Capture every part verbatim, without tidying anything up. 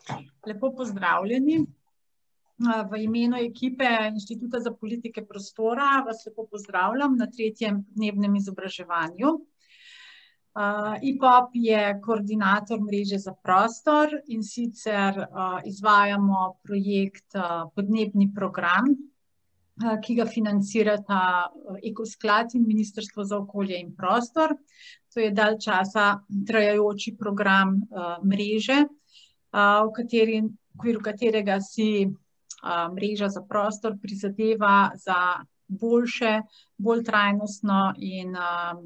Lepo pozdravljeni. V imenu ekipe Inštituta za politike prostora vas lepo pozdravljam na tretjem podnebnem izobraževanju. I P O P je koordinator mreže za prostor in sicer izvajamo projekt Podnebni program, ki ga financirata Ekosklad in Ministrstvo za okolje in prostor. To je dalj časa trajajoči program mreže, v kateri, v okviru katerega si mreža za prostor prizadeva za boljše, bolj trajnostno in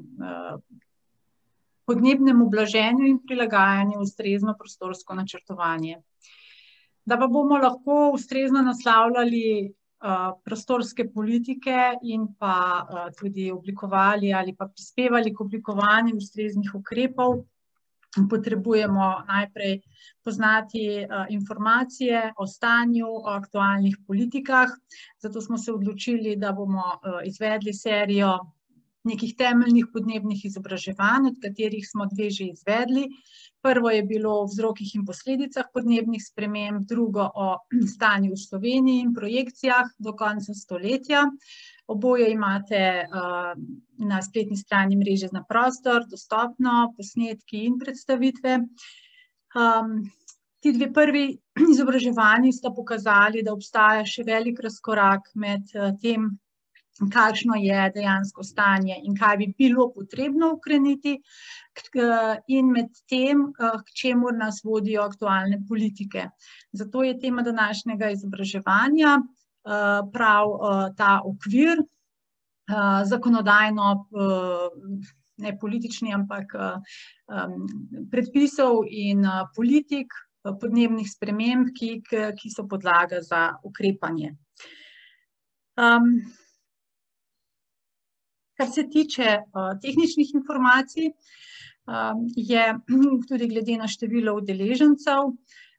podnebnemu blaženju in prilagajanju ustrezno prostorsko načrtovanje. Da pa bomo lahko ustrezno naslavljali prostorske politike in pa tudi oblikovali ali pa prispevali k oblikovanju ustreznih ukrepov, potrebujemo najprej poznati informacije o stanju, o aktualnih politikah. Zato smo se odločili, da bomo izvedli serijo nekih temeljnih podnebnih izobraževanj, od katerih smo dve že izvedli. Prvo je bilo o vzrokih in posledicah podnebnih sprememb, drugo o stanju v Sloveniji in projekcijah do konca stoletja. Oboje imate na spletni strani mreže za prostor, dostopno, posnetki in predstavitve. Ti dve prvi izobraževanji sta pokazali, da obstaja še velik razkorak med tem, kakšno je dejansko stanje in kaj bi bilo potrebno ukreniti, in med tem, k čemur nas vodijo aktualne politike. Zato je tema današnjega izobraževanja prav ta okvir, zakonodajno, ne politični, ampak predpisov in politik podnebnih sprememb, ki, ki so podlaga za ukrepanje. Kar se tiče tehničnih informacij, je tudi glede na število udeležencev,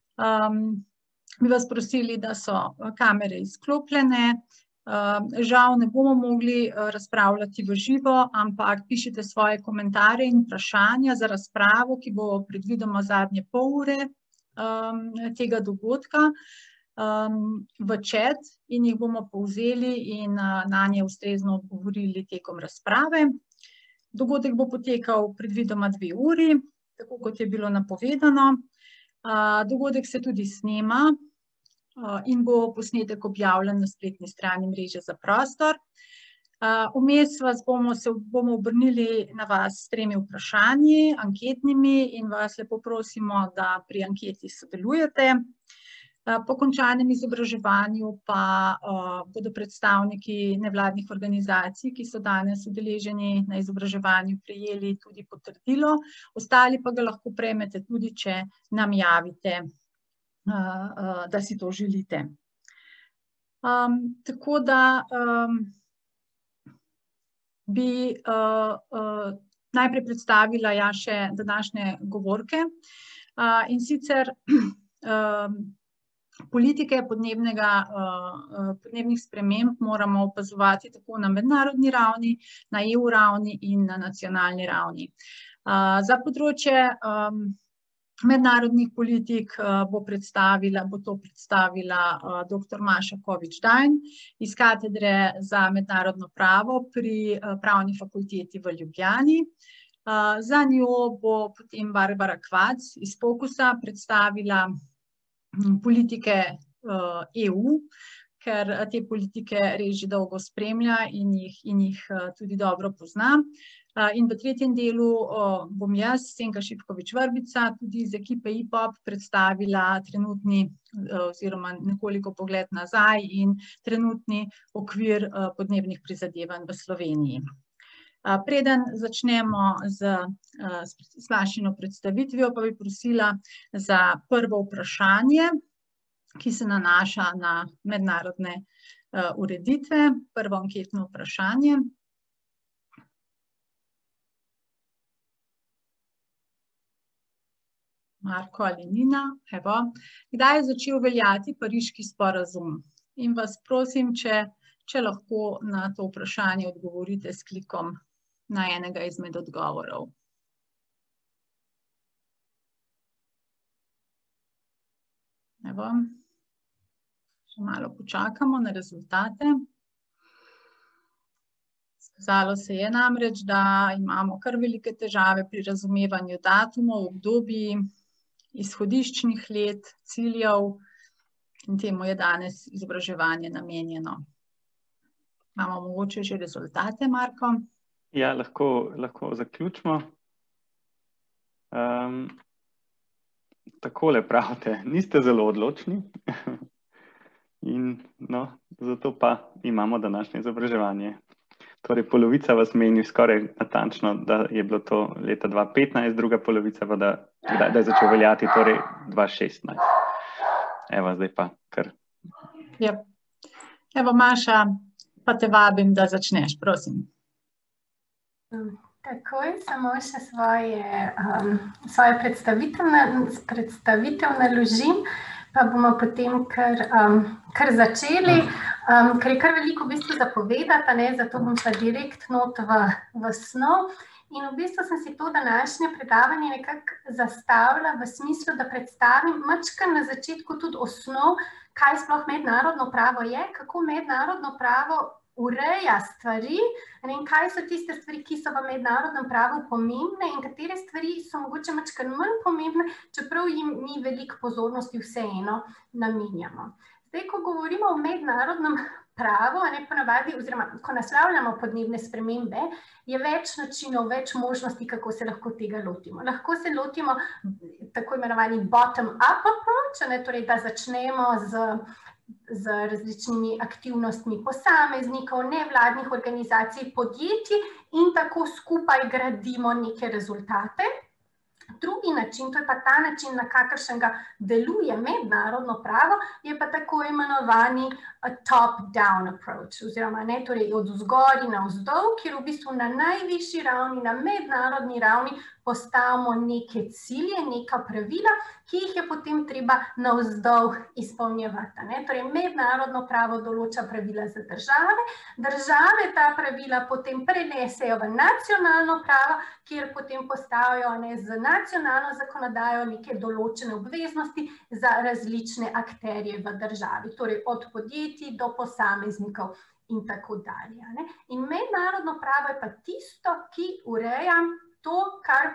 bi vas prosili, da so kamere izklopljene. Žal ne bomo mogli razpravljati v živo, ampak pišite svoje komentarje in vprašanja za razpravo, ki bo predvidoma zadnje pol ure tega dogodka, v chat in jih bomo povzeli in nanje ustrezno odgovorili tekom razprave. Dogodek bo potekal predvidoma dve uri, tako kot je bilo napovedano. Dogodek se tudi snema in bo posnetek objavljen na spletni strani mreže za prostor. Vmes vas bomo, se bomo obrnili na vas s tremi vprašanji, anketnimi, in vas lepo prosimo, da pri anketi sodelujete. Po končanem izobraževanju pa bodo predstavniki nevladnih organizacij, ki so danes udeleženi na izobraževanju, prejeli tudi potrdilo, ostali pa ga lahko prejmete tudi, če nam javite, da si to želite. Tako da bi najprej predstavila ja še današnje govorke, in sicer politike podnebnega, podnebnih sprememb moramo opazovati tako na mednarodni ravni, na E U ravni in na nacionalni ravni. Za področje mednarodnih politik bo predstavila, bo to predstavila doktor Maša Kovič Dajn iz katedre za mednarodno pravo pri Pravni fakulteti v Ljubljani. Za njo bo potem Barbara Kvac iz Fokusa predstavila politike E U, ker te politike res že dolgo spremlja in jih, in jih tudi dobro pozna. In v tretjem delu bom jaz, Senka Šipkovič Vrbica, tudi iz ekipe I P O P predstavila trenutni oziroma nekoliko pogled nazaj in trenutni okvir podnebnih prizadevanj v Sloveniji. Preden začnemo z Sašino predstavitvijo, pa bi prosila za prvo vprašanje, ki se nanaša na mednarodne ureditve. Prvo anketno vprašanje. Marko ali Nina, evo. Kdaj je začel veljati Pariški sporazum? In vas prosim, če, če lahko na to vprašanje odgovorite s klikom na enega izmed odgovorov. Evo, še malo počakamo na rezultate. Skazalo se je namreč, da imamo kar velike težave pri razumevanju datumov, obdobij, izhodiščnih let, ciljev in temu je danes izobraževanje namenjeno. Imamo mogoče že rezultate, Marko? Ja, lahko, lahko zaključimo. Um, takole pravite, niste zelo odločni in no, zato pa imamo današnje izobraževanje. Torej, polovica vas meni skoraj natančno, da je bilo to leta dva tisoč petnajst, druga polovica pa, da, da je začel veljati, torej dva tisoč šestnajst. Evo, zdaj pa kar. Yep. Evo, Maša, pa te vabim, da začneš, prosim. Takoj samo še svoje, um, svoje predstavitev, na, predstavitev naložim, pa bomo potem kar, um, kar začeli. Um, ker je kar veliko v bistvu zapovedati, ne, zato bom šla direkt not v, v snov. In v bistvu sem si to današnje predavanje nekako zastavila v smislu, da predstavim mačka na začetku tudi osnov, kaj sploh mednarodno pravo je, kako mednarodno pravo ureja stvari in kaj so tiste stvari, ki so v mednarodnem pravu pomembne in katere stvari so mogoče mačka manj pomembne, čeprav jim mi veliko pozornosti vseeno namenjamo. Zdaj, ko govorimo o mednarodnem pravu, ne ponavadi, oziroma ko naslavljamo podnebne spremembe, je več načinov, več možnosti, kako se lahko tega lotimo. Lahko se lotimo tako imenovani bottom-up approach, ne, torej da začnemo z, z različnimi aktivnostmi posameznikov, nevladnih organizacij, podjetij in tako skupaj gradimo neke rezultate. Drugi način, to je pa ta način, na kakršnega deluje mednarodno pravo, je pa tako imenovani top-down approach, oziroma ne, torej od vzgori na vzdolj, kjer v bistvu na najvišji ravni, na mednarodni ravni postavimo neke cilje, neka pravila, ki jih je potem treba navzdolj izpolnjevati. Ne? Torej, mednarodno pravo določa pravila za države, države ta pravila potem prenesejo v nacionalno pravo, kjer potem postavijo ne, z nacionalno zakonodajo neke določene obveznosti za različne akterje v državi, torej od podjetij do posameznikov in tako dalje. Ne? In mednarodno pravo je pa tisto, ki ureja to, kar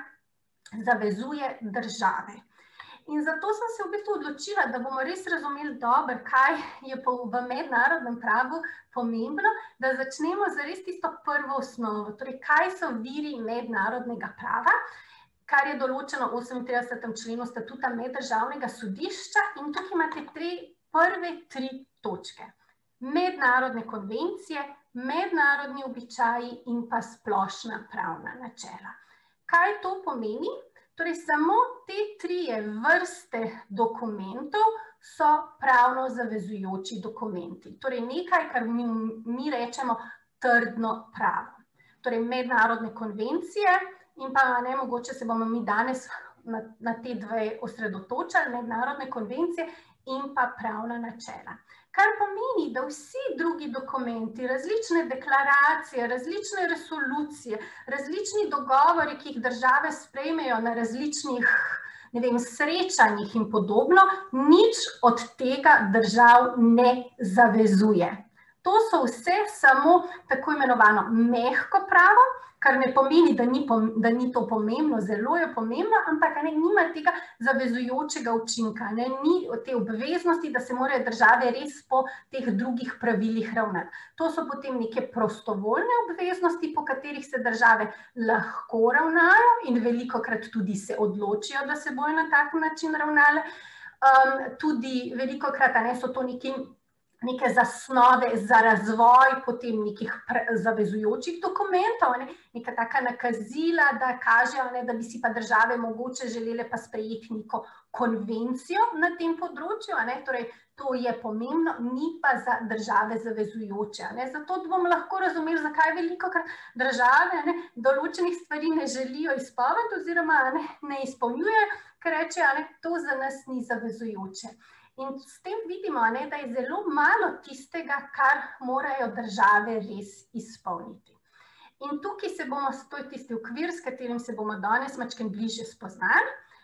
zavezuje države. In zato sem se v bistvu odločila, da bomo res razumeli dobro, kaj je v mednarodnem pravu pomembno, da začnemo z res tisto prvo osnovo, torej kaj so viri mednarodnega prava, kar je določeno v osemintridesetem členu statuta Meddržavnega sodišča in tukaj imate tri, prve tri točke. Mednarodne konvencije, mednarodni običaji in pa splošna pravna načela. Kaj to pomeni? Torej, samo te trije vrste dokumentov so pravno zavezujoči dokumenti. Torej, nekaj, kar mi, mi rečemo trdno pravo. Torej, mednarodne konvencije in pa ne, mogoče se bomo mi danes na, na te dve osredotočali, mednarodne konvencije in pa pravna načela. Kar pomeni, da vsi drugi dokumenti, različne deklaracije, različne resolucije, različni dogovori, ki jih države sprejmejo na različnih, ne vem, srečanjih in podobno, nič od tega držav ne zavezuje. To so vse samo tako imenovano mehko pravo, kar ne pomeni, da ni, da ni to pomembno, zelo je pomembno, ampak ne, nima tega zavezujočega učinka, ne, ni te obveznosti, da se morajo države res po teh drugih pravilih ravnati. To so potem neke prostovoljne obveznosti, po katerih se države lahko ravnajo in velikokrat tudi se odločijo, da se bojo na tak način ravnale. Um, tudi velikokrat ne, so to neki neke zasnove za razvoj potem nekih zavezujočih dokumentov, ne, neka taka nakazila, da kažejo, ne, da bi si pa države mogoče želele pa sprejeti neko konvencijo na tem področju, ne, torej to je pomembno, ni pa za države zavezujoče. Ne. Zato bomo lahko razumeli, zakaj velikokrat države ne, določenih stvari ne želijo izpolniti oziroma ne, ne izpolnjujejo, ker rečejo, ne, to za nas ni zavezujoče. In s tem vidimo, ne, da je zelo malo tistega, kar morajo države res izpolniti. In tukaj se bomo, to je tisti okvir, s katerim se bomo danes malo bližje spoznali.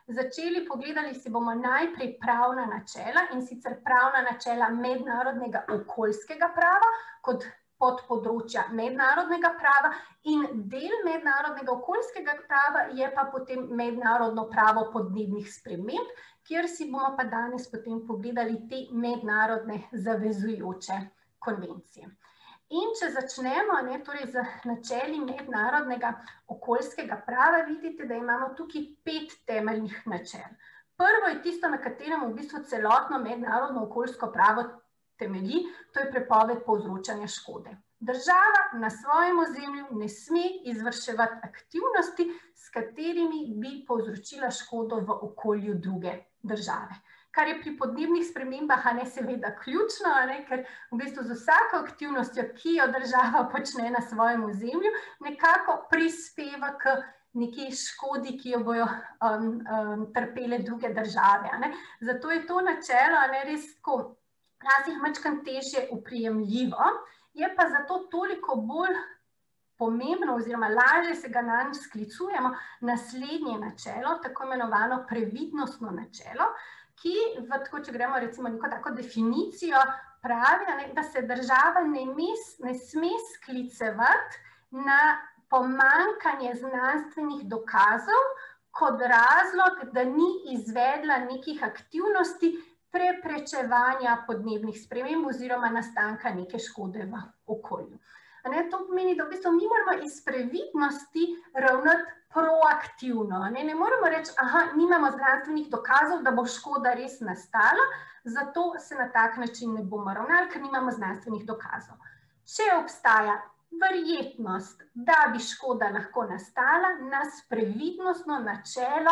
začeli, pogledali si bomo najprej pravna načela, in sicer pravna načela mednarodnega okoljskega prava kot podpodročja mednarodnega prava, in del mednarodnega okoljskega prava je pa potem mednarodno pravo podnebnih sprememb, kjer si bomo pa danes potem pogledali te mednarodne zavezujoče konvencije. In če začnemo, ne, torej z načeli mednarodnega okoljskega prava, vidite, da imamo tukaj pet temeljnih načel. Prvo je tisto, na katerem v bistvu celotno mednarodno okoljsko pravo temelji, to je prepoved povzročanja škode. Država na svojem ozemlju ne sme izvrševati aktivnosti, s katerimi bi povzročila škodo v okolju druge države. Kar je pri podnebnih spremembah, a ne, seveda ključno, a ne, ker v bistvu z vsako aktivnostjo, ki jo država počne na svojem ozemlju, nekako prispeva k neki škodi, ki jo bojo um, um, trpele druge države. A ne. Zato je to načelo, a ne, res tako včasih majčkeno težje oprijemljivo, je pa zato toliko bolj pomembno oziroma lažje se ga nanj sklicujemo naslednje načelo, tako imenovano previdnostno načelo, ki, v, tako, če gremo recimo neko tako definicijo, pravi, ne, da se država ne, mes, ne sme sklicevati na pomanjkanje znanstvenih dokazov kot razlog, da ni izvedla nekih aktivnosti preprečevanja podnebnih sprememb oziroma nastanka neke škode v okolju. Ne, to pomeni, da v bistvu mi moramo iz previdnosti ravnati proaktivno. Ne, ne moramo reči, aha, nimamo znanstvenih dokazov, da bo škoda res nastala, zato se na tak način ne bomo ravnali, ker nimamo znanstvenih dokazov. Če obstaja verjetnost, da bi škoda lahko nastala, nas previdnostno načelo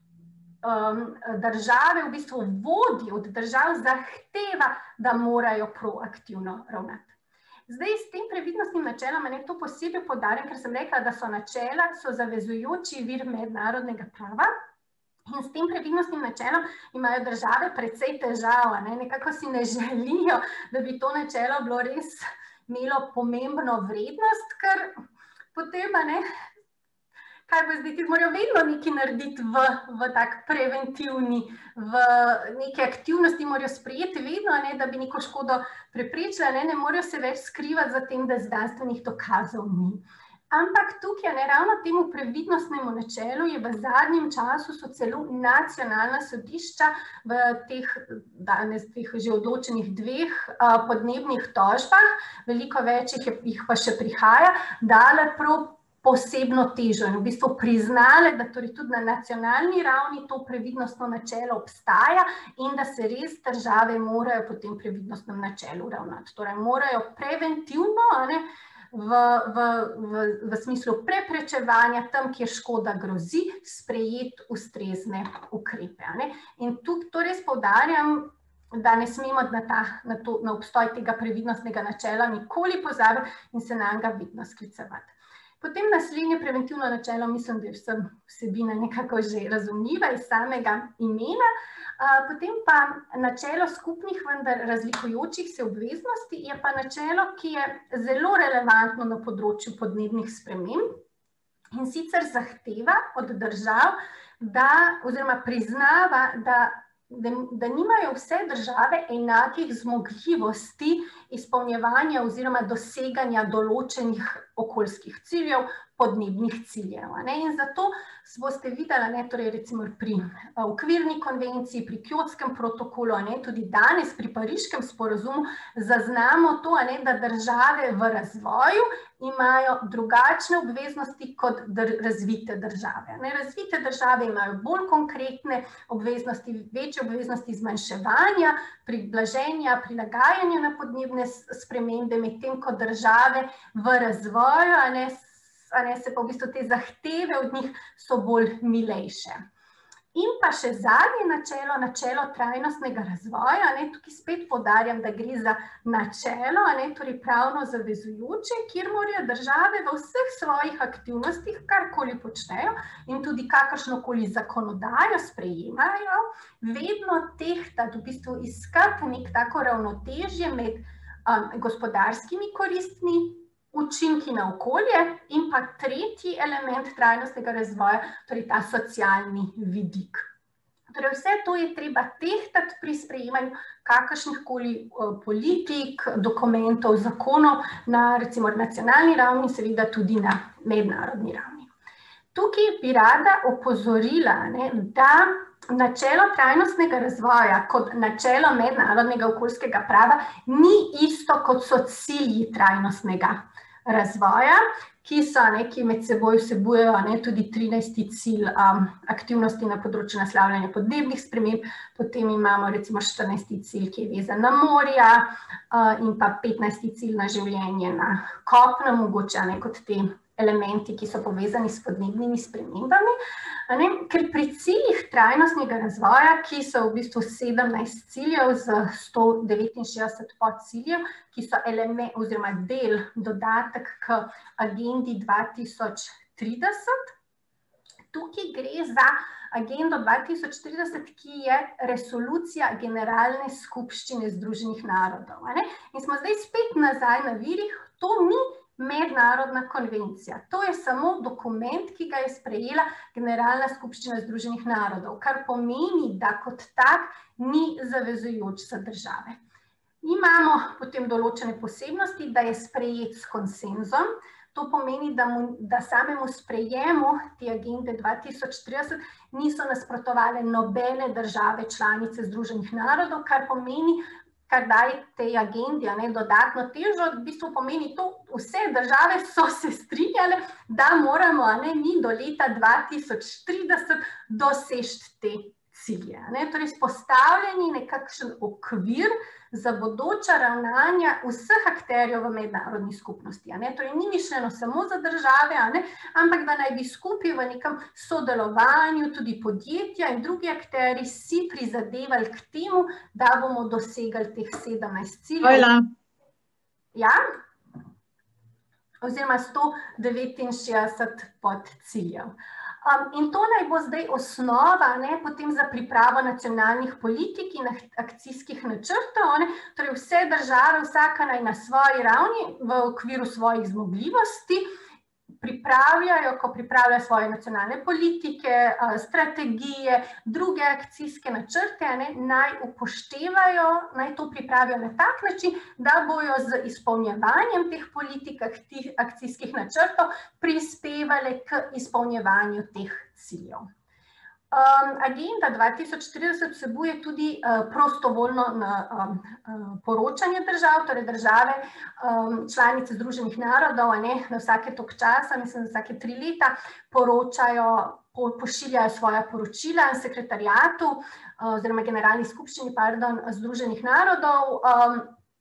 države v bistvu vodi, od držav zahteva, da morajo proaktivno ravnati. Zdaj, s tem previdnostnim načelom, ne, to posebej poudarjam, ker sem rekla, da so načela, so zavezujoči vir mednarodnega prava, in s tem previdnostnim načelom imajo države precej težav, ne, nekako si ne želijo, da bi to načelo bilo res imelo pomembno vrednost, ker potem, ne, kaj bo zdaj, ti morajo vedno nekaj narediti v, v tak preventivni, v neke aktivnosti morajo sprejeti vedno, ne, da bi neko škodo preprečila, ne, ne morajo se več skrivati za tem, da znanstvenih dokazov ni. Ampak tukaj, ne, ravno temu previdnostnemu načelu je v zadnjem času so celo nacionalna sodišča v teh danes teh že odločenih dveh uh, podnebnih tožbah, veliko več jih, je, jih pa še prihaja, dale prav posebno težo in v bistvu priznale, da torej tudi na nacionalni ravni to previdnostno načelo obstaja in da se res države morajo po tem previdnostnem načelu ravnati. Torej morajo preventivno, ne, v, v, v, v smislu preprečevanja tam, kjer škoda grozi, sprejeti ustrezne ukrepe. Ne. In tukaj to res poudarjam, da ne smemo na, ta, na, to, na obstoj tega previdnostnega načela nikoli pozabiti in se nanj ga vedno sklicevati. Potem naslednje preventivno načelo, mislim, da je vsem vsebina nekako že razumljiva iz samega imena. Potem pa načelo skupnih, vendar razlikujočih se obveznosti je pa načelo, ki je zelo relevantno na področju podnebnih sprememb in sicer zahteva od držav, da, oziroma priznava, da, da, da nimajo vse države enakih zmogljivosti izpolnjevanja oziroma doseganja določenih okoljskih ciljev, podnebnih ciljev. Ne? In zato boste videli, ne, torej recimo pri okvirni konvenciji, pri Kjotskem protokolu, ne, tudi danes pri Pariškem sporazumu zaznamo to, ne, da države v razvoju imajo drugačne obveznosti kot dr- razvite države. Ne? Razvite države imajo bolj konkretne obveznosti, večje obveznosti zmanjševanja, priblaženja, prilagajanja na podnebne spremembe, medtem ko države v razvoju, a ne, a ne, se pa v bistvu te zahteve od njih so bolj milejše. In pa še zadnje načelo, načelo trajnostnega razvoja, ne, tukaj spet poudarjam, da gre za načelo, a ne, torej pravno zavezujoče, kjer morajo države v vseh svojih aktivnostih, karkoli počnejo in tudi kakršnokoli zakonodajo sprejemajo, vedno tehtati, v bistvu iskati nek tako ravnotežje med um, gospodarskimi koristmi, učinki na okolje in pa tretji element trajnostnega razvoja, torej ta socialni vidik Torej, vse to je treba tehtati pri sprejemanju kakršnihkoli politik, dokumentov, zakonov na recimo nacionalni ravni in seveda tudi na mednarodni ravni. Tukaj bi rada opozorila, ne, da načelo trajnostnega razvoja kot načelo mednarodnega okoljskega prava ni isto, kot so cilji trajnostnega razvoja, ki so neki med seboj vsebujejo ne, tudi trinajsti cilj um, aktivnosti na področju naslavljanja podnebnih sprememb, potem imamo recimo štirinajsti cilj, ki je vezan na morja uh, in pa petnajsti cilj na življenje na kopnem, mogoče ne, kot te elementi, ki so povezani s podnebnimi spremembami, ne, ker pri ciljih trajnostnega razvoja, ki so v bistvu sedemnajst ciljev z sto devetinšestdeset podciljev, ki so element oziroma del, dodatek k agendi dva tisoč trideset. Tukaj gre za agendo dva tisoč trideset, ki je resolucija Generalne skupščine Združenih narodov. Ne? In smo zdaj spet nazaj na virih, to ni mednarodna konvencija. To je samo dokument, ki ga je sprejela Generalna skupščina Združenih narodov, kar pomeni, da kot tak ni zavezujoč za države. Imamo potem določene posebnosti, da je sprejet s konsenzom. To pomeni, da, mu, da samemu sprejemu te agende dva tisoč trideset niso nasprotovale nobene države članice Združenih narodov, kar pomeni, kar daje tej agendi ne, dodatno težo, v bistvu pomeni to, vse države so se strinjale, da moramo ne, mi do leta dva tisoč trideset doseči te cilje. Ne. Torej, spostavljeni nekakšen okvir za bodoča ravnanja vseh akterjev v mednarodni skupnosti. Ne. Torej, ni mišljeno samo za države, ne, ampak da naj bi skupaj v nekem sodelovanju tudi podjetja in drugi akterji si prizadevali k temu, da bomo dosegali teh sedemnajst ciljev. Hvala. Ja? Oziroma sto devetinšestdeset podciljev. Um, in to naj bo zdaj osnova ne, potem za pripravo nacionalnih politik in akcijskih načrtov. Ne. Torej vse države, vsaka naj na svoji ravni, v okviru svojih zmogljivosti, pripravljajo, ko pripravljajo svoje nacionalne politike, strategije, druge akcijske načrte, ne, naj upoštevajo, naj to pripravijo na tak način, da bojo z izpolnjevanjem teh politik, teh akcijskih načrtov prispevali k izpolnjevanju teh ciljev. Um, agenda dva tisoč trideset vsebuje tudi uh, prostovoljno na, um, uh, poročanje držav, torej države um, članice Združenih narodov, ne, na vsake toliko časa, mislim, da vsake tri leta poročajo, po, pošiljajo svoja poročila sekretarijatu uh, oziroma generalni skupščini, pardon, Združenih narodov, um,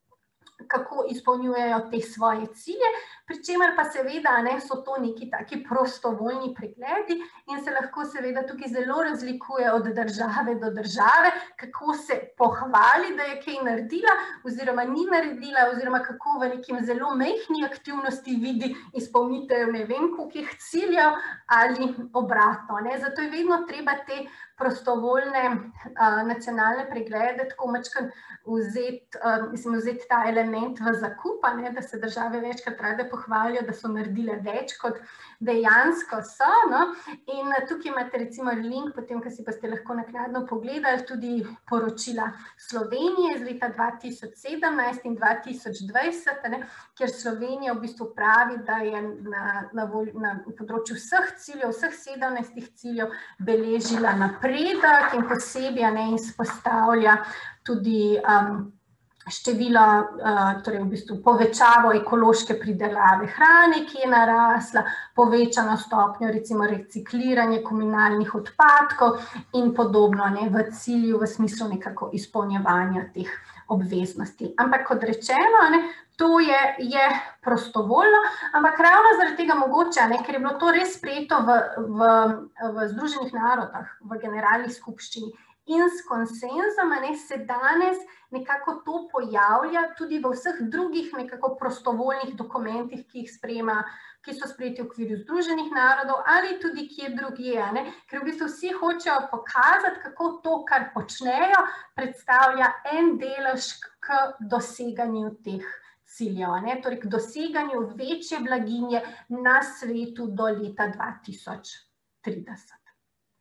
kako izpolnjujejo te svoje cilje, pri čemer pa seveda ne, so to neki taki prostovoljni pregledi in se lahko seveda tukaj zelo razlikuje od države do države, kako se pohvali, da je kaj naredila oziroma ni naredila oziroma kako v nekem zelo majhni aktivnosti vidi izpolnitev ne vem kolikih ciljev ali obratno. Ne. Zato je vedno treba te prostovoljne uh, nacionalne preglede tako mačkan vzeti, uh, mislim, vzeti ta element v zakup, ne, da se države večkrat rade pohvalijo, da so naredile več, kot dejansko so. No? In tukaj imate recimo link, potem, ki si pa ste lahko naknadno pogledali, tudi poročila Slovenije iz leta dva tisoč sedemnajst in dva tisoč dvajset, ne? Kjer Slovenija v bistvu pravi, da je na, na, na področju vseh ciljev, vseh sedemnajstih ciljev beležila napredek in posebej ne izpostavlja tudi um, število, uh, torej v bistvu povečavo ekološke pridelave hrane, ki je narasla, povečano stopnjo recimo recikliranje komunalnih odpadkov in podobno ne, v cilju, v smislu nekako izpolnjevanja teh obveznosti. Ampak kot rečeno, ne, to je, je prostovoljno, ampak ravno zaradi tega mogoče, ne, ker je bilo to res sprejeto v, v, v Združenih narodah, v Generalni skupščini in s konsenzom, ne, se danes nekako to pojavlja tudi v vseh drugih nekako prostovoljnih dokumentih, ki jih sprejema, ki so sprejeti v okviru Združenih narodov ali tudi kje drugje, ne, ker v bistvu vsi hočejo pokazati, kako to, kar počnejo, predstavlja en delež k doseganju teh ciljev, ne, torej k doseganju večje blaginje na svetu do leta dva tisoč trideset.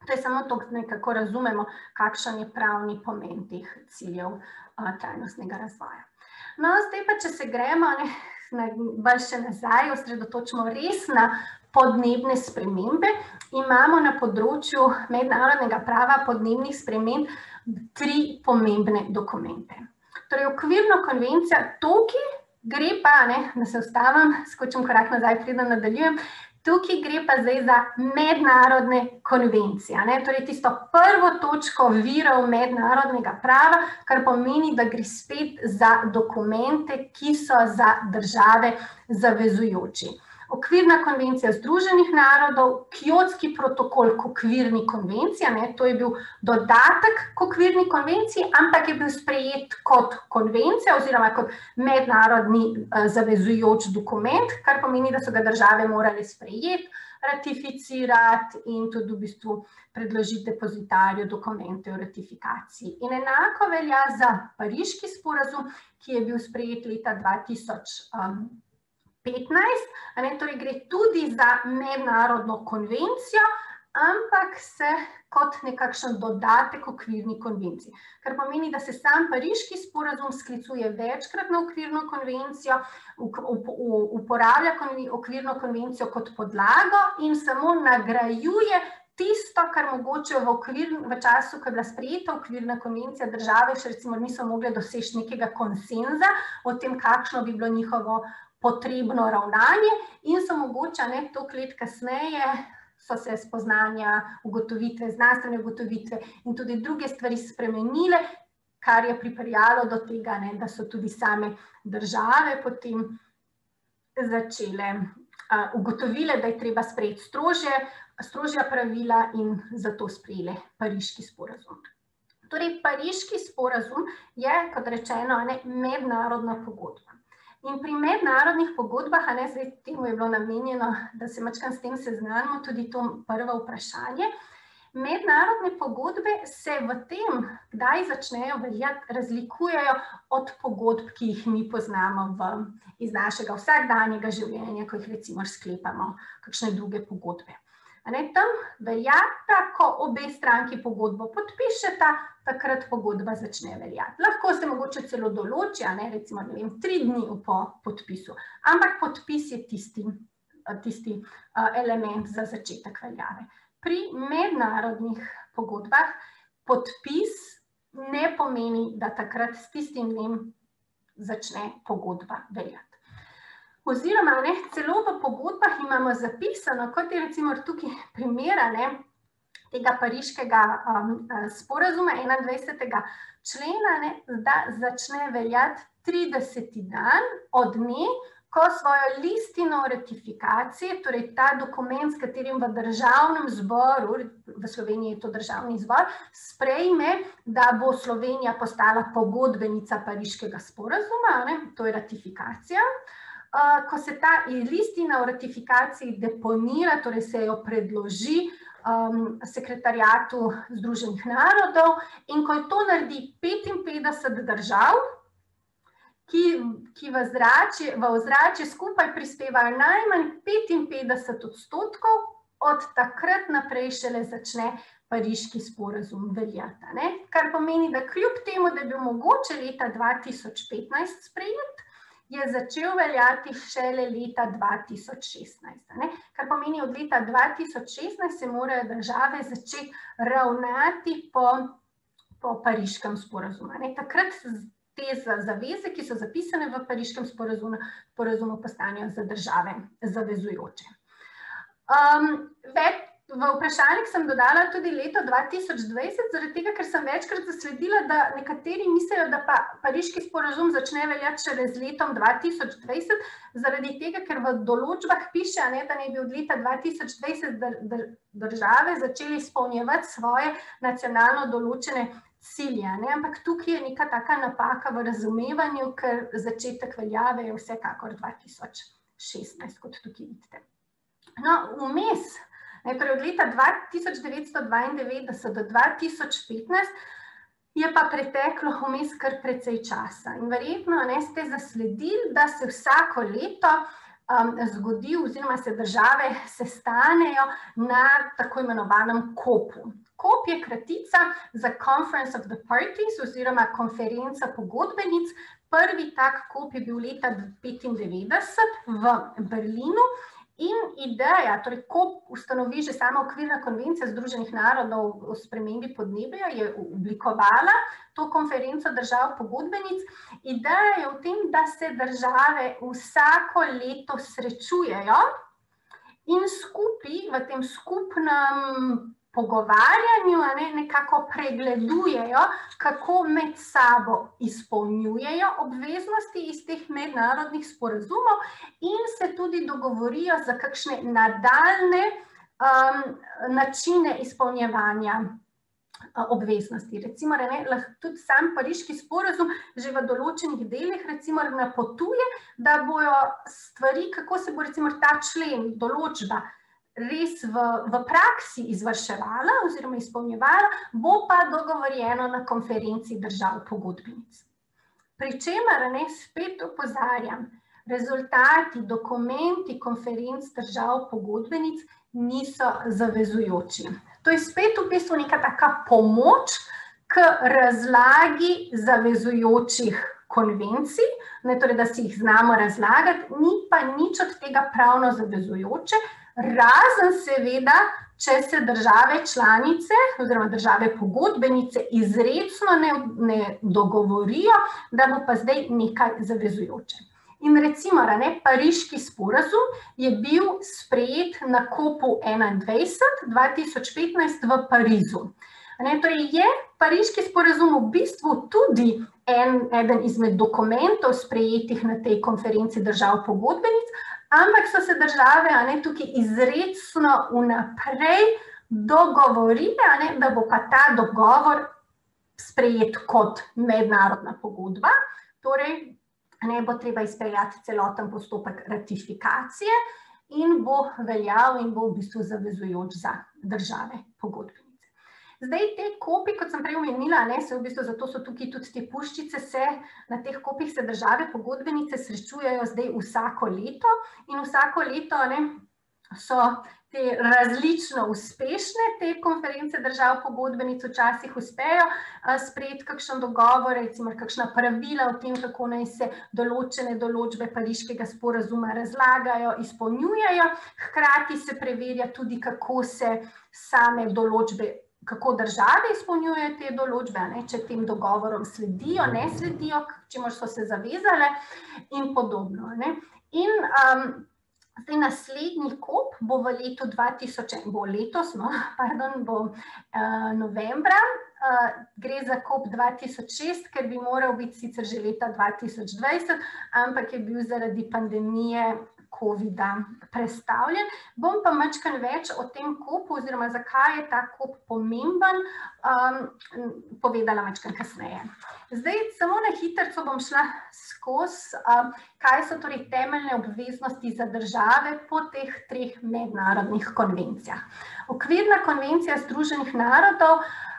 To je samo to, da nekako razumemo, kakšen je pravni pomen teh ciljev trajnostnega razvoja. No, zdaj pa, če se gremo ne, bolj še nazaj, osredotočimo res na podnebne spremembe, imamo na področju mednarodnega prava podnebnih sprememb tri pomembne dokumente. Torej, okvirno konvencijo, tukaj gre pa, ne, da se ustavim, skočim korak nazaj, preden nadaljujem, tukaj gre pa zdaj za mednarodne konvencije, ne, torej tisto prvo točko virov mednarodnega prava, kar pomeni, da gre spet za dokumente, ki so za države zavezujoči. Okvirna konvencija Združenih narodov, Kjotski protokol k okvirni konvenciji, ne, to je bil dodatek k okvirni konvenciji, ampak je bil sprejet kot konvencija oziroma kot mednarodni uh, zavezujoč dokument, kar pomeni, da so ga države morale sprejeti, ratificirati in tudi v bistvu predložiti depozitarju dokumente o ratifikaciji. In enako velja za Pariški sporazum, ki je bil sprejet leta dva tisoč petnajst, a ne, torej gre tudi za mednarodno konvencijo, ampak se kot nekakšen dodatek okvirni konvenciji. Kar pomeni, da se sam Pariški sporazum sklicuje večkrat na okvirno konvencijo, uporablja okvirno konvencijo kot podlago in samo nagrajuje tisto, kar mogoče v, okvir, v času, ko je bila sprejeta okvirna konvencija, države še recimo niso mogle doseči nekega konsenza o tem, kakšno bi bilo njihovo potrebno ravnanje in so mogoče ne, toliko let kasneje so se spoznanja, ugotovitve, znanstvene ugotovitve in tudi druge stvari spremenile, kar je pripeljalo do tega, ne, da so tudi same države potem začele, uh, ugotovile, da je treba sprejeti strožje, strožja pravila in zato sprejele Pariški sporazum. Torej, Pariški sporazum je, kot rečeno, ne, mednarodna pogodba. In pri mednarodnih pogodbah, a ne, zdaj temu je bilo namenjeno, da se mačkam s tem seznanimo, tudi to prvo vprašanje, mednarodne pogodbe se v tem, kdaj začnejo veljati, razlikujejo od pogodb, ki jih mi poznamo v, iz našega vsakdanjega življenja, ko jih recimo sklepamo kakšne druge pogodbe. A ne, tam velja, ko obe stranki pogodbo podpišeta, takrat pogodba začne veljati. Lahko se mogoče celo določi, a ne, recimo, ne vem, tri dni po podpisu, ampak podpis je tisti, tisti element za začetek veljave. Pri mednarodnih pogodbah podpis ne pomeni, da takrat s tistim dnem začne pogodba veljati. Oziroma, ne, celo v pogodbah imamo zapisano, kot je recimo tukaj primera, ne, tega Pariškega um, sporazuma enaindvajsetega člena, ne, da začne veljati trideseti dan od dne, ko svojo listino o ratifikaciji, torej ta dokument, s katerim v državnem zboru, v Sloveniji je to državni zbor, sprejme, da bo Slovenija postala pogodbenica Pariškega sporazuma, ne, to je ratifikacija. Uh, ko se ta listina o ratifikaciji deponira, torej se jo predloži um, sekretariatu Združenih narodov in ko to naredi petinpetdeset držav, ki, ki v ozračje, v ozračje skupaj prispevajo najmanj petinpetdeset odstotkov, od takrat naprej šele začne Pariški sporazum veljati, ne? Kar pomeni, da kljub temu, da je bil mogoče leta dva tisoč petnajst sprejet, je začel veljati šele leta dva tisoč šestnajst. Ne? Kar pomeni, od leta dva tisoč šestnajst se morajo države začeti ravnati po, po Pariškem sporazumu. Ne? Takrat te zaveze, ki so zapisane v Pariškem sporazumu, sporazumu postanejo za države zavezujoče. Um, več V vprašalnik sem dodala tudi leto dva tisoč dvajset, zaradi tega, ker sem večkrat zasledila, da nekateri mislijo, da pa Pariški sporazum začne veljati šele z letom dva tisoč dvajset, zaradi tega, ker v določbah piše, ne, da naj bi od leta dva tisoč dvajset države začeli izpolnjevati svoje nacionalno določene cilje, ne, ampak tukaj je neka taka napaka v razumevanju, ker začetek veljave je vsekakor dva tisoč šestnajst, kot tukaj vidite. No, vmes, torej od leta tisoč devetsto dvaindevetdeset do dva tisoč petnajst je pa preteklo vmes kar precej časa. In verjetno ne, ste zasledili, da se vsako leto um, zgodi oziroma se države sestanejo na tako imenovanem kopu. kop je kratica za Conference of the Parties oziroma konferenca pogodbenic. Prvi tak kop je bil leta petindevetdeset v Berlinu. In ideja, torej kop ustanovi že sama okvirna konvencija Združenih narodov o spremembi podnebja, je oblikovala to konferenco držav pogodbenic. Ideja je v tem, da se države vsako leto srečujejo in skupaj v tem skupnem pogovarjanju ne, nekako pregledujejo, kako med sabo izpolnjujejo obveznosti iz teh mednarodnih sporazumov in se tudi dogovorijo za kakšne nadaljne um, načine izpolnjevanja obveznosti. Recimo, ne, tudi sam pariški sporazum že v določenih delih recimo napotuje, da bojo stvari, kako se bo recimo ta člen, določba, res v, v praksi izvrševala oziroma izpolnjevala, bo pa dogovorjeno na konferenci držav pogodbenic. Pri čemer, ne, spet opozarjam, rezultati, dokumenti konferenc držav pogodbenic niso zavezujoči. To je spet v bistvu neka taka pomoč k razlagi zavezujočih konvencij, ne, torej, da si jih znamo razlagati, ni pa nič od tega pravno zavezujoče, razen seveda, če se države članice oziroma države pogodbenice izrecno ne, ne dogovorijo, da bo pa zdaj nekaj zavezujoče. In recimo, ne, pariški sporazum je bil sprejet na kopu enaindvajset dva tisoč petnajst v Parizu. Ne, torej je pariški sporazum v bistvu tudi en, eden izmed dokumentov sprejetih na tej konferenci držav pogodbenic, ampak so se države ne, tukaj izrecno vnaprej dogovorile, ne, da bo pa ta dogovor sprejet kot mednarodna pogodba, torej ne bo treba izpeljati celoten postopek ratifikacije in bo veljal in bo v bistvu zavezujoč za države pogodbenice. Zdaj, te kopi, kot sem prej omenila, ne, se v bistvu zato so tukaj tudi te puščice, se na teh kopih se države pogodbenice srečujejo zdaj vsako leto in vsako leto ne, so te različno uspešne, te konference držav pogodbenic včasih uspejo sprejeti kakšen dogovor, recimo kakšna pravila o tem, kako naj se določene določbe pariškega sporazuma razlagajo, izpolnjujejo, hkrati se preverja tudi, kako se same določbe kako države izpolnjujejo te določbe, ne, če tem dogovorom sledijo, ne sledijo, čemur so se zavezale in podobno. Ne. In um, zdaj naslednji kop bo v letu dva tisoč, bo letos, no, pardon, bo uh, novembra, uh, gre za kop dva tisoč šest, ker bi moral biti sicer že leta dva tisoč dvajset, ampak je bil zaradi pandemije covida prestavljen. Bom pa majčkeno več o tem kopu oziroma zakaj je ta kop pomemben, um, povedala majčkeno kasneje. Zdaj, samo na hitrco bom šla skozi, um, kaj so torej temeljne obveznosti za države po teh treh mednarodnih konvencijah. Okvirna konvencija Združenih narodov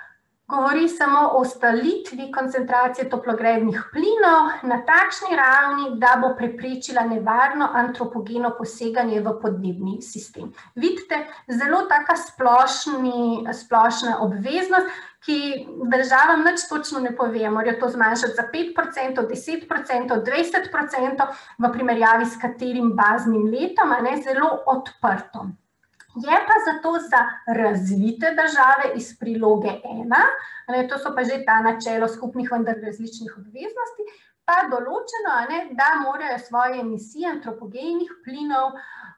govori samo o ustaljitvi koncentracije toplogrednih plinov na takšni ravni, da bo preprečila nevarno antropogeno poseganje v podnebni sistem. Vidite, zelo taka splošni, splošna obveznost, ki državam nič točno ne pove, morajo to zmanjšati za pet procentov, deset procentov, dvajset procentov v primerjavi s katerim baznim letom, a ne, zelo odprto. Je pa zato za razvite države iz priloge ena, ne, to so pa že ta načelo skupnih, vendar različnih obveznosti, pa določeno, ne, da morajo svoje emisije antropogenih plinov,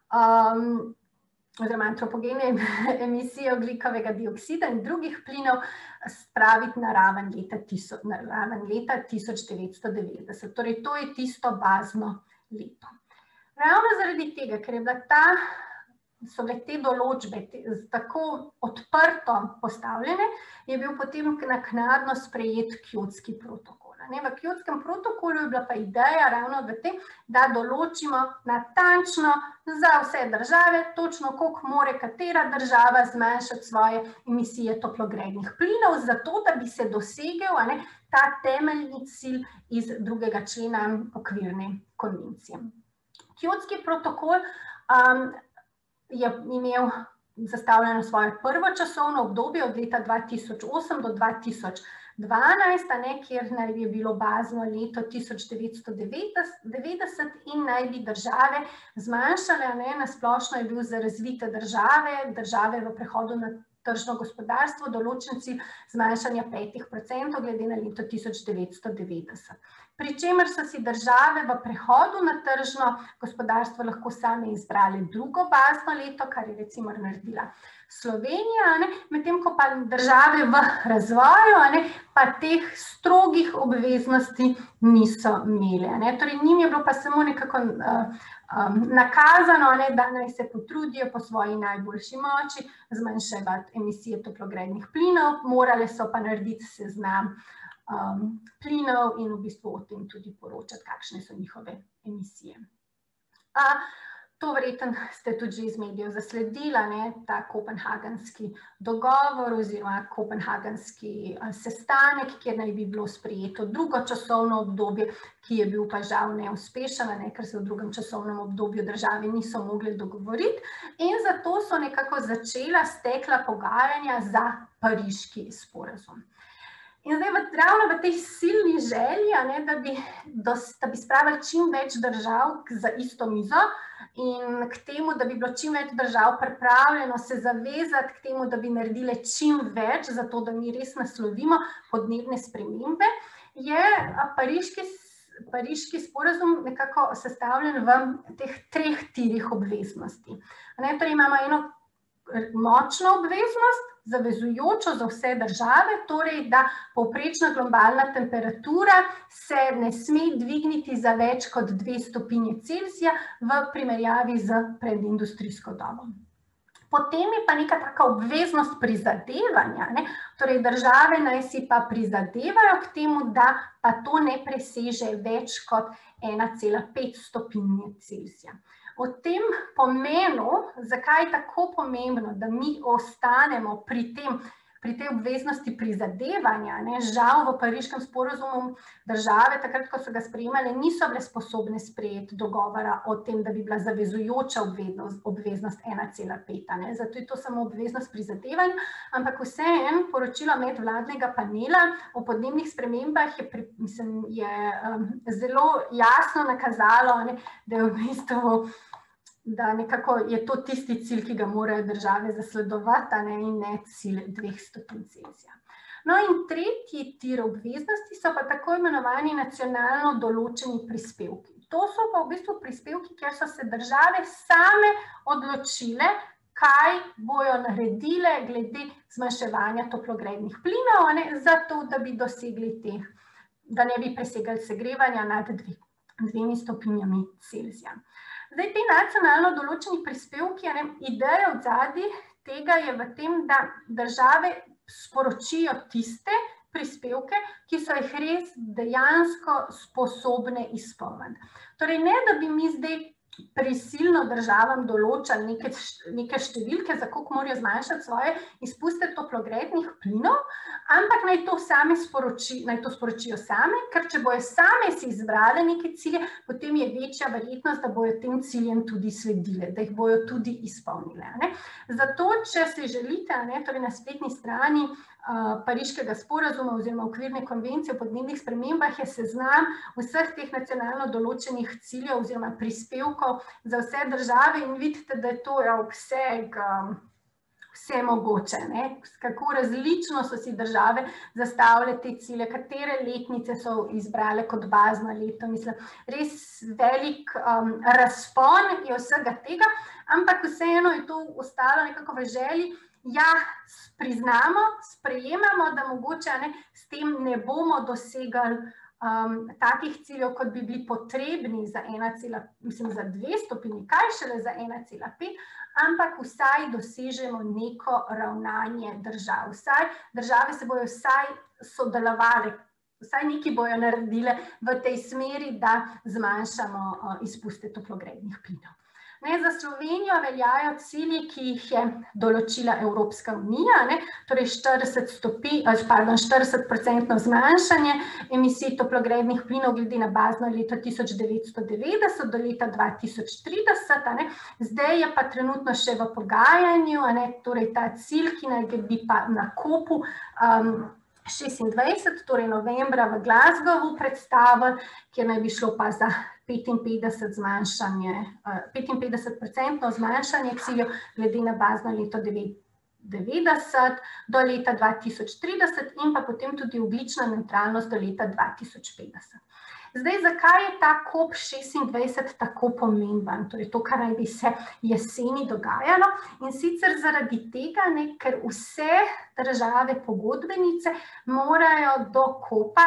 um, oziroma antropogene emisije ogljikovega dioksida in drugih plinov spraviti na raven leta, na raven leta tisoč devetsto devetdeset. Torej, to je tisto bazno leto. Ravno zaradi tega, ker je bila ta so bile te določbe tako odprto postavljene, je bil potem naknadno sprejet Kjotski protokol. V Kjotskem protokolu je bila pa ideja ravno v tem, da določimo natančno za vse države, točno koliko more katera država zmanjšati svoje emisije toplogrednih plinov, zato da bi se dosegel ne, ta temeljni cilj iz drugega člena okvirne konvencije. Kjotski protokol um, je imel zastavljeno svoje prvo časovno obdobje od leta dva tisoč osem do dva tisoč dvanajst, a ne, kjer naj bi bilo bazno leto tisoč devetsto devetdeset in naj bi države zmanjšale, a ne, na splošno je bil za razvite države, države v prehodu na tržno gospodarstvo, določen cilj zmanjšanja petih procentov glede na leto tisoč devetsto devetdeset. Pri čemer so si države v prehodu na tržno gospodarstvo lahko same izbrali drugo bazno leto, kar je recimo naredila Slovenija, ne, medtem ko pa države v razvoju, ne, pa teh strogih obveznosti niso imeli. Ne. Torej, njim je bilo pa samo nekako uh, um, nakazano, ne, da naj se potrudijo po svoji najboljši moči zmanjševati emisije toplogrednih plinov, morale so pa narediti seznam um, plinov in v bistvu o tem tudi poročati, kakšne so njihove emisije. Uh, To verjetno ste tudi že iz medijev zasledila, ne, ta kopenhagenski dogovor oziroma kopenhagenski sestanek, kjer naj bi bilo sprejeto drugo časovno obdobje, ki je bil pa žal neuspešen, ne, ker se v drugem časovnem obdobju države niso mogli dogovoriti in zato so nekako začela stekla pogajanja za pariški sporazum. In zdaj ravno v tej silni želji, ne, da bi, da bi spravili čim več držav za isto mizo in k temu, da bi bilo čim več držav pripravljeno se zavezati k temu, da bi naredile čim več, zato da mi res naslovimo podnebne spremembe, je pariški, pariški sporazum nekako sestavljen v teh treh tirih obveznosti. Ne, torej imamo eno močno obveznost, zavezujočo za vse države, torej da povprečna globalna temperatura se ne sme dvigniti za več kot dve stopinje Celzija v primerjavi z predindustrijsko dobo. Potem je pa neka taka obveznost prizadevanja, ne? Torej države naj si pa prizadevajo k temu, da pa to ne preseže več kot ena cela pet stopinje Celzija. O tem pomenu, zakaj je tako pomembno, da mi ostanemo pri tem, pri tej obveznosti prizadevanja, ne, žal v pariškem sporazumu države, takrat, ko so ga sprejemale, niso bile sposobne sprejeti dogovora o tem, da bi bila zavezujoča obveznost, obveznost ena cela pet. Zato je to samo obveznost prizadevanja, ampak vseeno poročilo medvladnega panela o podnebnih spremembah je, mislim, je um, zelo jasno nakazalo, ne, da je v bistvu da nekako je to tisti cilj, ki ga morajo države zasledovati, ne, in ne cilj dveh stopinj Celzija. No in tretji tir obveznosti so pa tako imenovani nacionalno določeni prispevki. To so pa v bistvu prispevki, kjer so se države same odločile, kaj bojo naredile glede zmanjševanja toplogrednih plinov, ne, zato da bi dosegli teh, da ne bi presegali segrevanja nad dvemi stopinjami Celzija. Zdaj, te nacionalno določeni prispevki, ne, ideja od zadaj tega je v tem, da države sporočijo tiste prispevke, ki so jih res dejansko sposobne izpolniti. Torej, ne da bi mi zdaj prisilno državam določali neke, neke številke, za koliko morajo zmanjšati svoje izpuste toplogrednih plinov, ampak naj to same sporoči, naj to sporočijo same, ker če bojo same si izbrale neke cilje, potem je večja verjetnost, da bojo tem ciljem tudi sledile, da jih bojo tudi izpolnile. Ne? Zato, če si želite, ne, torej na spletni strani Pariškega sporazuma oziroma okvirne konvencije o podnebnih spremembah je seznam vseh teh nacionalno določenih ciljev oziroma prispevkov za vse države in vidite, da je to obseg vse mogoče, ne? Kako različno so si države zastavile te cilje, katere letnice so izbrale kot bazno leto, mislim, res velik um, razpon je vsega tega, ampak vseeno je to ostalo nekako v želji. Ja, priznamo, sprejemamo, da mogoče ne, s tem ne bomo dosegali um, takih ciljev, kot bi bili potrebni za, mislim, za dve stopinji, kaj šele za ena cela pet, ampak vsaj dosežemo neko ravnanje držav. Vsaj države se bojo vsaj sodelovali, vsaj nekaj bojo naredile v tej smeri, da zmanjšamo uh, izpuste toplogrednih plinov. Ne, za Slovenijo veljajo cilji, ki jih je določila Evropska unija, ne, torej štirideset stopi, pardon, štirideset procentno zmanjšanje emisij toplogrednih plinov glede na bazno leto tisoč devetsto devetdeset do leta dva tisoč trideset, a ne. Zdaj je pa trenutno še v pogajanju, a ne, torej ta cilj, ki naj bi pa na kopu um, šestindvajset, torej novembra v Glasgowu predstavili, kjer naj bi šlo pa za petinpetdeset zmanjšanje, petinpetdeset procentno zmanjšanje ciljev glede na bazno leto devetdeset do leta dva tisoč trideset in pa potem tudi ogljična nevtralnost do leta dva tisoč petdeset. Zdaj, zakaj je ta COP šestindvajset tako pomemben, torej to, kar naj bi se jeseni dogajalo, in sicer zaradi tega, ne, ker vse države pogodbenice morajo do COP-a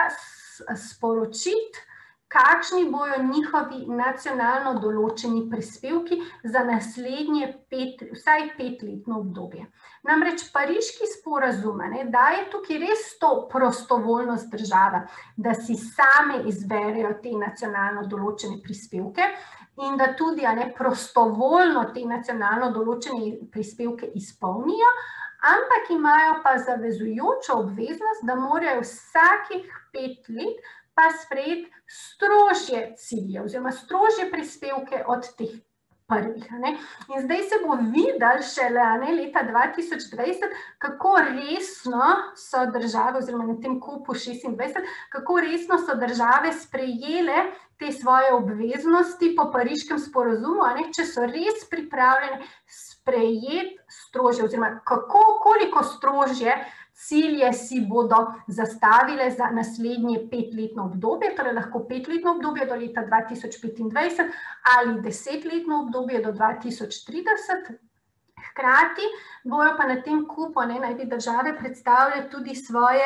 sporočiti, kakšni bojo njihovi nacionalno določeni prispevki za naslednje pet, vsaj petletno obdobje. Namreč Pariški sporazum, ne, daje tukaj res to prostovoljnost država, da si same izberejo te nacionalno določene prispevke in da tudi, a ne, prostovoljno te nacionalno določene prispevke izpolnijo, ampak imajo pa zavezujočo obveznost, da morajo vsakih pet let pa sprejeti strožje cilje oziroma strožje prispevke od teh prvih. Ne. In zdaj se bo videlo šele, ne, leta dva tisoč dvajset, kako resno so države, oziroma na tem COP-u šestindvajset, kako resno so države sprejele te svoje obveznosti po Pariškem sporazumu, a ne, če so res pripravljene sprejeti strožje, oziroma kako, koliko strožje cilje si bodo zastavile za naslednje petletno obdobje, torej lahko petletno obdobje do leta dva tisoč petindvajset ali desetletno obdobje do dva tisoč trideset. Hkrati bojo pa na tem COP-u, ne, naj bi države predstavljale tudi svoje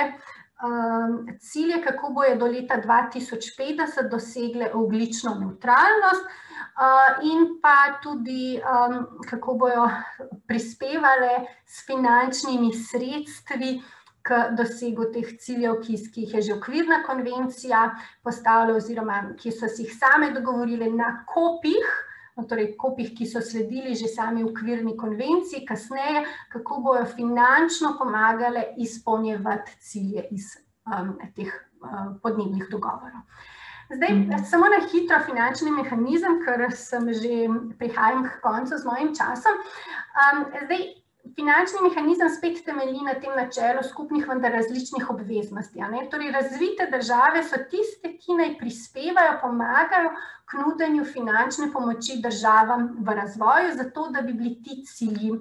um, cilje, kako bojo do leta dva tisoč petdeset dosegle ogljično nevtralnost, Uh, in pa tudi, um, kako bojo prispevale s finančnimi sredstvi k dosegu teh ciljev, ki, ki jih je že okvirna konvencija postavila oziroma ki so si jih same dogovorile na COP-ih, torej COP-ih, ki so sledili že sami okvirni konvenciji, kasneje, kako bojo finančno pomagale izpolnjevati cilje iz um, teh uh, podnebnih dogovorov. Zdaj, samo na hitro finančni mehanizem, ker sem že prihajam k koncu z mojim časom. Um, zdaj, finančni mehanizem spet temelji na tem načelu skupnih, vendar različnih obveznosti. A ne? Torej, razvite države so tiste, ki naj prispevajo, pomagajo k nudenju finančne pomoči državam v razvoju, zato da bi bili ti cilji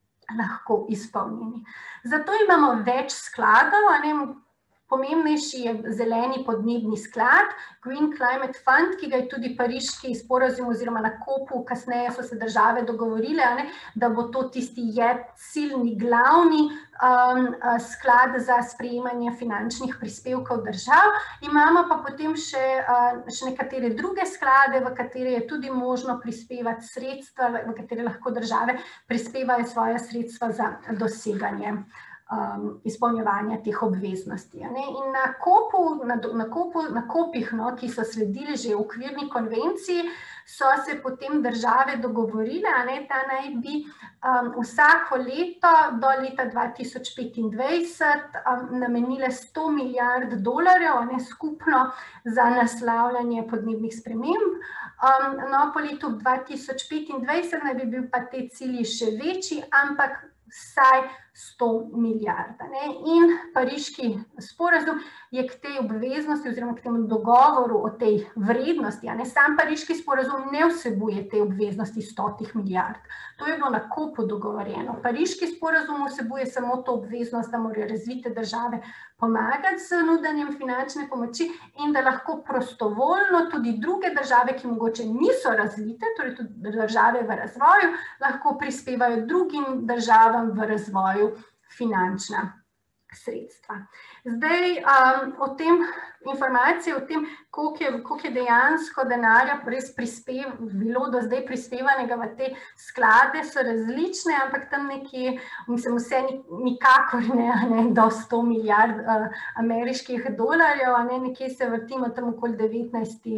lahko izpolnjeni. Zato imamo več skladov, a ne? Pomembnejši je zeleni podnebni sklad, Green Climate Fund, ki ga je tudi Pariški sporazum oziroma na COP-u, kasneje so se države dogovorile, a ne, da bo to tisti je ciljni glavni um, sklad za sprejemanje finančnih prispevkov držav. Imamo pa potem še, uh, še nekatere druge sklade, v katere je tudi možno prispevati sredstva, v katere lahko države prispevajo svoje sredstva za doseganje Um, izpolnjevanja teh obveznosti. Ne? In na COP-u, na, na COP-u, na COP-ih, no, ki so sledili že v okvirni konvenciji, so se potem države dogovorile, a ne, da naj bi um, vsako leto do leta dva tisoč petindvajset um, namenile sto milijard dolarjev, a ne, skupno za naslavljanje podnebnih sprememb. Um, no, po letu dva tisoč petindvajset naj bi bil pa te cilji še večji, ampak vsaj sto milijard. Ne? In Pariški sporazum je k tej obveznosti oziroma k temu dogovoru o tej vrednosti, a ne, sam Pariški sporazum ne vsebuje te obveznosti stotih milijard. To je bilo na COP-u dogovorjeno. Pariški sporazum vsebuje samo to obveznost, da morajo razvite države pomagati z nudenjem finančne pomoči in da lahko prostovoljno tudi druge države, ki mogoče niso razvite, torej tudi države v razvoju, lahko prispevajo drugim državam v razvoju finančna sredstva. Zdaj, um, o tem informacije, o tem, koliko je, koliko je dejansko denarja res prispev, bilo do zdaj prispevanega v te sklade, so različne, ampak tam nekje, mislim, vse nikakor ne, ne do sto milijard uh, ameriških dolarjev, a ne, nekje se vrtimo tam okoli devetnajst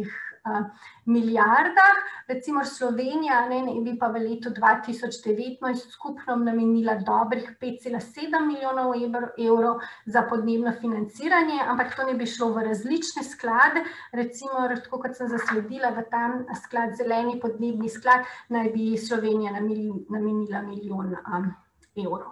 milijardah. Recimo Slovenija ne, ne bi pa v letu dva tisoč devetnajst skupno namenila dobrih pet cela sedem milijonov evrov za podnebno financiranje, ampak to ne bi šlo v različne sklade. Recimo, tako kot sem zasledila, v tam sklad, zeleni podnebni sklad, naj bi Slovenija namenila milijon um, evrov.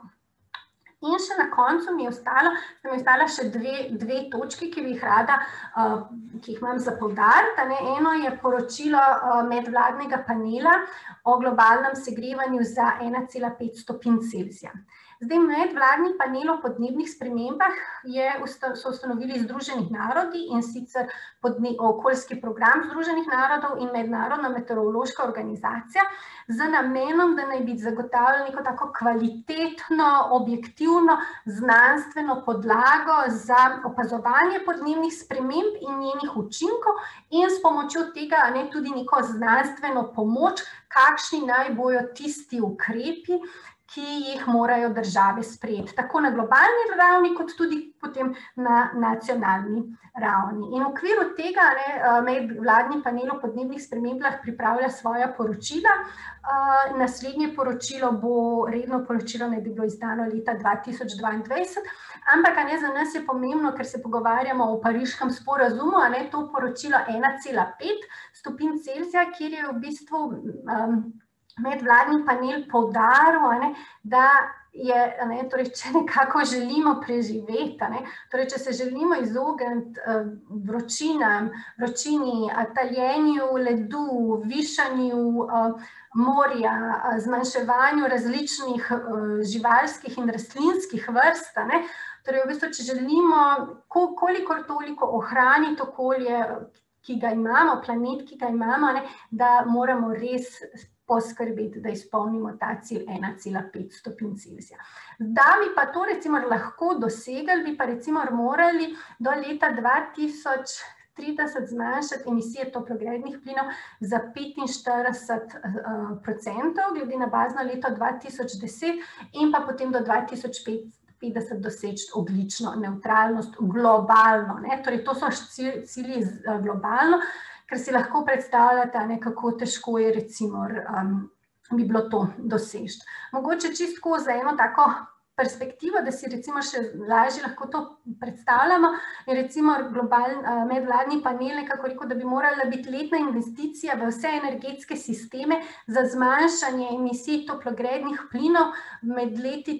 In še na koncu mi je ostalo, mi je ostala še dve, dve točki, ki bi jih rada, uh, ki jih imam za poudariti. Eno je poročilo uh, medvladnega panela o globalnem segrevanju za ena cela pet stopinj Celzija. Zdaj, medvladni panel o podnebnih spremembah je, so ustanovili Združenih narodi, in sicer podne, okoljski program Združenih narodov in Mednarodna meteorološka organizacija, z namenom, da naj bi zagotavljali neko tako kvalitetno, objektivno, znanstveno podlago za opazovanje podnebnih sprememb in njenih učinkov, in s pomočjo tega ne, tudi neko znanstveno pomoč, kakšni naj bojo tisti ukrepi, ki jih morajo države sprejeti, tako na globalni ravni, kot tudi potem na nacionalni ravni. In v okviru tega ne, medvladni panel o podnebnih spremembah pripravlja svoja poročila. Naslednje poročilo bo, redno poročilo naj bi bilo izdano leta dva tisoč dvaindvajset, ampak ne, za nas je pomembno, ker se pogovarjamo o Pariškem sporazumu, a ne, to poročilo ena cela pet stopinj Celzija, kjer je v bistvu um, medvladni panel poudaril, ne, da je, ne, torej, če nekako želimo preživeti, ne, torej, če se želimo izogniti uh, vročinam, vročini, taljenju ledu, višanju uh, morja, uh, zmanjševanju različnih uh, živalskih in rastlinskih vrst, ne, torej, v bistvu, če želimo kolikor toliko ohraniti okolje, ki ga imamo, planet, ki ga imamo, ne, da moramo res poskrbeti, da izpolnimo ta cilj ena cela pet stopinj Celzija. Da bi pa to recimo lahko dosegli, bi pa recimo morali do leta dva tisoč trideset zmanjšati emisije toplogrednih plinov za petinštirideset procentov glede na bazno leto dva tisoč deset in pa potem do dva tisoč petdeset doseči ogljično nevtralnost globalno. Ne? Torej, to so cilji globalno, ker si lahko predstavljate, ne, kako težko je recimo um, bi bilo to doseči. Mogoče čisto za eno tako perspektivo, da si recimo še lažje lahko to predstavljamo, je recimo globalni uh, medvladni panel nekako rekel, da bi morala biti letna investicija v vse energetske sisteme za zmanjšanje emisij toplogrednih plinov med leti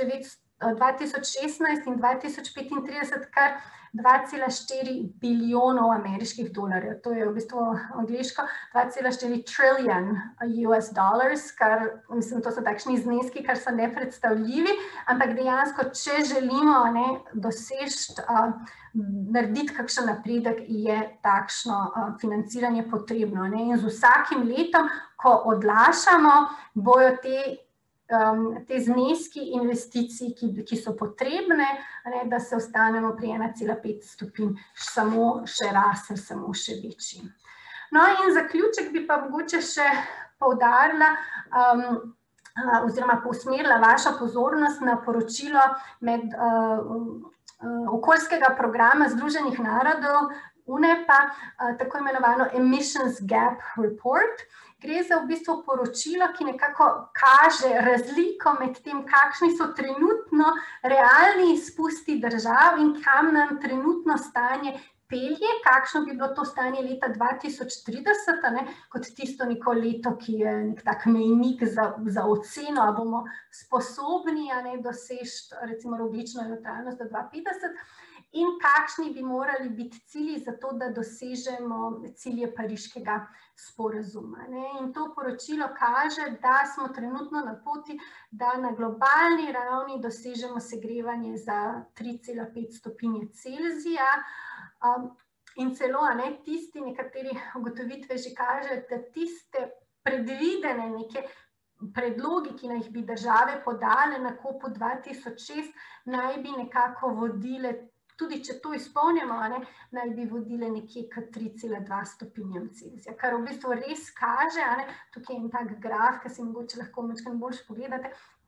dva tisoč šestnajst in dva tisoč petintrideset kar dva cela štiri bilijonov ameriških dolarjev. To je v bistvu angliško dva cela štiri trillion U S dollars, kar, mislim, to so takšni zneski, kar so nepredstavljivi, ampak dejansko, če želimo, ne, doseči, uh, narediti kakšen napredek, je takšno uh, financiranje potrebno. Ne? In z vsakim letom, ko odlašamo, bojo te Um, te zneski investicij, ki, ki so potrebne, ne, da se ostanemo pri ena cela pet stopinj, samo še rasel, samo še večji. No in zaključek bi pa mogoče še poudarila um, uh, oziroma usmerila vašo pozornost na poročilo med uh, uh, okoljskega programa Združenih narodov, UNEP-a, uh, tako imenovano Emissions Gap Report. Gre za v bistvu poročilo, ki nekako kaže razliko med tem, kakšni so trenutno realni izpusti držav in kam nam trenutno stanje pelje, kakšno bi bilo to stanje leta dva tisoč trideset, ne, kot tisto neko leto, ki je nek tak mejnik za, za oceno, a bomo sposobni, a ne, doseči recimo ogljično nevtralnost do dva tisoč petdeset. In kakšni bi morali biti cilji za to, da dosežemo cilje Pariškega sporazuma. Ne? In to poročilo kaže, da smo trenutno na poti, da na globalni ravni dosežemo segrevanje za tri cela pet stopinje Celzija. Um, in celo, ne, tisti nekateri ugotovitve že kaže, da tiste predvidene neke predlogi, ki naj bi države podale na kopu dva tisoč šest, naj bi nekako vodile, tudi če to izpolnimo, ne, naj bi vodile nekje k tri cela dva stopinjam Celzija, kar v bistvu res kaže, ne, tukaj je en tak graf, ki si mogoče lahko malo bolj pogledate,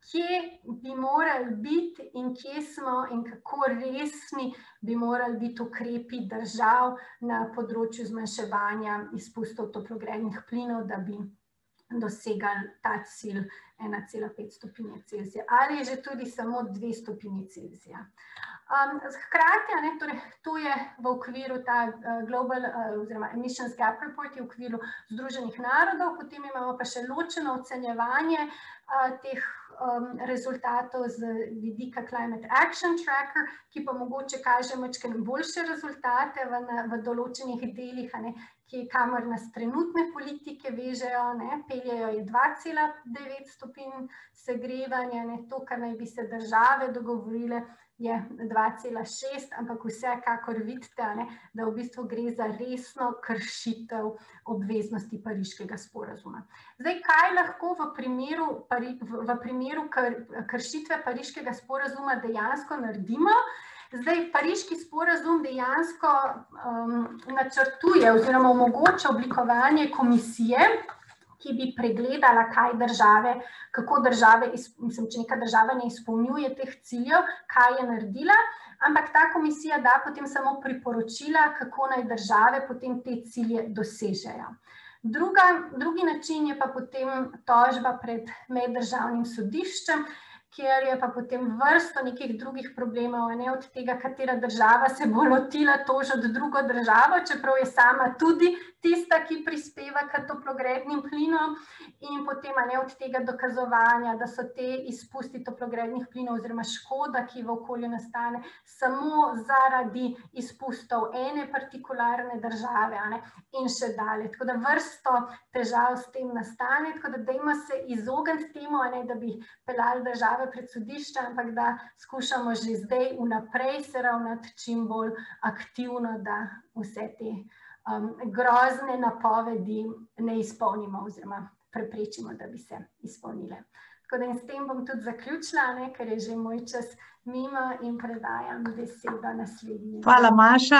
kje bi morali biti in kje smo in kako resni bi morali biti ukrepi držav na področju zmanjševanja izpustov toplogrednih plinov, da bi dosegali ta cilj ena cela pet stopinje Celzija ali že tudi samo dve stopinji Celzija. Um, hkrati, ne, torej, to je v okviru ta uh, Global uh, oziroma Emissions Gap Report v okviru Združenih narodov, potem imamo pa še ločeno ocenjevanje uh, teh um, rezultatov z vidika Climate Action Tracker, ki pa mogoče kaže malo boljše rezultate v, na, v določenih delih, a ne, ki kamor nas trenutne politike vežejo, ne, peljejo je dva cela devet stopinj segrevanja, ne, to, kar naj bi se države dogovorile, je dva cela šest, ampak vsekakor vidite, ne, da v bistvu gre za resno kršitev obveznosti Pariškega sporazuma. Zdaj, kaj lahko v primeru, v, v primeru kr, kršitve Pariškega sporazuma dejansko naredimo? Zdaj, Pariški sporazum dejansko um, načrtuje oziroma omogoča oblikovanje komisije, ki bi pregledala, kaj države, kako države, mislim, če neka država ne izpolnjuje teh ciljev, kaj je naredila, ampak ta komisija da potem samo priporočila, kako naj države potem te cilje dosežejo. Druga, drugi način je pa potem tožba pred meddržavnim sodiščem, kjer je pa potem vrsto nekih drugih problemov, ne, od tega, katera država se bo lotila tožiti drugo državo, čeprav je sama tudi tista, ki prispeva k toplogrednim plinom, in potem, ne, od tega dokazovanja, da so te izpusti toplogrednih plinov oziroma škoda, ki v okolju nastane, samo zaradi izpustov ene partikularne države, ne, in še dalje. Tako da vrsto težav s tem nastane, tako da dajmo se izogniti temu, ne, da bi peljali države pred sodišča, ampak da skušamo že zdaj vnaprej se ravnati čim bolj aktivno, da vse te um, grozne napovedi ne izpolnimo oziroma preprečimo, da bi se izpolnile. Tako da in s tem bom tudi zaključila, ne, ker je že moj čas mimo in predajam besedo naslednji. Hvala, Maša.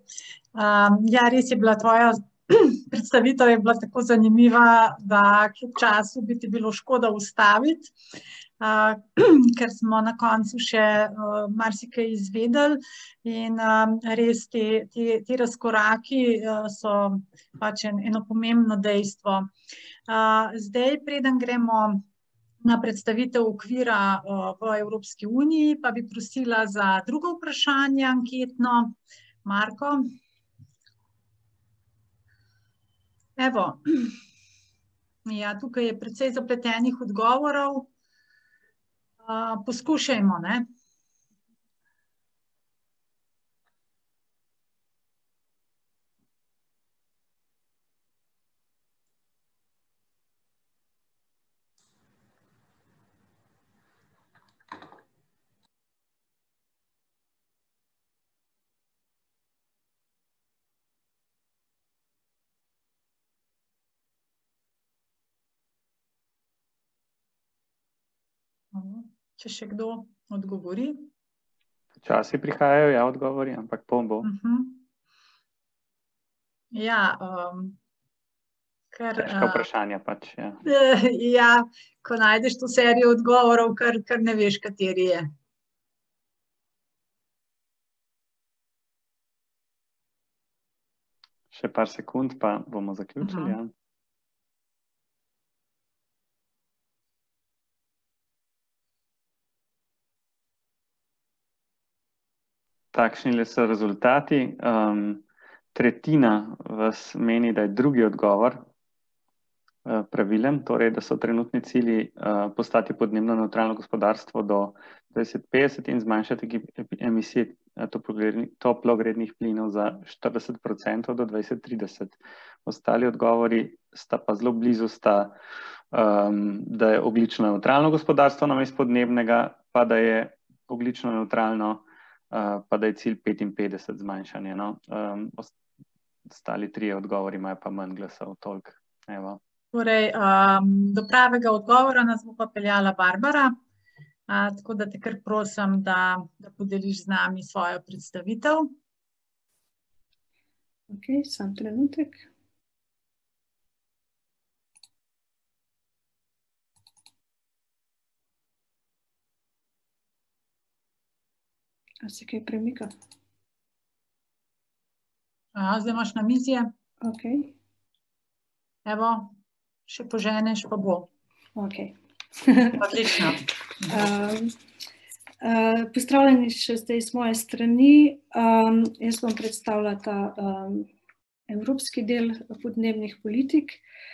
Um, ja, res je bila tvoja predstavitev je bila tako zanimiva, da kljub času bi ti bilo škoda ustaviti. Uh, ker smo na koncu še uh, marsikaj izvedeli in um, res ti, ti, ti razkoraki uh, so pač en, eno pomembno dejstvo. Uh, zdaj, preden gremo na predstavitev okvira uh, v Evropski uniji, pa bi prosila za drugo vprašanje anketno. Marko? Evo, ja, tukaj je precej zapletenih odgovorov. Uh, poskušajmo, ne? Če še kdo odgovori. Časi prihajajo, ja, odgovori, ampak bom bo. Uh-huh. Ja, um, kar... Težka vprašanja pač, ja. Uh, ja, ko najdeš to serijo odgovorov, kar, kar ne veš, kateri je. Še par sekund, pa bomo zaključili, uh-huh. ja. Takšni so rezultati. Um, tretjina vas meni, da je drugi odgovor uh, pravilen, torej, da so trenutni cilji uh, postati podnebno nevtralno gospodarstvo do dvajset petdeset in zmanjšati emisije toplogrednih, toplogrednih plinov za štirideset procentov do dvajset trideset. Ostali odgovori sta pa zelo blizu, sta, um, da je ogljično nevtralno gospodarstvo namesto podnebnega, pa da je ogljično nevtralno Uh, pa da je cilj petinpetdeset zmanjšanje. No? Um, ostali trije odgovori imajo pa manj glasov, toliko. Evo. Torej, um, do pravega odgovora nas bo pa peljala Barbara, uh, tako da te kar prosim, da, da podeliš z nami svojo predstavitev. Ok, sam trenutek. A se kaj premika? A, zdaj imaš na mizje. Ok, Evo, še poženeš, pa bo. ok. Odlično. Um, uh, pozdravljeni še zdaj z moje strani. Um, jaz bom predstavila ta um, evropski del podnebnih politik.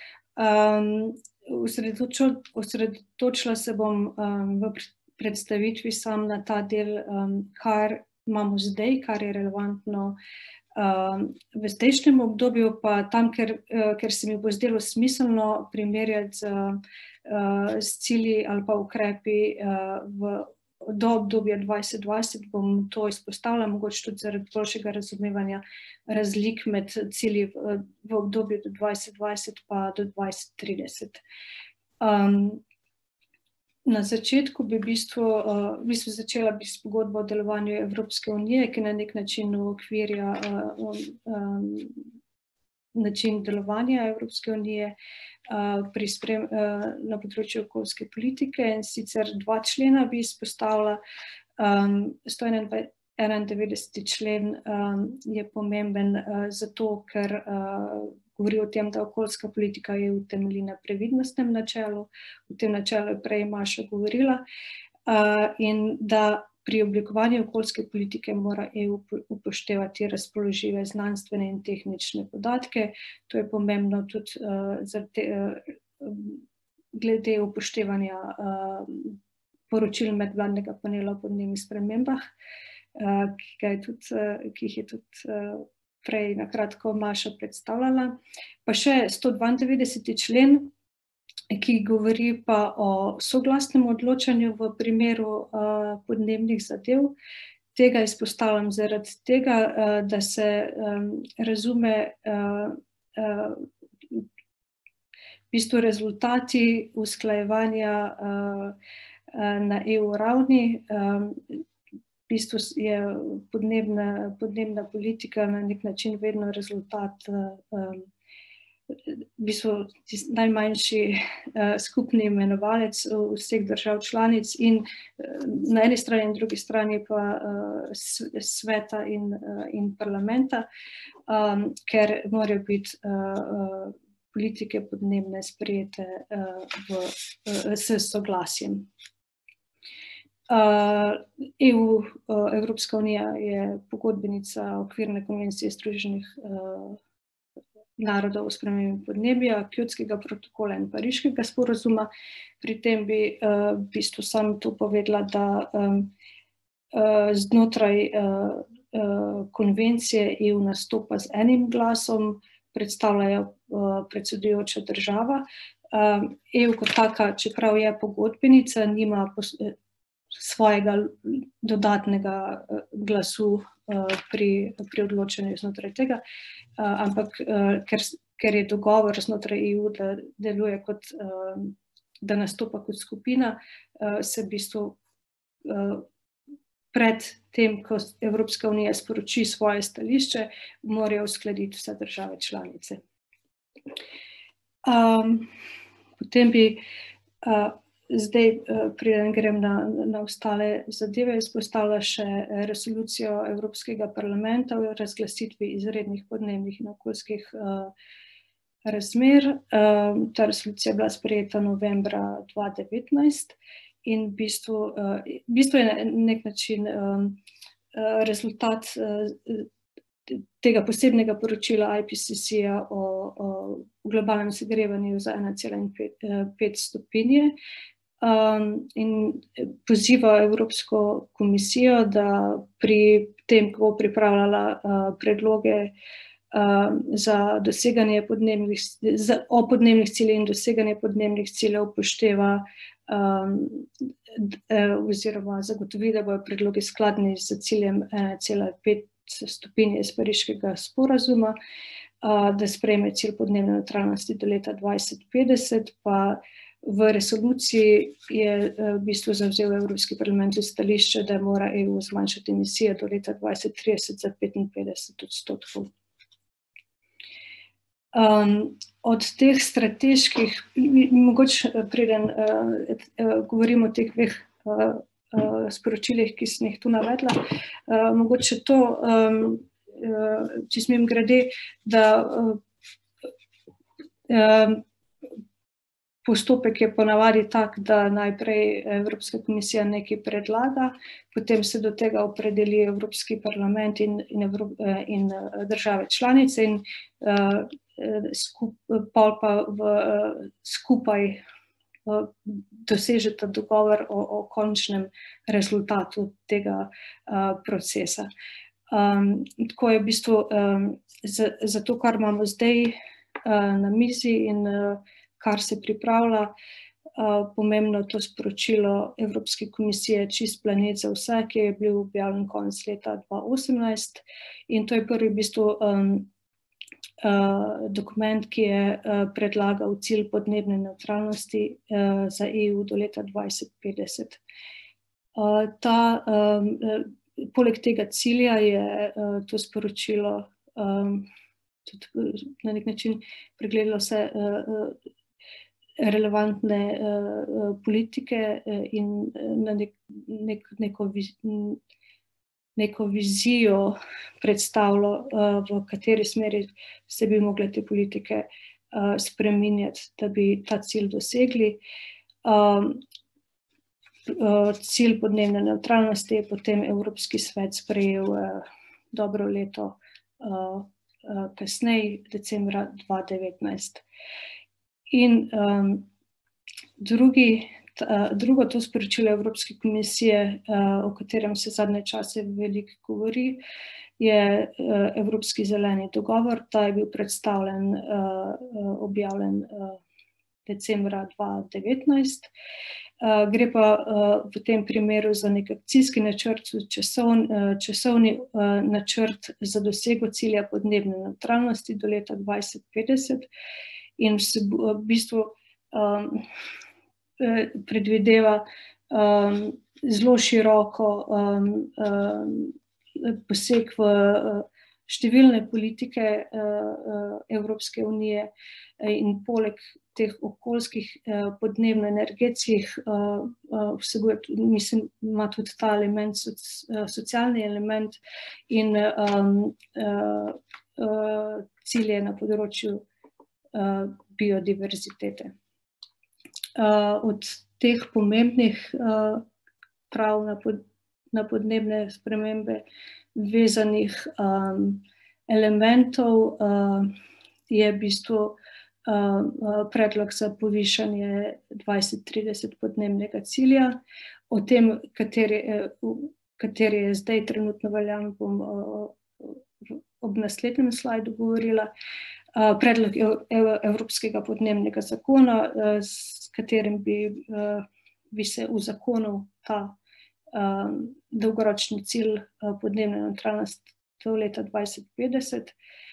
Um, osredotočila, osredotočila se bom um, v predstavitvi sam na ta del, um, kar imamo zdaj, kar je relevantno um, v zdajšnjem obdobju, pa tam, ker, uh, ker se mi bo zdelo smiselno primerjati z, uh, s cilji ali pa ukrepi uh, v do obdobja dvajset dvajset, bom to izpostavila, mogoče tudi zaradi boljšega razumevanja razlik med cilji v, v obdobju do dvajset dvajset pa do dvajset trideset. Um, na začetku bi v bistvu, uh, v bistvu začela bi s pogodbo o delovanju Evropske unije, ki na nek način uokvirja uh, um, način delovanja Evropske unije uh, pri sprem, uh, na področju okoljske politike, in sicer dva člena bi izpostavila. Um, sto enaindevetdeseti člen um, je pomemben uh, zato, ker uh, govori o tem, da okoljska politika je utemelji na previdnostnem načelu, v tem načelu je prej Maša govorila, uh, in da pri oblikovanju okoljske politike mora E U upoštevati razpoložljive znanstvene in tehnične podatke. To je pomembno tudi uh, zaradi, uh, glede upoštevanja uh, poročil medvladnega panela o podnebnih spremembah, uh, ki, je tudi, uh, ki jih je tudi uh, prej na kratko Maša predstavljala. Pa še sto dvaindevetdeseti člen, ki govori pa o soglasnem odločanju v primeru uh, podnebnih zadev. Tega izpostavljam zaradi tega, uh, da se um, razume uh, uh, v bistvu rezultati usklajevanja uh, uh, na E U ravni. Um, v bistvu je podnebna, podnebna politika na nek način vedno rezultat uh, um, v bistvu najmanjši uh, skupni imenovalec vseh držav članic in uh, na eni strani in drugi strani pa uh, sveta in, uh, in parlamenta, um, ker morajo biti uh, uh, politike podnebne sprejete uh, v, uh, s soglasjem. Uh, E U, uh, Evropska unija je pogodbenica okvirne konvencije Združenih uh, narodov o spremembi podnebja, Kjotskega protokola in Pariškega sporazuma. Pri tem bi uh, v bistvu sam to povedala, da um, uh, znotraj uh, uh, konvencije E U nastopa z enim glasom, predstavljajo uh, predsedujoča država. Um, E U kot taka, čeprav je pogodbenica, nima pos- svojega dodatnega uh, glasu uh, pri, pri odločanju znotraj tega. Uh, ampak uh, ker, ker je dogovor znotraj E U, da deluje kot, uh, da nastopa kot skupina, uh, se v bistvu uh, pred tem, ko Evropska unija sporoči svoje stališče, morajo uskladiti vse države članice. Um, potem bi uh, zdaj, uh, preden grem na, na ostale zadeve, izpostavila še resolucijo Evropskega parlamenta o razglasitvi izrednih podnebnih in okoljskih uh, razmer. Uh, ta resolucija je bila sprejeta novembra dva tisoč devetnajst in v bistvu, uh, v bistvu je na nek način um, uh, rezultat uh, tega posebnega poročila I P C C-ja o, o globalnem segrevanju za ena cela pet stopinje. Um, in poziva Evropsko komisijo, da pri tem, ko bo pripravljala uh, predloge uh, za doseganje podnebnih, za, o podnebnih ciljih in doseganje podnebnih ciljev upošteva um, d, eh, oziroma zagotovi, da bodo predlogi skladni z ciljem ena cela pet stopinje iz Pariškega sporazuma, uh, da sprejme cilj podnebne nevtralnosti do leta dvajset petdeset, pa v resoluciji je v bistvu zavzel Evropski parlament stališče, da mora E U zmanjšati emisije do leta dvajset trideset za petinpetdeset odstotkov. Um, od teh strateških, mogoče preden uh, uh, govorimo o teh dveh uh, uh, sporočilih, ki sem jih tu navedla. Uh, mogoče to, um, uh, če smem grede, da uh, um, postopek je ponavadi tak, da najprej Evropska komisija nekaj predlaga, potem se do tega opredeli Evropski parlament in, in, Evrop, in države članice in uh, skup, pol pa v, skupaj uh, dosežeta dogovor o, o končnem rezultatu tega uh, procesa. Um, tako je v bistvu um, za, za to, kar imamo zdaj uh, na mizi in uh, kar se pripravlja, uh, pomembno to sporočilo Evropske komisije Čist planet za vse, ki je bil objavljen konec leta dva osemnajst in to je prvi v bistvu um, uh, dokument, ki je uh, predlagal cilj podnebne nevtralnosti uh, za E U do leta dvajset petdeset. Uh, ta, um, uh, poleg tega cilja je uh, to sporočilo um, tudi na nek način pregledalo vse uh, relevantne uh, politike in na nek, nek, neko, viz, neko vizijo predstavilo, uh, v kateri smeri se bi mogle te politike uh, spreminjati, da bi ta cilj dosegli. Um, uh, cilj podnebne nevtralnosti je potem Evropski svet sprejel uh, dobro leto uh, uh, kasneje, decembra dva devetnajst. In um, drugi, ta, drugo to sporočilo Evropske komisije, uh, o katerem se zadnje čase veliko govori, je uh, Evropski zeleni dogovor. Ta je bil predstavljen, uh, objavljen uh, decembra dva devetnajst. Uh, gre pa uh, v tem primeru za nek akcijski načrt, časovni, uh, časovni uh, načrt za dosego cilja podnebne nevtralnosti do leta dvajset petdeset. In se v bistvu um, predvideva um, zelo široko um, um, poseg v uh, številne politike uh, Evropske unije in poleg teh okoljskih, uh, podnebno-energetskih uh, uh, vsebuje, mislim, ima tudi ta element, soc, uh, socialni element in um, uh, uh, cilje na področju biodiverzitete. Od teh pomembnih prav na, pod, na podnebne spremembe vezanih um, elementov uh, je v bistvu uh, predlog za povišanje dvajset trideset podnebnega cilja. O tem, kateri, kateri je zdaj trenutno veljan, bom uh, ob naslednjem slajdu govorila. Predlog Evropskega podnebnega zakona, s katerim bi, bi se uzakonil ta um, dolgoročni cilj podnebne nevtralnosti do leta dvajset petdeset.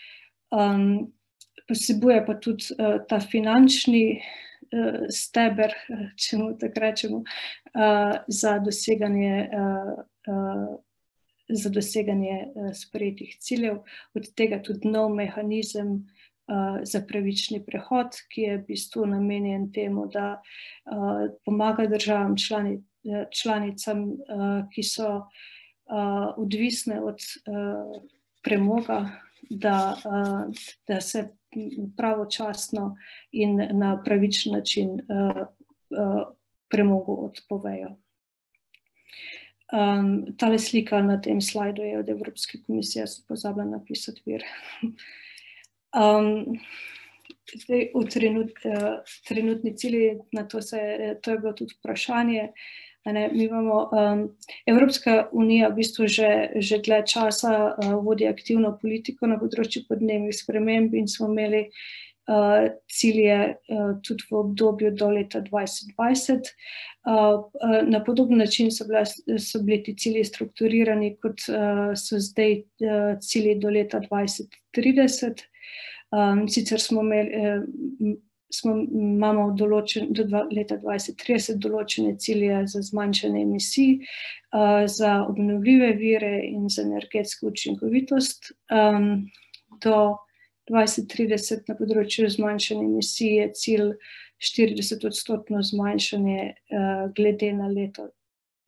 Um, posebuje pa tudi uh, ta finančni uh, steber, če mu tako rečemo, uh, za doseganje, uh, uh, za doseganje uh, sprejetih ciljev, od tega tudi nov mehanizem za pravični prehod, ki je v bistvu namenjen temu, da uh, pomaga državam člani, članicam, uh, ki so uh, odvisne od uh, premoga, da, uh, da se pravočasno in na pravičen način uh, uh, premogu odpovejo. Um, tale slika na tem slajdu je od Evropske komisije, sem pozabila napisati vir. Um, zdaj, v trenut, uh, trenutni cilji, na to, se, to je bilo tudi vprašanje. Ne, mi imamo, um, Evropska unija v bistvu že, že dlje časa uh, vodi aktivno politiko na področju podnebnih sprememb in smo imeli uh, cilje uh, tudi v obdobju do leta dvajset dvajset. Uh, uh, na podoben način so, bile, so bili ti cilji strukturirani, kot uh, so zdaj uh, cilji do leta dvajset trideset. Um, sicer smo imeli, eh, smo, imamo določen, do dva, leta dvajset trideset določene cilje za zmanjšanje emisij, uh, za obnovljive vire in za energetsko učinkovitost. Um, do dvajset trideset na področju zmanjšanja emisij je cilj štirideset odstotno zmanjšanje uh, glede na leto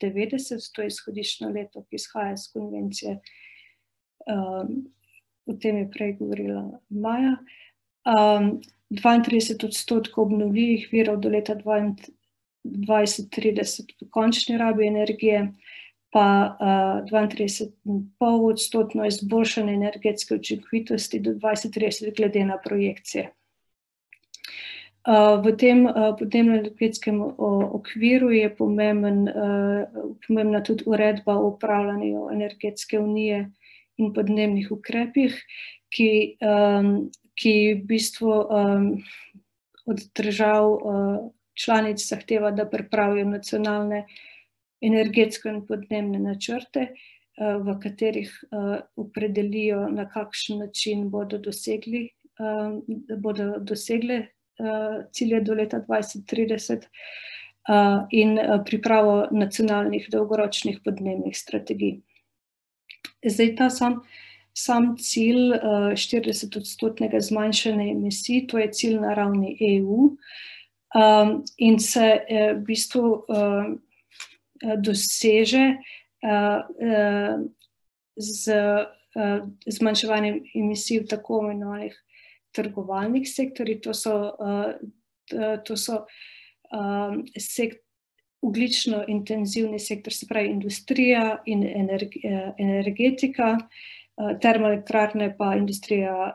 devetdeset, to je izhodiščno leto, ki izhaja iz konvencije. Um, o tem je prej govorila Maja. Um, dvaintrideset odstotkov obnovljivih virov do leta dvajset trideset v končni rabi energije, pa uh, dvaintrideset celih pet odstotno izboljšanje energetske učinkovitosti do dvajset trideset glede na projekcije. Uh, v tem uh, podnebno-energetskem okviru je pomemben, uh, pomembna tudi uredba o upravljanju energetske unije in podnebnih ukrepih, ki, um, ki v bistvu um, od držav uh, članic zahteva, da pripravijo nacionalne energetske in podnebne načrte, uh, v katerih uh, opredelijo, na kakšen način bodo dosegli, uh, bodo dosegle uh, cilje do leta dvajset trideset uh, in uh, pripravo nacionalnih dolgoročnih podnebnih strategij. Zdaj ta sam, sam cilj uh, štirideset odstotnega zmanjšanja emisij, to je cilj na ravni E U um, in se uh, v bistvu uh, doseže uh, uh, z uh, zmanjševanjem emisij v tako imenovanih trgovalnih sektorjih. To so, uh, to so um, sektorji, ugljično intenzivni sektor, se pravi industrija in energetika, termoelektrarne pa industrija,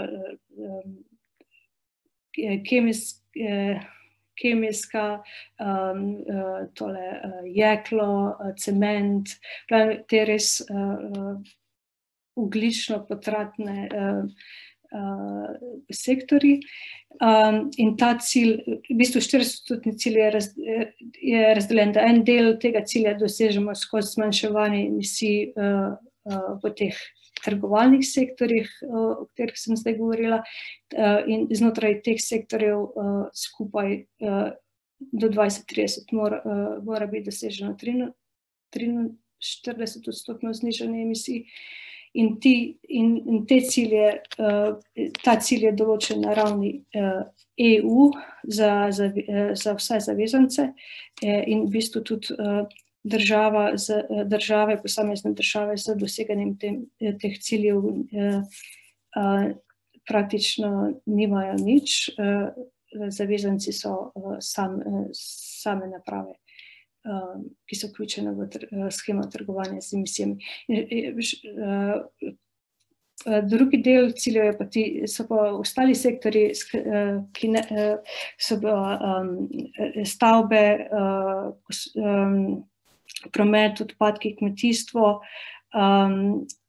kemijska, tole jeklo, cement, te res ugljično potratne sektorji. Um, in ta cilj, v bistvu štiridesetodstotni cilj je, raz, je razdeljen, da en del tega cilja dosežemo skozi zmanjševanje emisij uh, uh, v teh trgovalnih sektorjih, uh, o katerih sem zdaj govorila, uh, in znotraj teh sektorjev uh, skupaj uh, do dvajset trideset mora, uh, mora biti doseženo triinštirideset odstotno znižanje emisij. In, ti, in, in te cilje, uh, ta cilj je določen na ravni uh, E U za, za, za vse zavezance eh, in v bistvu tudi uh, država, z, države, posamezne države z doseganjem tem, teh ciljev uh, uh, praktično nimajo nič, uh, zavezanci so uh, sam, uh, same naprave, ki so vključene v shemo trgovanja z emisijami. Drugi del ciljev je pa ti, so pa ostali sektori, ki ne, so um, stavbe, um, promet, odpadki, kmetijstvo. Um,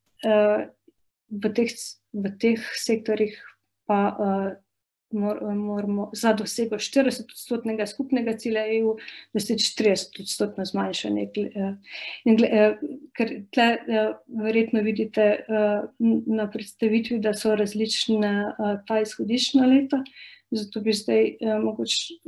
v, teh, v teh sektorjih pa uh, moramo za dosego štirideset odstotnega skupnega cilja E U doseči trideset odstotno zmanjšanje. In, ker tle verjetno vidite na predstavitvi, da so različne ta izhodiščna leta, zato bi zdaj mogoče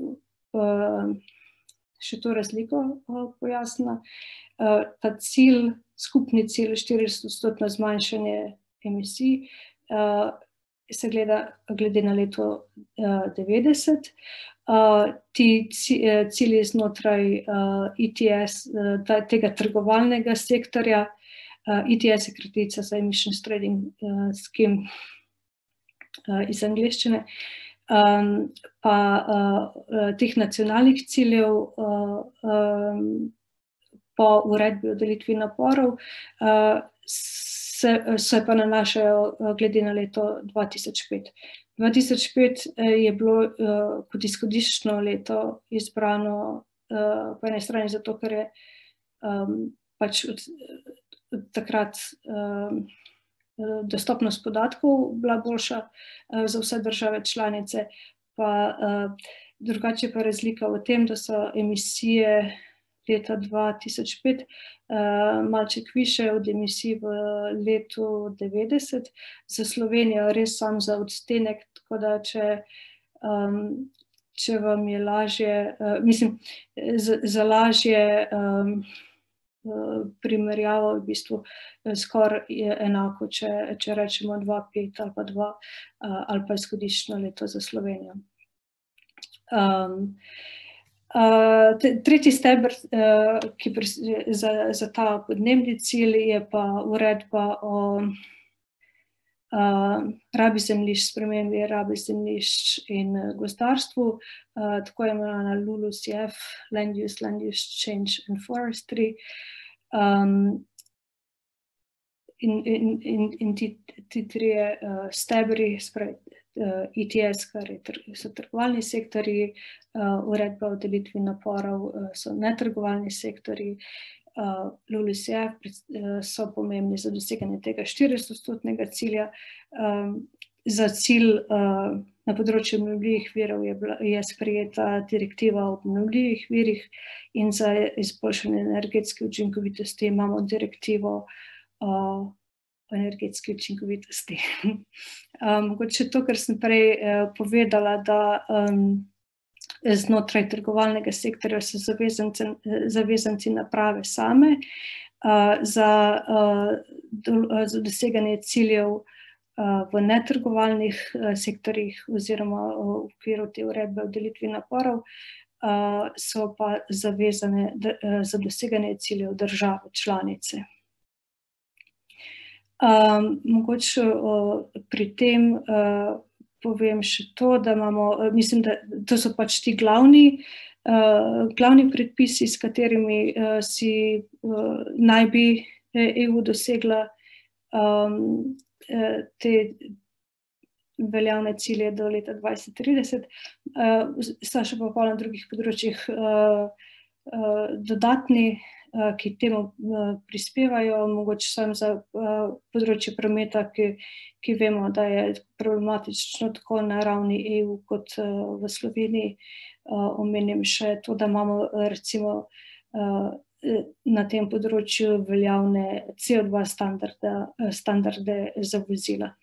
še to razliko pojasnila. Ta cilj, skupni cilj štirideset odstotno zmanjšanje emisij se gleda glede na leto uh, devetdeset. Uh, ti cilji znotraj uh, E T S, uh, tega trgovalnega sektorja, uh, E T S je kratica za Emissions Trading uh, Scheme uh, iz angleščine, um, pa uh, teh nacionalnih ciljev uh, um, po uredbi o delitvi naporov uh, Se, se pa nanašajo glede na leto dva tisoč pet. dva tisoč pet je bilo uh, kot izhodiščno leto izbrano uh, po eni strani zato, ker je um, pač od, od takrat um, dostopnost podatkov bila boljša uh, za vse države članice, pa uh, drugače pa razlika v tem, da so emisije leta dva tisoč pet uh, malček više od emisij v letu devetdeset, za Slovenijo res sam za odstenek, tako da če, um, če vam je lažje, uh, mislim, za, za lažje um, uh, primerjavo v bistvu skoraj je enako, če, če rečemo dva pet ali pa dva uh, ali pa izhodiščno leto za Slovenijo. Um, Uh, tretji steber, uh, ki pres, za, za ta podnebni cilj, je pa uredba o uh, rabi zemljišč, spremembi rabi zemljišč in gozdarstvu, uh, tako imenovana LULUCF, Land Use, Land Use Change and Forestry. Um, in, in, in, in ti, ti trije uh, stebri, spravi, uh, E T S, kar je, so trgovalni sektori, uh, uredba o delitvi naporov, uh, so netrgovalni sektori, uh, LULUCF uh, so pomembni za doseganje tega štiridesetodstotnega cilja. Um, za cilj uh, na področju obnovljivih virov je, bila, je sprejeta direktiva o obnovljivih virih in za izboljšanje energetske učinkovitosti imamo direktivo o energetski učinkovitosti. Mogoče um, to, kar sem prej uh, povedala, da um, znotraj trgovalnega sektorja so zavezanci, zavezanci naprave same uh, za, uh, do, uh, za doseganje ciljev uh, v netrgovalnih uh, sektorjih oziroma v okviru te uredbe o delitvi naporov, uh, so pa zavezane d, uh, za doseganje ciljev države članice. Um, mogoče uh, pri tem uh, povem še to, da imamo, uh, mislim, da to so pač ti glavni, uh, glavni predpisi, s katerimi uh, si uh, naj bi E U dosegla um, uh, te veljavne cilje do leta dvajset trideset. Uh, sta še pa pa na drugih področjih uh, uh, dodatni, ki temu prispevajo, mogoče samo za področje prometa, ki, ki vemo, da je problematično tako na ravni E U kot v Sloveniji. Omenim še to, da imamo recimo na tem področju veljavne C O dva standarde, standarde za vozila.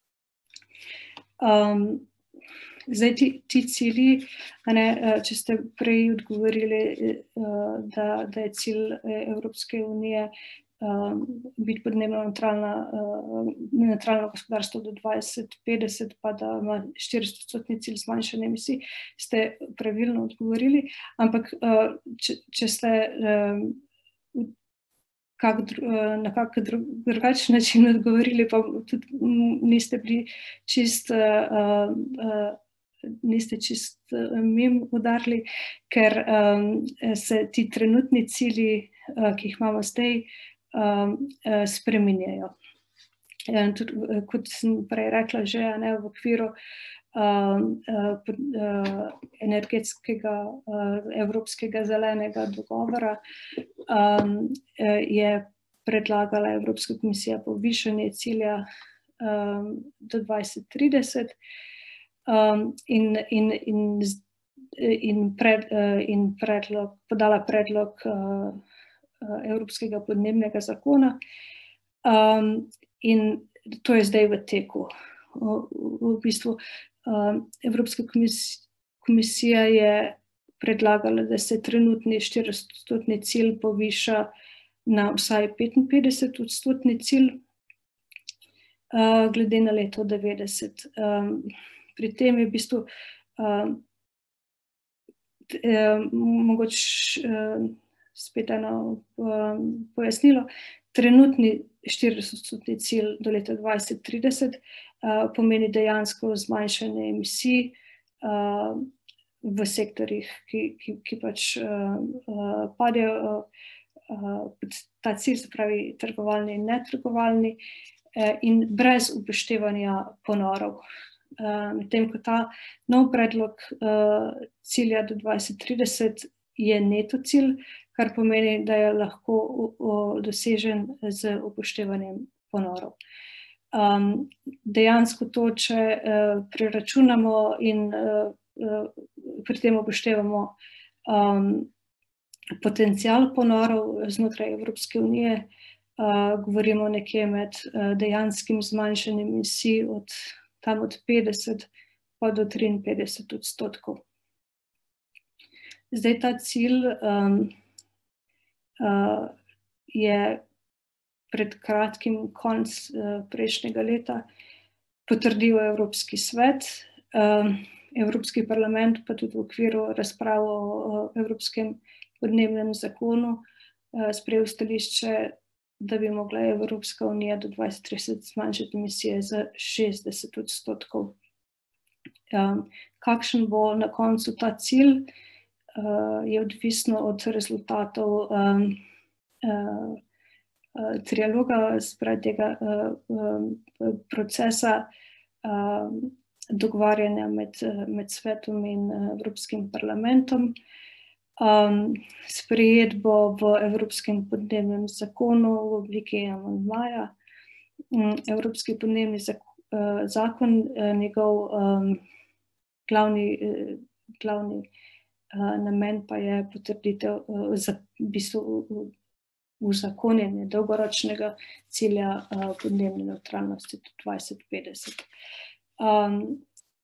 Um, Zdaj, ti, ti cilji, ne, če ste prej odgovorili, da, da je cilj Evropske unije um, biti podnebno neutralna, uh, neutralno gospodarstvo do dvajset petdeset, pa da ima štiridesetodstotni cilj zmanjšanja emisij, ste pravilno odgovorili, ampak uh, če, če ste um, kak, na kak drugačen način odgovorili, pa tudi niste bili čist uh, uh, niste čist mim udarili, ker um, se ti trenutni cilji, uh, ki jih imamo zdaj, um, uh, spreminjajo. In tudi, kot sem prej rekla že, ne, v okviru um, uh, uh, energetskega uh, evropskega zelenega dogovora um, uh, je predlagala Evropska komisija povišanje cilja um, do dvajset trideset. Um, in, in, in, in, pred, uh, in predlog, podala predlog uh, uh, Evropskega podnebnega zakona. Um, in to je zdaj v teku. V, v bistvu um, Evropska komisija, komisija je predlagala, da se trenutni štiridesetodstotni cilj poviša na vsaj petinpetdesetodstotni cilj uh, glede na leto devetdeset. Um, Pri tem je v bistvu um, um, mogoče um, spet eno um, pojasnilo. Trenutni štiridesetodstotni cilj do leta dvajset trideset uh, pomeni dejansko zmanjšanje emisij uh, v sektorjih, ki, ki, ki pač uh, uh, padejo uh, pod ta cilj, se pravi trgovalni in netrgovalni, uh, in brez upoštevanja ponorov. Medtem ko ta nov predlog uh, cilja do dvajset trideset je neto cilj, kar pomeni, da je lahko uh, uh, dosežen z upoštevanjem ponorov. Um, dejansko to, če uh, preračunamo in uh, uh, pri tem upoštevamo um, potencial ponorov znotraj Evropske unije, uh, govorimo nekje med uh, dejanskim zmanjšanjem emisij od tam od petdeset pa do triinpetdeset odstotkov. Zdaj ta cilj um, uh, je pred kratkim konc uh, prejšnjega leta potrdil Evropski svet. Um, Evropski parlament, pa tudi v okviru razprav o Evropskem podnebnem zakonu, sprejel stališče, da bi mogla Evropska unija do dvajset trideset zmanjšati emisije za šestdeset odstotkov. Kakšen bo na koncu ta cilj, je odvisno od rezultatov trialoga, spravi tega procesa dogovarjanja med, med svetom in Evropskim parlamentom. Um, sprejet bo v Evropskem podnebnem zakonu v obliki amandmaja. Um, Evropski podnebni zakon, zakon njegov um, glavni, glavni uh, namen pa je potrditev, uh, za, v bistvu uzakonjenje dolgoročnega cilja uh, podnebne nevtralnosti do dvajset petdeset. Um,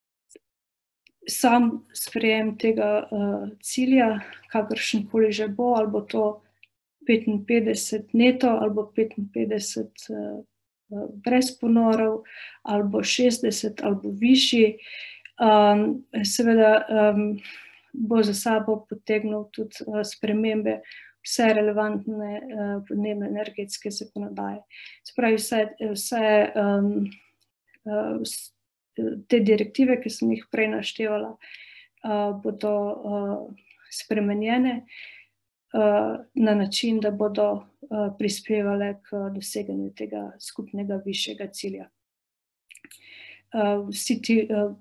Sam sprejem tega uh, cilja, kakršenkoli že bo, ali bo to petinpetdeset neto, ali bo petinpetdeset uh, brez ponorov, ali bo šestdeset, ali bo višji, um, seveda um, bo za sabo potegnil tudi uh, spremembe vse relevantne uh, podnebne energetske zakonodaje. Se pravi, vse, vse um, uh, te direktive, ki sem jih prej naštevala, uh, bodo uh, spremenjene uh, na način, da bodo uh, prispevale k doseganju tega skupnega višjega cilja. Uh, vsi ti, uh,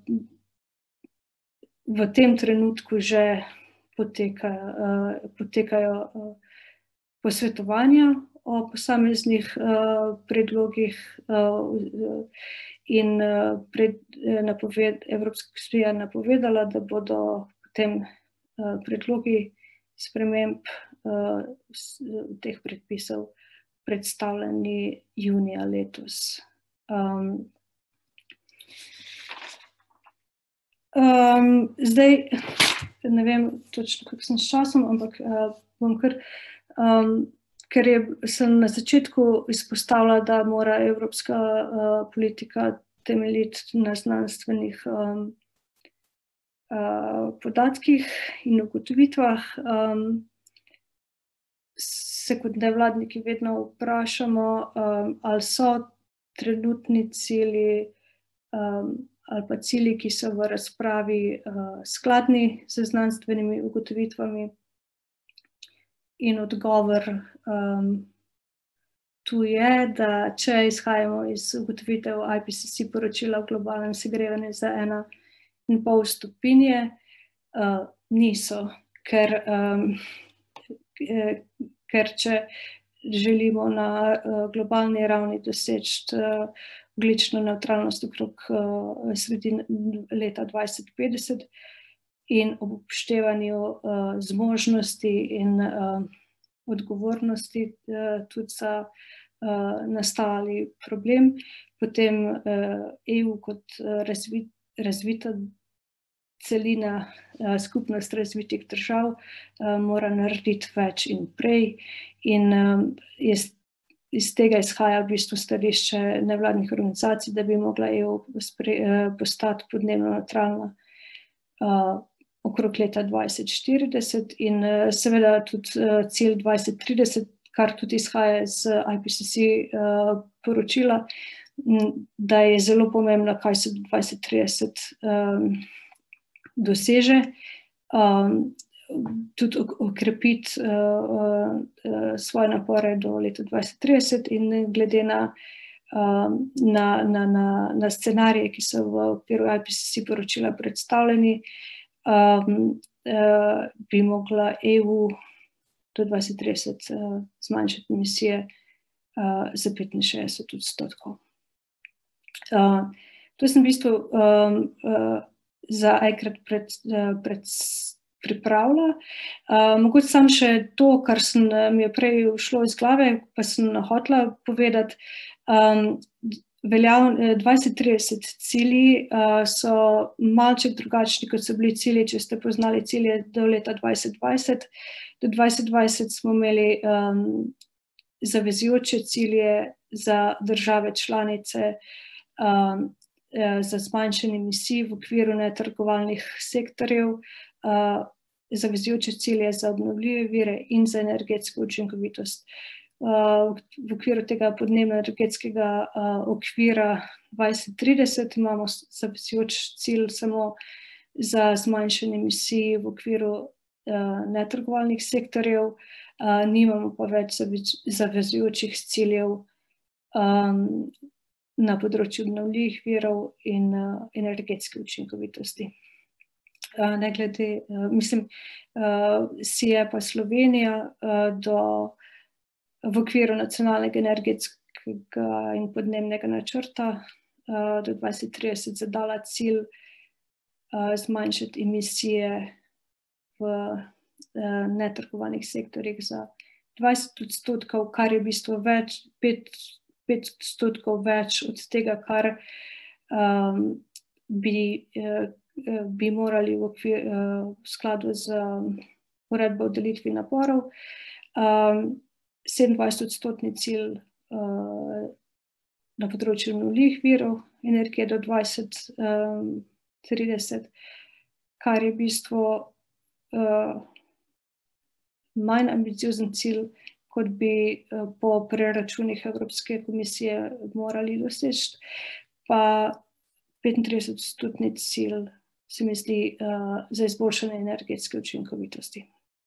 v tem trenutku že poteka, uh, potekajo uh, posvetovanja o posameznih uh, predlogih uh, in uh, pred, napoved, Evropska komisija je napovedala, da bodo potem uh, predlogi sprememb uh, teh predpisov predstavljeni junija letos. Um, um, zdaj, ne vem točno, kako sem s časom, ampak uh, bom kar... Um, ker je, sem na začetku izpostavila, da mora evropska uh, politika temeljiti na znanstvenih um, uh, podatkih in ugotovitvah. Um, se kot nevladniki vedno vprašamo, um, ali so trenutni cilji um, ali pa cilji, ki so v razpravi uh, skladni z znanstvenimi ugotovitvami. In odgovor um, tu je, da če izhajamo iz ugotovitev I P C C poročila o globalnem segrevanju za ena in pol stopinje, uh, niso, ker, um, ker če želimo na uh, globalni ravni doseči uh, ogljično nevtralnost okrog uh, sredine leta dvajset petdeset, in ob upoštevanju uh, zmožnosti in uh, odgovornosti uh, tudi za uh, nastali problem, potem uh, E U kot uh, razvit, razvita celina, uh, skupnost razvitih držav uh, mora narediti več in prej, in um, je, iz tega izhaja v bistvu stališče nevladnih organizacij, da bi mogla E U spre, uh, postati podnebno nevtralna uh, okrog leta dvajset štirideset in uh, seveda tudi uh, cilj dvajset trideset, kar tudi izhaja iz I P C C uh, poročila, m, da je zelo pomembno, kaj se do dvajset trideset um, doseže, um, tudi okrepiti uh, uh, svoje napore do leta dvajset trideset in glede na, uh, na, na, na, na scenarije, ki so v okviru I P C C poročila predstavljeni, Um, uh, bi mogla E U do dvajset trideset uh, zmanjšati emisije uh, za petinšestdeset odstotkov. Uh, to sem v bistvu um, uh, za enkrat pred, uh, pred, pripravila. Uh, mogoče sam še to, kar sem, mi je prej šlo iz glave, pa sem hotela povedati. Um, Veljav, dvajset trideset cilji uh, so malček drugačni, kot so bili cilji, če ste poznali cilje do leta dvajset dvajset. Do dvajset dvajset smo imeli um, zavezujoče cilje za države članice um, za zmanjšanje emisij v okviru netrgovalnih sektorjev, zavezujoče cilje za obnovljive vire in za energetsko učinkovitost. V okviru tega podnebno-energetskega okvira dvajset trideset imamo zavezujoč cilj samo za zmanjšanje emisij v okviru netrgovalnih sektorjev, nimamo pa več zavezujočih ciljev na področju obnovljivih virov in energetske učinkovitosti. Ne glede, mislim, si je pa Slovenija do v okviru nacionalnega energetskega in podnebnega načrta do dvajset trideset zadala cilj zmanjšati emisije v netrgovanih sektorjih za dvajset odstotkov, kar je v bistvu več, pet, pet odstotkov več od tega, kar um, bi, uh, bi morali v, okvir, uh, v skladu z uredbo o delitvi naporov. Um, sedemindvajset odstotni cilj uh, na področju obnovljivih virov energije do dvajset trideset, kar je v bistvu uh, manj ambiciozen cilj, kot bi uh, po preračunih Evropske komisije morali doseči, pa petintrideset odstotni cilj se mi zdi uh, za izboljšanje energetske učinkovitosti.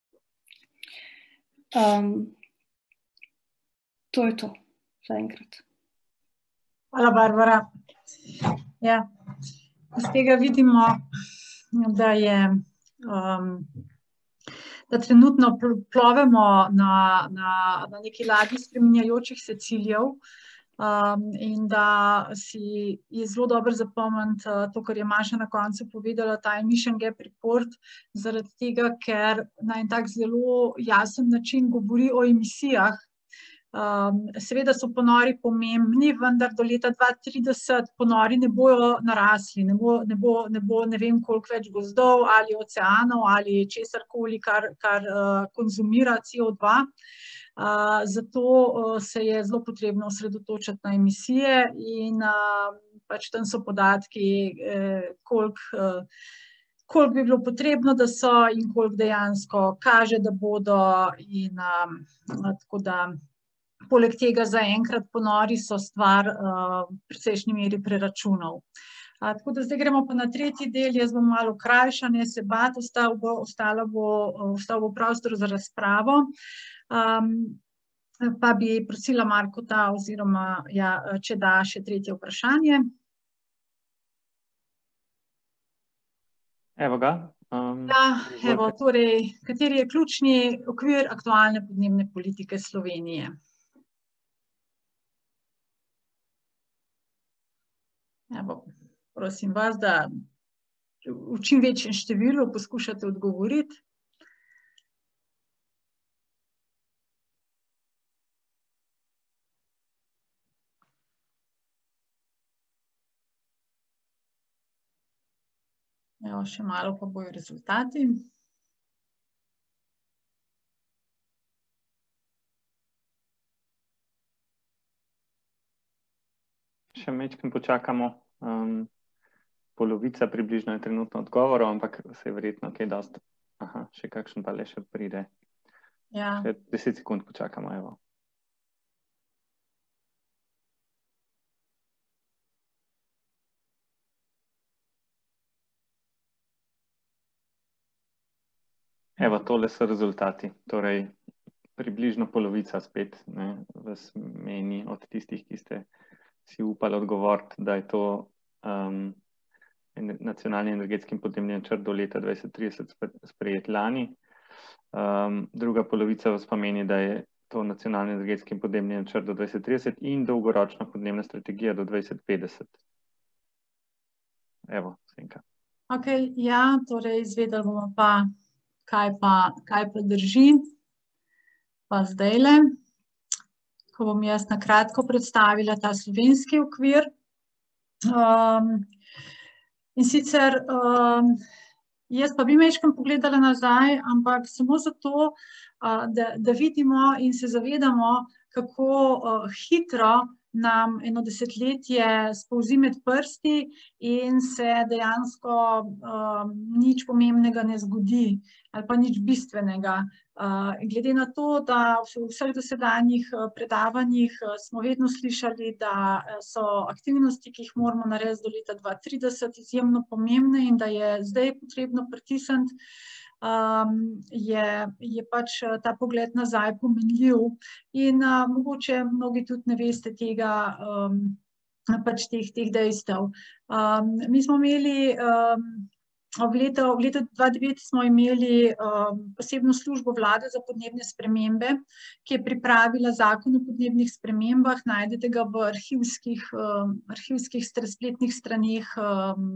Um, To je to, zaenkrat. Hvala, Barbara. Ja, iz tega vidimo, da je, um, da trenutno plovemo na, na, na neki ladji spreminjajočih se ciljev, um, in da si je zelo dobro zapomniti uh, to, kar je Maša na koncu povedala, ta emission gap report, zaradi tega, ker na en tak zelo jasen način govori o emisijah. Um, seveda so ponori pomembni, vendar do leta dva tisoč trideset ponori ne bojo narasli, ne bo, ne bo, ne bo ne vem koliko več gozdov ali oceanov ali česarkoli, kar, kar uh, konzumira C O dva. Uh, zato uh, se je zelo potrebno osredotočiti na emisije in uh, pač tam so podatki, eh, koliko, uh, koliko bi bilo potrebno, da so in koliko dejansko kaže, da bodo in um, tako da poleg tega zaenkrat ponori so stvar uh, v precejšnji meri preračunov. Uh, tako da zdaj gremo pa na tretji del, jaz bom malo krajša, ne se bati, ostal bo, ostalo bo, ostal bo prostor za razpravo. Um, pa bi prosila Markota oziroma, ja, če da še tretje vprašanje. Evo ga. Um, ja, evo, torej, kateri je ključni okvir aktualne podnebne politike Slovenije? Evo, prosim vas, da v čim večjem številu poskušate odgovoriti. Evo, še malo pa bojo rezultati. Še majčkeno počakamo. Um, polovica približno je trenutno odgovorov, ampak se je verjetno kaj dosti. Aha, še kakšen pa le še pride. Ja. Še deset sekund počakamo, evo. Evo, tole so rezultati. Torej, približno polovica spet, ne, vas meni od tistih, ki ste si upali odgovoriti, da je to um, nacionalni energetski in podnebni načrt do leta dvajset trideset sprejet lani. Um, druga polovica vas pa meni, da je to nacionalni energetski in podnebni načrt do dvajset trideset in dolgoročna podnebna strategija do dvajset petdeset. Evo, Senka. Ok, ja, torej izvedeli bomo pa, kaj pa, kaj pa drži. Pa zdajle. Ko bom jaz na kratko predstavila ta slovenski okvir. Um, in sicer, um, jaz pa bi majčkeno pogledala nazaj, ampak samo zato, uh, da, da vidimo in se zavedamo, kako uh, hitro nam eno desetletje spolzi med prsti in se dejansko um, nič pomembnega ne zgodi ali pa nič bistvenega. Uh, glede na to, da v vseh dosedanjih predavanjih smo vedno slišali, da so aktivnosti, ki jih moramo narediti do leta dva trideset, izjemno pomembne in da je zdaj potrebno pritisniti, um, je, je pač ta pogled nazaj pomenljiv. In uh, mogoče mnogi tudi ne veste tega, um, pač teh, teh dejstev. Um, mi smo imeli um, V letu, v letu dva devet smo imeli um, posebno službo vlade za podnebne spremembe, ki je pripravila zakon o podnebnih spremembah. Najdete ga v arhivskih, um, arhivskih spletnih straneh um,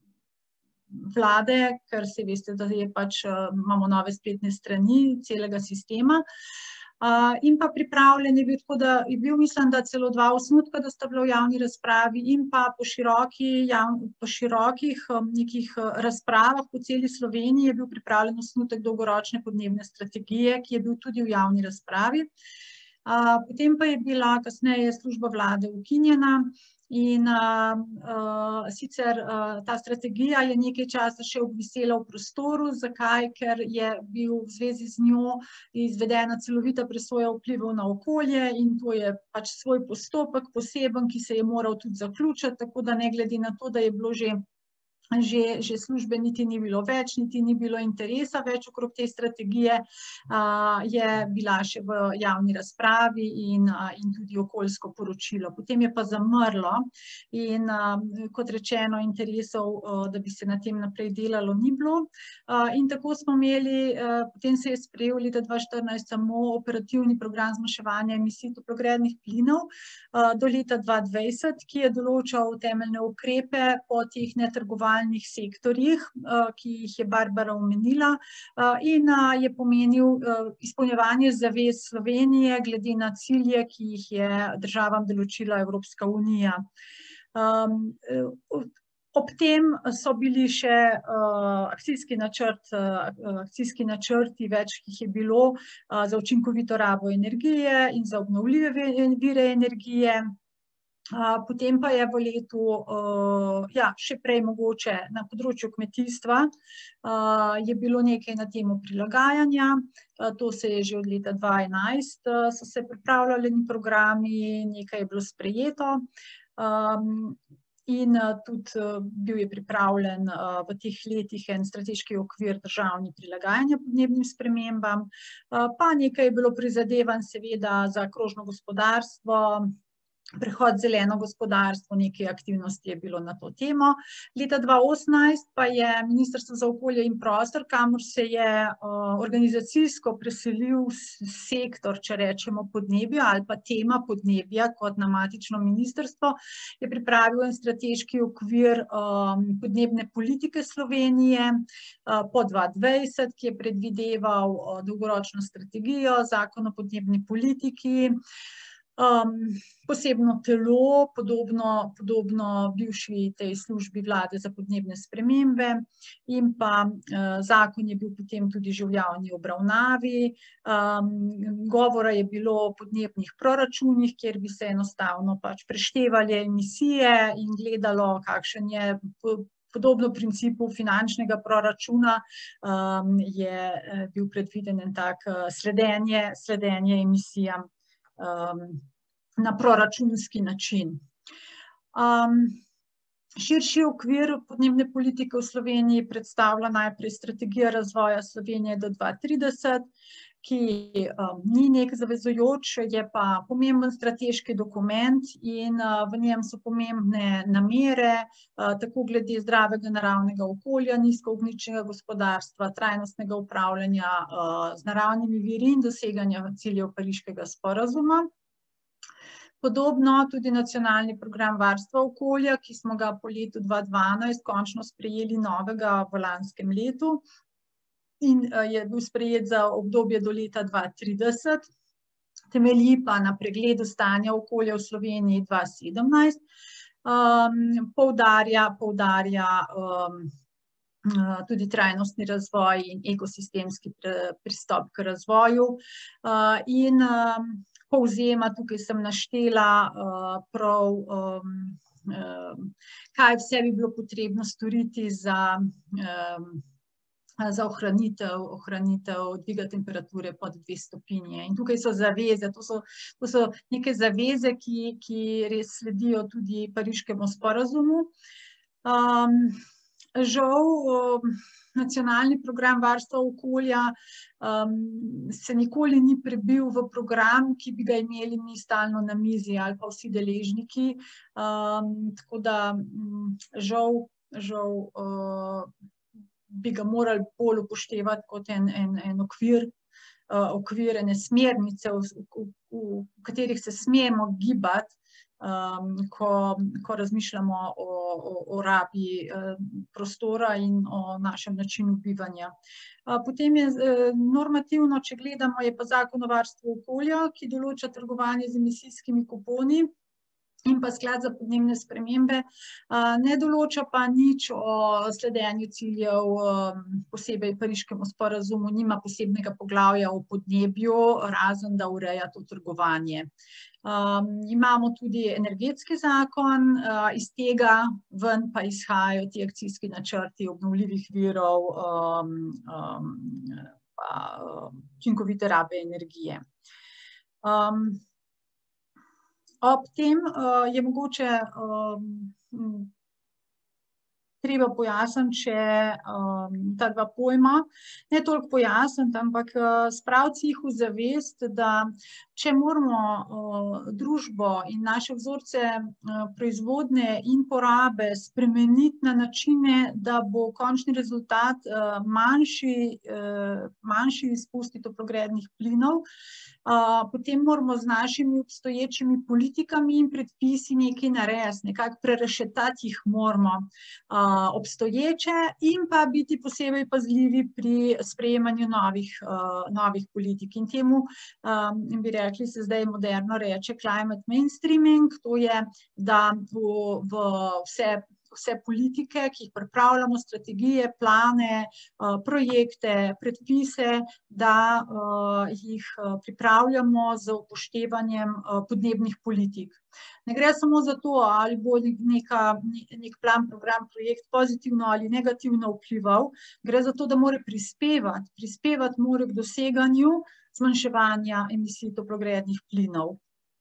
vlade, ker se veste, da je pač, um, imamo nove spletne strani celega sistema. Uh, in pa pripravljen je bil, tako da je bil, mislim, da celo dva osnutka, da sta bila v javni razpravi in pa po, široki, jav, po širokih um, nekih razpravah po celi Sloveniji je bil pripravljen osnutek dolgoročne podnebne strategije, ki je bil tudi v javni razpravi. Uh, potem pa je bila kasneje služba vlade ukinjena. In uh, uh, sicer uh, ta strategija je nekaj časa še obvisela v prostoru. Zakaj? Ker je bil v zvezi z njo izvedena celovita presoja vplivov na okolje in to je pač svoj postopek poseben, ki se je moral tudi zaključiti, tako da ne glede na to, da je bilo že Že, že službe niti ni bilo več, niti ni bilo interesa več okrog te strategije, uh, je bila še v javni razpravi in, uh, in tudi okoljsko poročilo. Potem je pa zamrlo in uh, kot rečeno, interesov, uh, da bi se na tem naprej delalo, ni bilo. Uh, in tako smo imeli, uh, potem se je sprejel leta dva štirinajst samo operativni program zmanjševanja emisij toplogrednih plinov uh, do leta dva dvajset, ki je določal temeljne ukrepe po teh netrgovalnih sektorjih, ki jih je Barbara omenila, in je pomenil izpolnjevanje zavez Slovenije glede na cilje, ki jih je državam določila Evropska unija. Ob tem so bili še akcijski načrt, akcijski načrti, več jih je bilo za učinkovito rabo energije in za obnovljive vire energije. Potem pa je v letu, ja, še prej mogoče na področju kmetijstva, je bilo nekaj na temo prilagajanja, to se je že od leta dva enajst, so se pripravljali programi, nekaj je bilo sprejeto in tudi bil je pripravljen v teh letih en strateški okvir državni prilagajanja podnebnim spremembam, pa nekaj je bilo prizadevanj seveda za krožno gospodarstvo, prehod zeleno gospodarstvo, nekaj aktivnosti je bilo na to temo. Leta dva osemnajst pa je Ministrstvo za okolje in prostor, kamor se je uh, organizacijsko preselil sektor, če rečemo podnebja ali pa tema podnebja kot na matično ministrstvo, je pripravil en strateški okvir um, podnebne politike Slovenije uh, po dva dvajset, ki je predvideval uh, dolgoročno strategijo, zakon o podnebni politiki, Um, posebno telo, podobno, podobno bivši tej službi vlade za podnebne spremembe in pa uh, zakon je bil potem tudi že v javni obravnavi. Um, govora je bilo o podnebnih proračunih, kjer bi se enostavno pač preštevali emisije in gledalo, kakšen je podobno principu finančnega proračuna, um, je bil predviden en tak sledenje, sledenje emisijam Um, na proračunski način. Um, širši okvir podnebne politike v Sloveniji predstavlja najprej strategija razvoja Slovenije do dva trideset, ki um, ni nek zavezujoč, je pa pomemben strateški dokument in uh, v njem so pomembne namere, uh, tako glede zdravega naravnega okolja, nizkoogljičnega gospodarstva, trajnostnega upravljanja uh, z naravnimi viri in doseganja ciljev Pariškega sporazuma. Podobno tudi nacionalni program varstva okolja, ki smo ga po letu dva dvanajst končno sprejeli novega v lanskem letu in je bil sprejet za obdobje do leta dva trideset, temelji pa na pregledu stanja okolja v Sloveniji dva sedemnajst, um, poudarja, poudarja um, tudi trajnostni razvoj in ekosistemski pristop k razvoju uh, in um, povzema, tukaj sem naštela uh, prav, um, um, kaj vse bi bilo potrebno storiti za, um, za ohranitev, ohranitev dviga temperature pod dve stopinje. In tukaj so zaveze, to so, to so neke zaveze, ki, ki res sledijo tudi Pariškemu sporazumu. Um, žal, um, nacionalni program varstva okolja um, se nikoli ni prebil v program, ki bi ga imeli mi stalno na mizi ali pa vsi deležniki. Um, tako da um, žal, žal uh, bi ga morali bolj upoštevati kot en, en, en okvir, uh, okvir ene smernice, v, v, v katerih se smemo gibati, um, ko, ko razmišljamo o, o, o rabi uh, prostora in o našem načinu bivanja. Uh, potem je uh, normativno, če gledamo, je pa Zakon o varstvu okolja, ki določa trgovanje z emisijskimi kuponi, in pa Sklad za podnebne spremembe, ne določa pa nič o sledenju ciljev, posebej Pariškemu sporazumu, nima posebnega poglavja o podnebju, razen da ureja to trgovanje. Um, imamo tudi energetski zakon, uh, iz tega ven pa izhajajo ti akcijski načrti obnovljivih virov, um, um, pa učinkovite rabe energije. Um, Ob tem uh, je mogoče um, treba pojasniti še um, ta dva pojma, ne toliko pojasniti, ampak uh, spraviti jih v zavest, da če moramo uh, družbo in naše vzorce uh, proizvodne in porabe spremeniti na načine, da bo končni rezultat uh, manjši, uh, manjši izpusti toplogrednih plinov, Uh, potem moramo z našimi obstoječimi politikami in predpisi nekaj narediti, nekako prerešetati jih moramo uh, obstoječe in pa biti posebej pazljivi pri sprejemanju novih, uh, novih politik. In temu um, bi rekli, se zdaj moderno reče climate mainstreaming, to je, da v, v vse vse politike, ki jih pripravljamo, strategije, plane, projekte, predpise, da jih pripravljamo z upoštevanjem podnebnih politik. Ne gre samo za to, ali bo neka, nek plan, program, projekt pozitivno ali negativno vplival, gre za to, da mora prispevati, prispevati mora k doseganju zmanjševanja emisij toplogrednih plinov.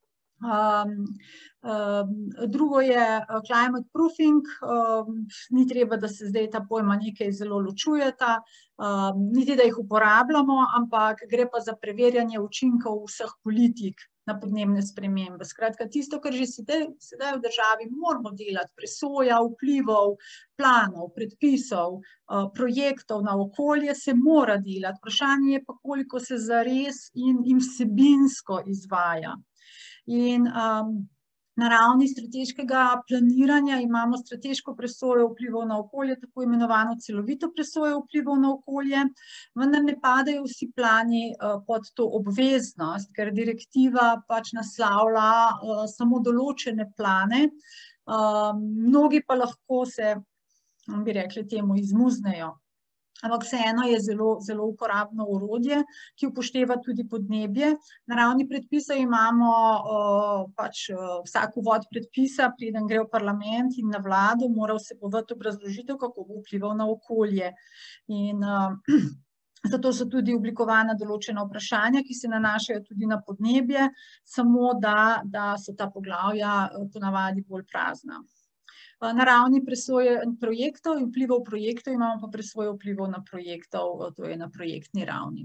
Um, um, drugo je climate proofing, um, ni treba, da se zdaj ta pojma nekaj zelo ločujeta, um, niti da jih uporabljamo, ampak gre pa za preverjanje učinkov vseh politik na podnebne spremembe. Skratka, tisto, kar že sedaj, sedaj v državi moramo delati, presoja vplivov, planov, predpisov, uh, projektov na okolje, se mora delati. Vprašanje je pa, koliko se zares in, in vsebinsko izvaja. In um, na ravni strateškega planiranja imamo strateško presojo vplivov na okolje, tako imenovano celovito presojo vplivov na okolje, vendar ne padajo vsi plani uh, pod to obveznost, ker direktiva pač naslavlja uh, samo določene plane, uh, mnogi pa lahko se, bi rekli, temu izmuznejo. Ampak vseeno je zelo, zelo uporabno orodje, ki upošteva tudi podnebje. Na ravni predpisa imamo uh, pač uh, vsak uvod predpisa, preden gre v parlament in na vlado, mora vsebovati obrazložitev, kako bo vplival na okolje. In uh, zato so tudi oblikovana določena vprašanja, ki se nanašajo tudi na podnebje, samo da, da so ta poglavja ponavadi bolj prazna. Na ravni presoje projektov in vplivov projektov imamo pa presojo vplivov na projektov, to je na projektni ravni.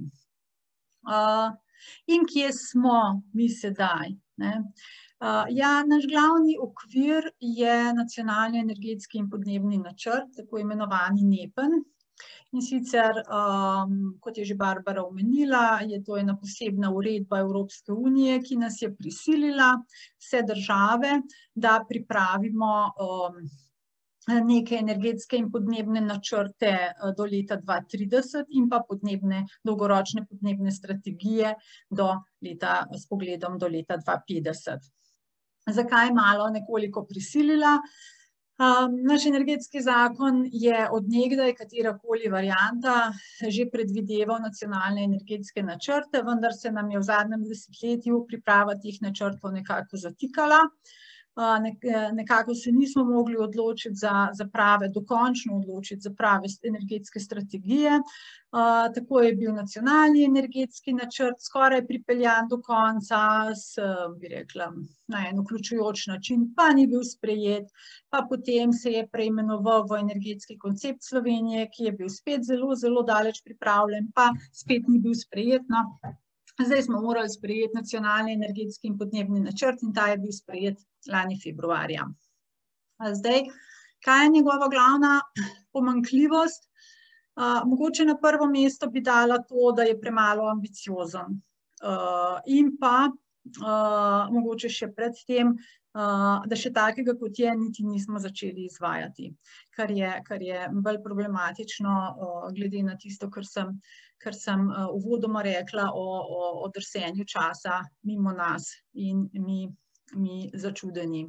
In kje smo mi sedaj? Ne? Ja, naš glavni okvir je nacionalni energetski in podnebni načrt, tako imenovani NEPN. In sicer, um, kot je že Barbara omenila, je to ena posebna uredba Evropske unije, ki nas je prisilila vse države, da pripravimo um, neke energetske in podnebne načrte do leta dva tisoč trideset in pa podnebne, dolgoročne podnebne strategije do leta, s pogledom do leta dva tisoč petdeset. Zakaj malo nekoliko prisilila? Naš energetski zakon je od nekdaj, katerakoli varianta, že predvideval nacionalne energetske načrte, vendar se nam je v zadnjem desetletju priprava teh načrtov nekako zatikala. Nekako se nismo mogli odločiti za, za prave, dokončno odločiti za prave energetske strategije. Tako je bil nacionalni energetski načrt skoraj pripeljan do konca, s, bi rekla, na en vključujoč način, pa ni bil sprejet, pa potem se je preimenoval v energetski koncept Slovenije, ki je bil spet zelo, zelo daleč pripravljen, pa spet ni bil sprejet. No. Zdaj smo morali sprejeti nacionalni energetski in podnebni načrt in ta je bil sprejet lani februarja. Zdaj, kaj je njegova glavna pomanjkljivost? Mogoče na prvo mesto bi dala to, da je premalo ambiciozen. In pa mogoče še pred tem, da še takega, kot je, niti nismo začeli izvajati, kar je, kar je bolj problematično, glede na tisto, kar sem, kar sem uvodoma rekla o, o, o drsenju časa mimo nas in mi, mi začudeni.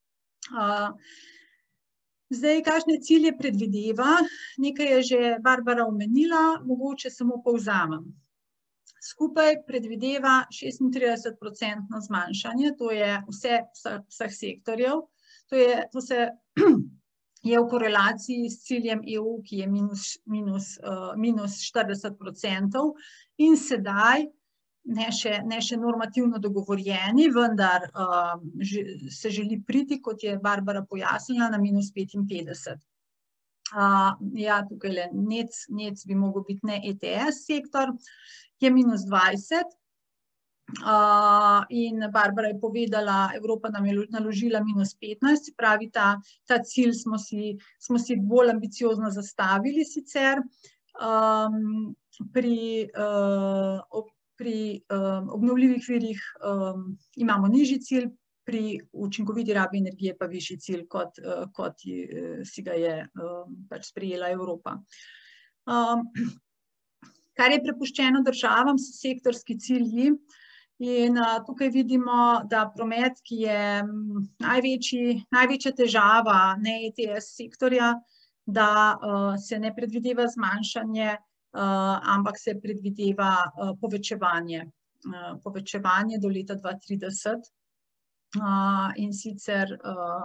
Zdaj, kakšne cilje predvideva? Nekaj je že Barbara omenila, mogoče samo povzamem. Skupaj predvideva šestintrideset procentno zmanjšanje, to je vse, vseh sektorjev. To je, to se je v korelaciji s ciljem E U, ki je minus, minus, minus štirideset procentov in sedaj, ne še, ne še normativno dogovorjeni, vendar se želi priti, kot je Barbara pojasnila, na minus petinpetdeset. Ja, tukaj le nec, nec bi mogel biti ne E T S sektor, je minus dvajset, in Barbara je povedala, Evropa nam je naložila minus petnajst, se pravi, ta, ta cilj smo si, smo si bolj ambiciozno zastavili sicer. Pri, pri obnovljivih virih imamo nižji cilj, pri učinkoviti rabi energije pa višji cilj, kot, kot si ga je pač sprejela Evropa. Kar je prepuščeno državam, so sektorski cilji in tukaj vidimo, da promet, ki je največji, največja težava ne E T S sektorja, da se ne predvideva zmanjšanje, ampak se predvideva povečevanje, povečevanje do leta dva trideset. In sicer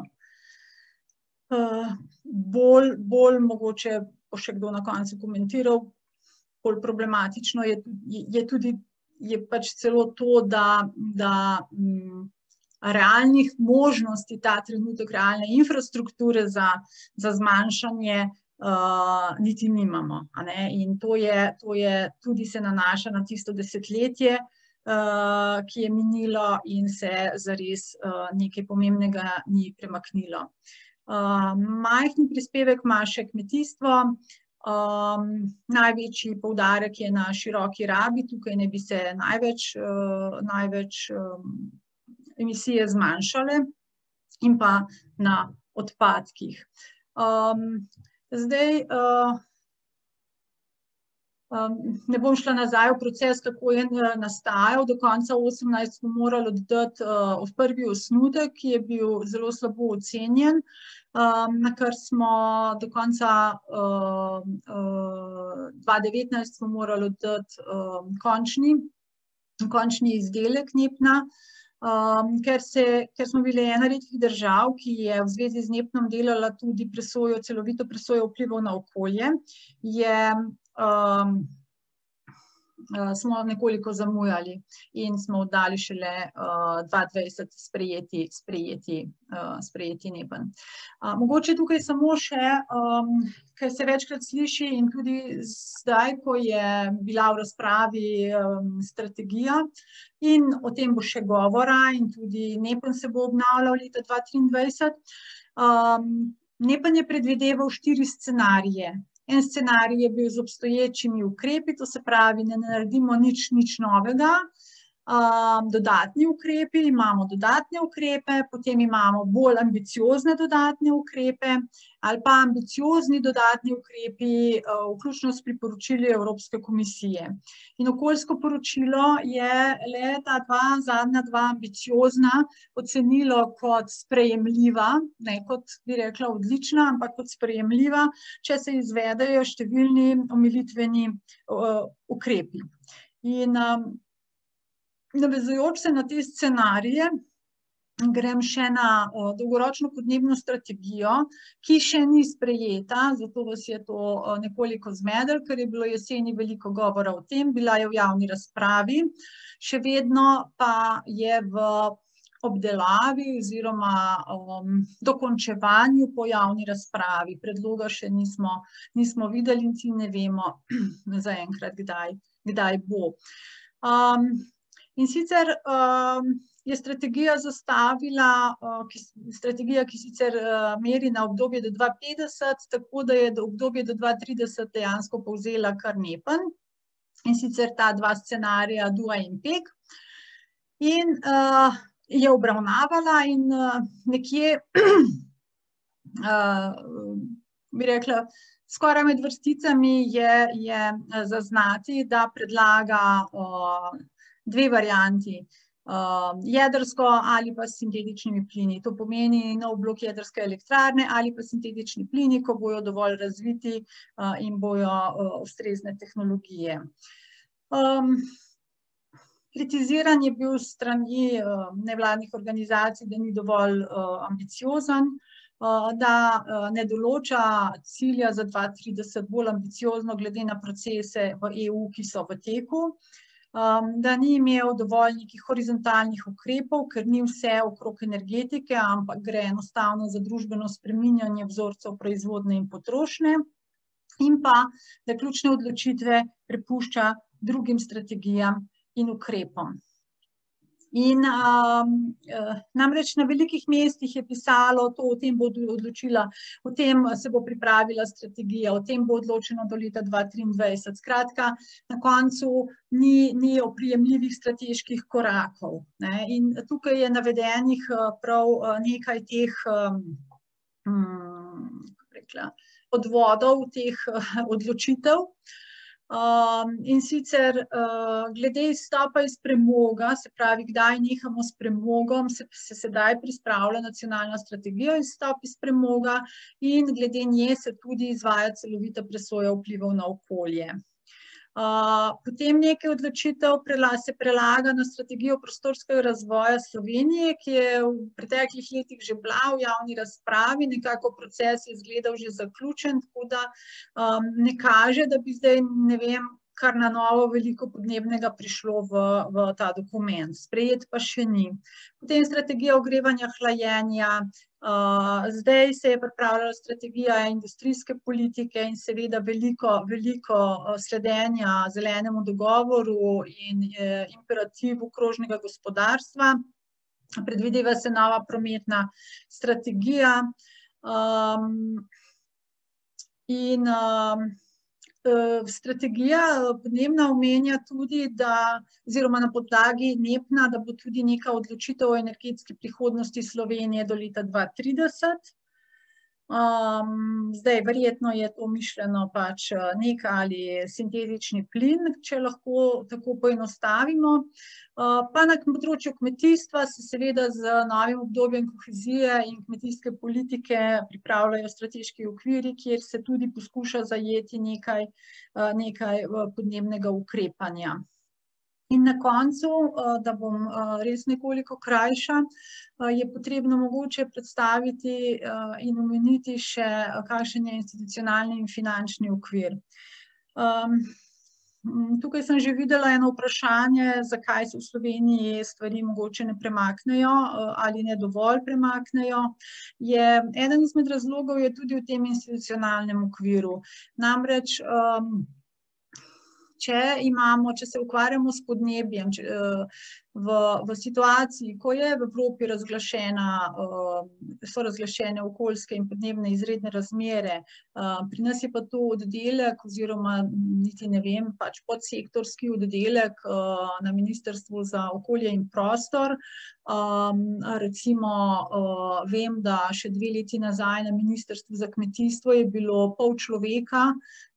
bolj, bolj mogoče, bo še kdo na koncu komentiral, bolj problematično je, je tudi, je pač celo to, da, da m, realnih možnosti ta trenutek, realne infrastrukture za, za zmanjšanje uh, niti nimamo. A ne? In to je, to je, tudi se nanaša na tisto desetletje, uh, ki je minilo in se zares uh, nekaj pomembnega ni premaknilo. Uh, majhni prispevek ima še kmetijstvo. Um, največji poudarek je na široki rabi, tukaj ne bi se največ, uh, največ um, emisije zmanjšale, in pa na odpadkih. Um, zdaj, uh, um, ne bom šla nazaj v proces, kako je nastajal, do konca osemnajst smo morali oddati uh, prvi osnutek, ki je bil zelo slabo ocenjen. Um, na kar smo do konca uh, uh, dva devetnajst smo morali oddati um, končni, končni izdelek NEPN-a, um, ker, se, ker smo bili ena redkih držav, ki je v zvezi z NEPN-om delala tudi presojo, celovito presojo vplivov na okolje, je um, smo nekoliko zamujali in smo oddali šele uh, dva dvajset sprejeti, sprejeti, uh, sprejeti NEPN. Uh, mogoče tukaj samo še, um, ker se večkrat sliši in tudi zdaj, ko je bila v razpravi um, strategija in o tem bo še govora in tudi NEPN se bo obnavljal leta dva triindvajset. Um, NEPN je predvideval štiri scenarije. En scenarij je bil z obstoječimi ukrepi, to se pravi, ne naredimo nič, nič novega, dodatni ukrepi, imamo dodatne ukrepe, potem imamo bolj ambiciozne dodatne ukrepe ali pa ambiciozni dodatni ukrepi, vključno s priporočili Evropske komisije. In okoljsko poročilo je le ta dva, zadnja dva ambiciozna ocenilo kot sprejemljiva, ne kot bi rekla odlična, ampak kot sprejemljiva, če se izvedejo številni omilitveni ukrepi. In navezujoč se na te scenarije, grem še na dolgoročno podnebno strategijo, ki še ni sprejeta, zato vas je to nekoliko zmedlo, ker je bilo jeseni veliko govora o tem, bila je v javni razpravi, še vedno pa je v obdelavi oziroma um, dokončevanju po javni razpravi. Predloga še nismo, nismo videli in ne vemo zaenkrat, kdaj, kdaj bo. Um, In sicer um, je strategija zastavila, uh, ki, strategija, ki sicer uh, meri na obdobje do dva petdeset, tako da je do obdobje do dva trideset dejansko povzela kar nepen. In sicer ta dva scenarija, D U A in P E G. In uh, je obravnavala in uh, nekje, uh, bi rekla, skoraj med vrsticami je, je zaznati, da predlaga uh, dve varianti, uh, jedrsko ali pa s sintetičnimi plini. To pomeni nov blok jedrske elektrarne ali pa sintetični plini, ko bojo dovolj razviti uh, in bojo uh, ustrezne tehnologije. Um, kritiziran je bil s strani uh, nevladnih organizacij, da ni dovolj uh, ambiciozen, uh, da uh, ne določa cilja za dva trideset bolj ambiciozno glede na procese v E U, ki so v teku. Um, da ni imel dovolj nekih horizontalnih ukrepov, ker ni vse okrog energetike, ampak gre enostavno za družbeno spreminjanje vzorcev proizvodnje in potrošnje, in pa, da ključne odločitve prepušča drugim strategijam in ukrepom. In um, namreč na velikih mestih je pisalo, to, o tem bo odločila, o tem se bo pripravila strategija, o tem bo odločeno do leta dva triindvajset. Skratka, na koncu ni, ni oprijemljivih strateških korakov. Ne? In tukaj je navedenih prav nekaj teh um, rekla, odvodov, teh odločitev. Um, in sicer uh, glede izstopa iz premoga, se pravi, kdaj nehamo s premogom, se, se sedaj pripravlja nacionalna strategija izstop iz premoga in glede nje se tudi izvaja celovita presoja vplivov na okolje. Uh, potem nekaj odločitev prela, se prelaga na strategijo prostorskega razvoja Slovenije, ki je v preteklih letih že bila v javni razpravi, nekako proces je izgledal že zaključen, tako da um, ne kaže, da bi zdaj, ne vem, kar na novo veliko podnebnega prišlo v, v ta dokument. Sprejet pa še ni. Potem strategija ogrevanja, hlajenja, uh, zdaj se je pripravljala strategija industrijske politike in seveda veliko, veliko sledenja zelenemu dogovoru in eh, imperativu krožnega gospodarstva. Predvideva se nova prometna strategija um, in um, strategija podnebna omenja tudi, da, oziroma na podlagi NEPN-a, da bo tudi neka odločitev o energetski prihodnosti Slovenije do leta dva trideset. Um, zdaj, verjetno je to mišljeno pač neka ali sintetični plin, če lahko tako poenostavimo. Uh, pa na področju kmetijstva se seveda z novim obdobjem kohezije in kmetijske politike pripravljajo strateški okviri, kjer se tudi poskuša zajeti nekaj, uh, nekaj podnebnega ukrepanja. In na koncu, da bom res nekoliko krajša, je potrebno mogoče predstaviti in omeniti še, kakšen je institucionalni in finančni okvir. Tukaj sem že videla eno vprašanje, zakaj se v Sloveniji stvari mogoče ne premaknejo ali ne dovolj premaknejo. Je, eden izmed razlogov je tudi v tem institucionalnem okviru. Namreč če imamo, če se ukvarjamo s podnebjem, če, v, v situaciji, ko je v Evropi razglašena, so razglašene okoljske in podnebne izredne razmere, pri nas je pa to oddelek oziroma niti ne vem, pač podsektorski oddelek na Ministrstvu za okolje in prostor. Recimo vem, da še dve leti nazaj na Ministrstvu za kmetijstvo je bilo pol človeka,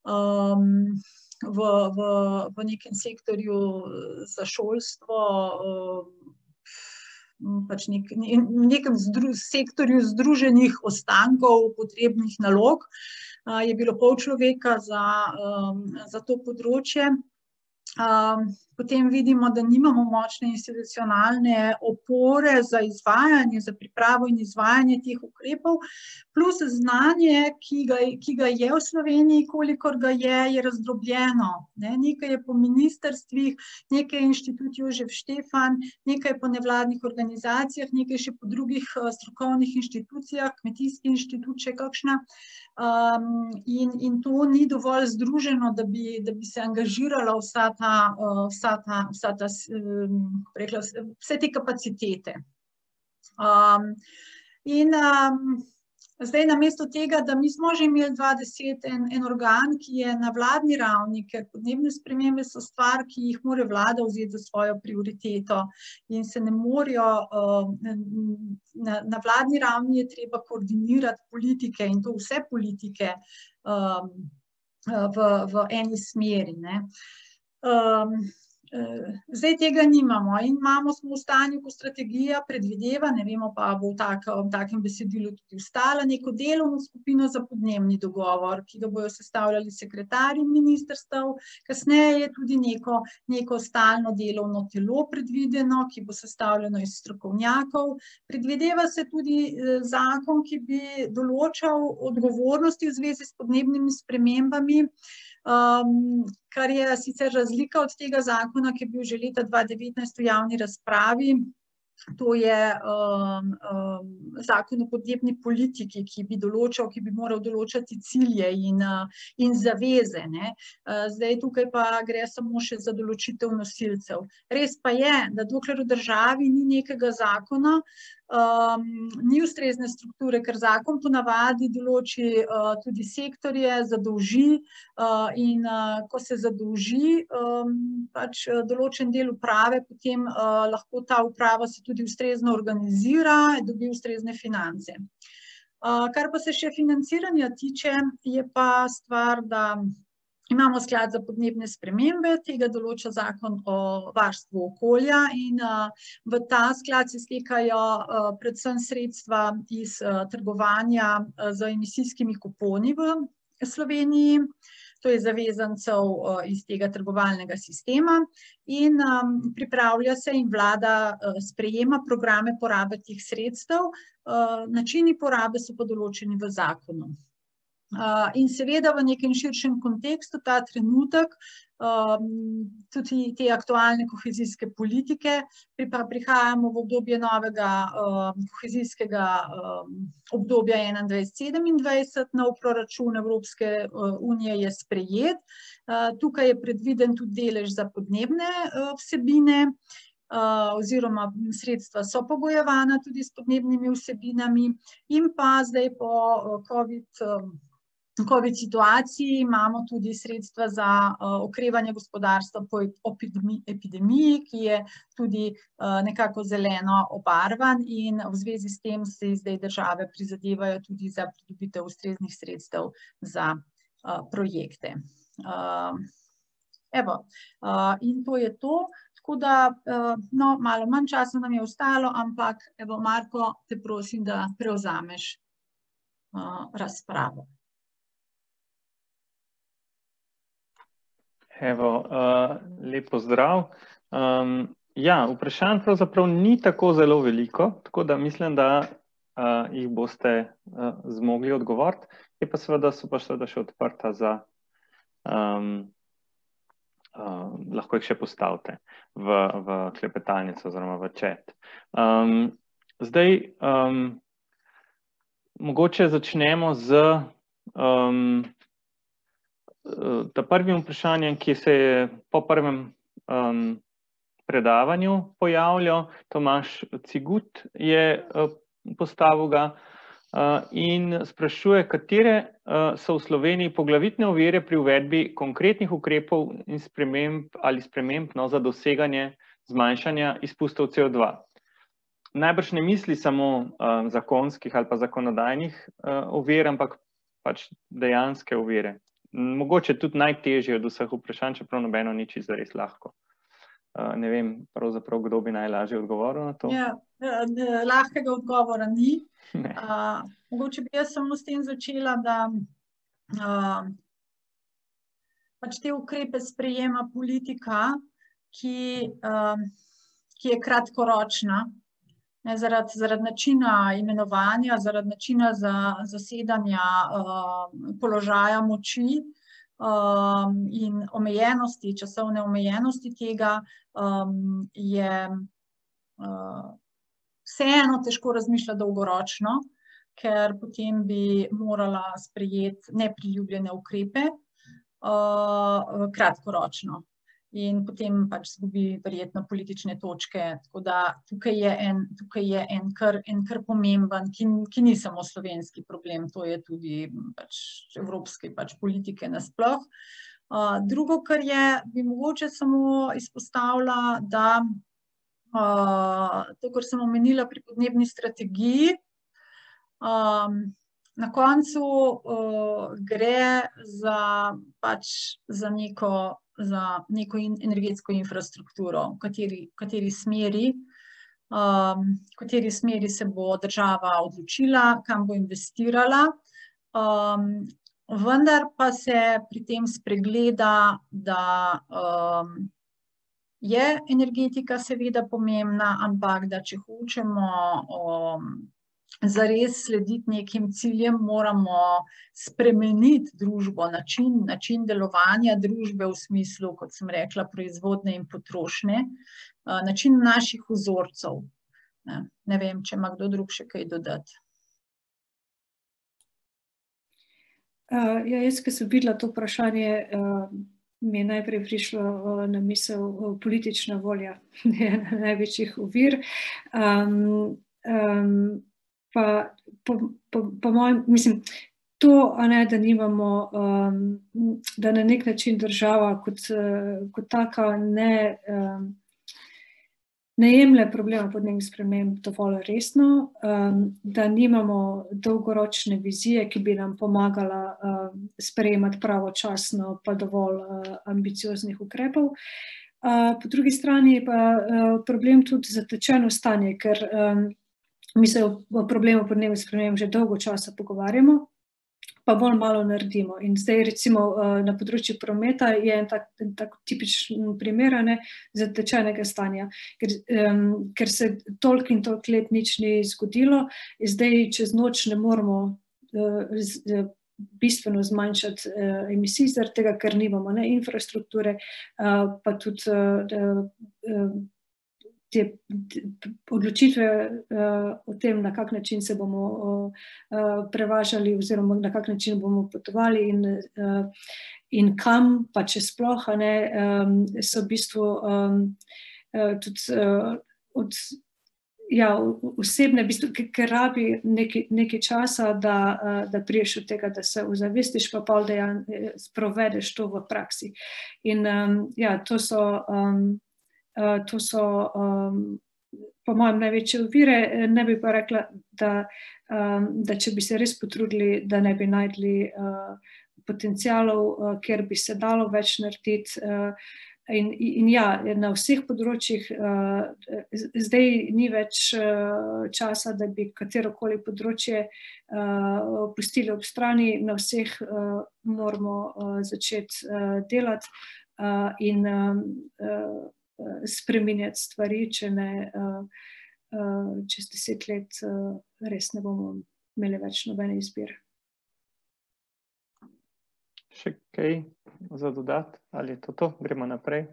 V, v, v nekem sektorju za šolstvo, pač nek, v nekem zdru, sektorju združenih ostankov potrebnih nalog, je bilo pol človeka za, za to področje. Potem vidimo, da nimamo močne institucionalne opore za izvajanje, za pripravo in izvajanje teh ukrepov, plus znanje, ki ga, ki ga je v Sloveniji, kolikor ga je, je razdrobljeno. Ne? Nekaj je po ministrstvih, nekaj je Inštitut Jožef Štefan, nekaj po nevladnih organizacijah, nekaj še po drugih strokovnih inštitucijah, Kmetijski inštitut, še kakšna. Um, in, in to ni dovolj združeno, da bi, da bi se angažirala vsa ta, vsa ta, vsa ta, rekla, vse te kapacitete. Um, in um, zdaj namesto tega, da mi smo že imeli dva deset en, en organ, ki je na vladni ravni, ker podnebne spremembe so stvar, ki jih mora vlada vzeti za svojo prioriteto in se ne morajo, na, na vladni ravni je treba koordinirati politike in to vse politike um, v, v eni smeri, ne. Um, Zdaj tega nimamo in imamo, smo v stanju, ko strategija predvideva, ne vemo pa, bo v takem, takem besedilu tudi ostala, neko delovno skupino za podnebni dogovor, ki ga bojo sestavljali sekretarji ministrstev, kasneje je tudi neko, neko stalno delovno telo predvideno, ki bo sestavljeno iz strokovnjakov. Predvideva se tudi zakon, ki bi določal odgovornosti v zvezi s podnebnimi spremembami, Um, kar je sicer razlika od tega zakona, ki je bil že leta dva devetnajst v javni razpravi. To je um, um, zakon o podnebni politiki, ki bi določal, ki bi moral določati cilje in, uh, in zaveze, ne. Uh, zdaj tukaj pa gre samo še za določitev nosilcev. Res pa je, da dokler v državi ni nekega zakona, um, ni ustrezne strukture, ker zakon ponavadi določi uh, tudi sektorje, zadolži uh, in uh, ko se zadolži um, pač določen del uprave, potem uh, lahko ta uprava se tudi ustrezno organizira, dobi ustrezne finance. Uh, kar pa se še financiranja tiče, je pa stvar, da imamo sklad za podnebne spremembe, tega določa zakon o varstvu okolja in uh, v ta sklad se stekajo uh, predvsem sredstva iz uh, trgovanja uh, z emisijskimi kuponi v Sloveniji, to je zavezancev uh, iz tega trgovalnega sistema in um, pripravlja se in vlada uh, sprejema programe porabe teh sredstev, uh, načini porabe so pa določeni v zakonu. Uh, in seveda v nekem širšem kontekstu ta trenutek um, tudi te aktualne kohezijske politike, pri, pa prihajamo v obdobje novega um, kohezijskega um, obdobja enaindvajset sedemindvajset, nov proračun Evropske uh, unije je sprejet. Uh, tukaj je predviden tudi delež za podnebne uh, vsebine, uh, oziroma sredstva so pogojevana tudi s podnebnimi vsebinami in pa zdaj po uh, COVID um, COVID situaciji imamo tudi sredstva za uh, okrevanje gospodarstva po epidemiji, epidemiji, ki je tudi uh, nekako zeleno obarvan in v zvezi s tem se zdaj države prizadevajo tudi za pridobitev ustreznih sredstev za uh, projekte. Uh, evo, uh, in to je to, tako da uh, no, malo manj časa nam je ostalo, ampak evo, Marko, te prosim, da prevzameš uh, razpravo. Evo, uh, lep pozdrav. Um, ja, vprašanj pravzaprav ni tako zelo veliko, tako da mislim, da uh, jih boste uh, zmogli odgovoriti, je pa seveda, so pa seveda še odprta za, um, uh, lahko jih še postavite v, v klepetalnico oziroma v chat. Um, zdaj, um, mogoče začnemo z um, ta prvim vprašanjem, ki se je po prvem um, predavanju pojavljal. Tomaž Cigut je uh, postavil ga uh, in sprašuje, katere uh, so v Sloveniji poglavitne ovire pri uvedbi konkretnih ukrepov in sprememb ali sprememb no, za doseganje zmanjšanja izpustov C O dva. Najbrž ne misli samo uh, zakonskih ali pa zakonodajnih uh, ovir, ampak pač dejanske ovire. Mogoče tudi najtežje od vseh vprašanj, čeprav nobeno ni čisto res lahko. Uh, ne vem, pravzaprav, kdo bi najlažje odgovoril na to? Ja, lahkega odgovora ni. Uh, mogoče bi jaz samo s tem začela, da uh, pač te ukrepe sprejema politika, ki, uh, ki je kratkoročna. Ne, zaradi, zaradi načina imenovanja, zaradi načina za, zasedanja uh, položaja moči um, in omejenosti, časovne omejenosti tega, um, je uh, vseeno težko razmišljati dolgoročno, ker potem bi morala sprejeti nepriljubljene ukrepe uh, kratkoročno. In potem pač zgubi verjetno politične točke. Tako da tukaj je en, tukaj je en, kar, en kar pomemben, ki, ki ni samo slovenski problem, to je tudi pač evropske pač politike nasploh. Uh, drugo, kar je, bi mogoče samo izpostavila, da uh, to, kar sem omenila pri podnebni strategiji, um, na koncu uh, gre za, pač, za neko za neko energetsko infrastrukturo, v kateri, kateri smeri, um, v kateri smeri se bo država odločila, kam bo investirala. Um, vendar pa se pri tem spregleda, da um, je energetika seveda pomembna, ampak da če hočemo um, zares slediti nekim ciljem, moramo spremeniti družbo, način, način delovanja družbe v smislu, kot sem rekla, proizvodne in potrošnje, način naših vzorcev. Ne, ne vem, če ima kdo drug še kaj dodati. Uh, ja, jaz, ki sem videla to vprašanje, uh, mi je najprej prišlo uh, na misel uh, politična volja, ena največjih ovir. Um, um, Pa, po, po, po mojem, mislim, to, a ne, da nimamo, um, da na nek način država kot, uh, kot taka ne, um, ne jemlje problema podnebnih sprememb dovolj resno, um, da nimamo dolgoročne vizije, ki bi nam pomagala um, sprejemati pravočasno pa dovolj uh, ambicioznih ukrepov. Uh, po drugi strani pa uh, problem tudi zatečeno stanje, ker um, mi se o problemu podnebnih sprememb že dolgo časa pogovarjamo, pa bolj malo naredimo. In zdaj recimo na področju prometa je en tak, en tak tipičen primer zatečenega stanja, ker, um, ker se toliko in toliko let nič ni zgodilo, zdaj čez noč ne moramo uh, z, bistveno zmanjšati uh, emisij, zaradi tega, ker nimamo ne infrastrukture, uh, pa tudi uh, uh, te odločitve uh, o tem, na kak način se bomo uh, prevažali oziroma na kak način bomo potovali in, uh, in kam, pa če sploh, ne, um, so v bistvu um, uh, tudi uh, od ja, osebne, v bistvu, ker rabi nekaj, nekaj časa, da, uh, da priješ od tega, da se ozavestiš, pa pol dejan sprovedeš to v praksi. In um, ja, to so um, Uh, to so um, po mojem največje ovire. Ne bi pa rekla, da, um, da če bi se res potrudili, da ne bi najdli uh, potencialov, uh, kjer bi se dalo več narediti. Uh, in, in ja, na vseh področjih uh, zdaj ni več uh, časa, da bi katerokoli področje uh, pustili ob strani, na vseh uh, moramo uh, začeti uh, delati uh, in um, uh, spreminjati stvari, če ne uh, uh, čez deset let uh, res ne bomo imeli več nobene izbire. Še kaj za dodati? Ali je to to? Gremo naprej.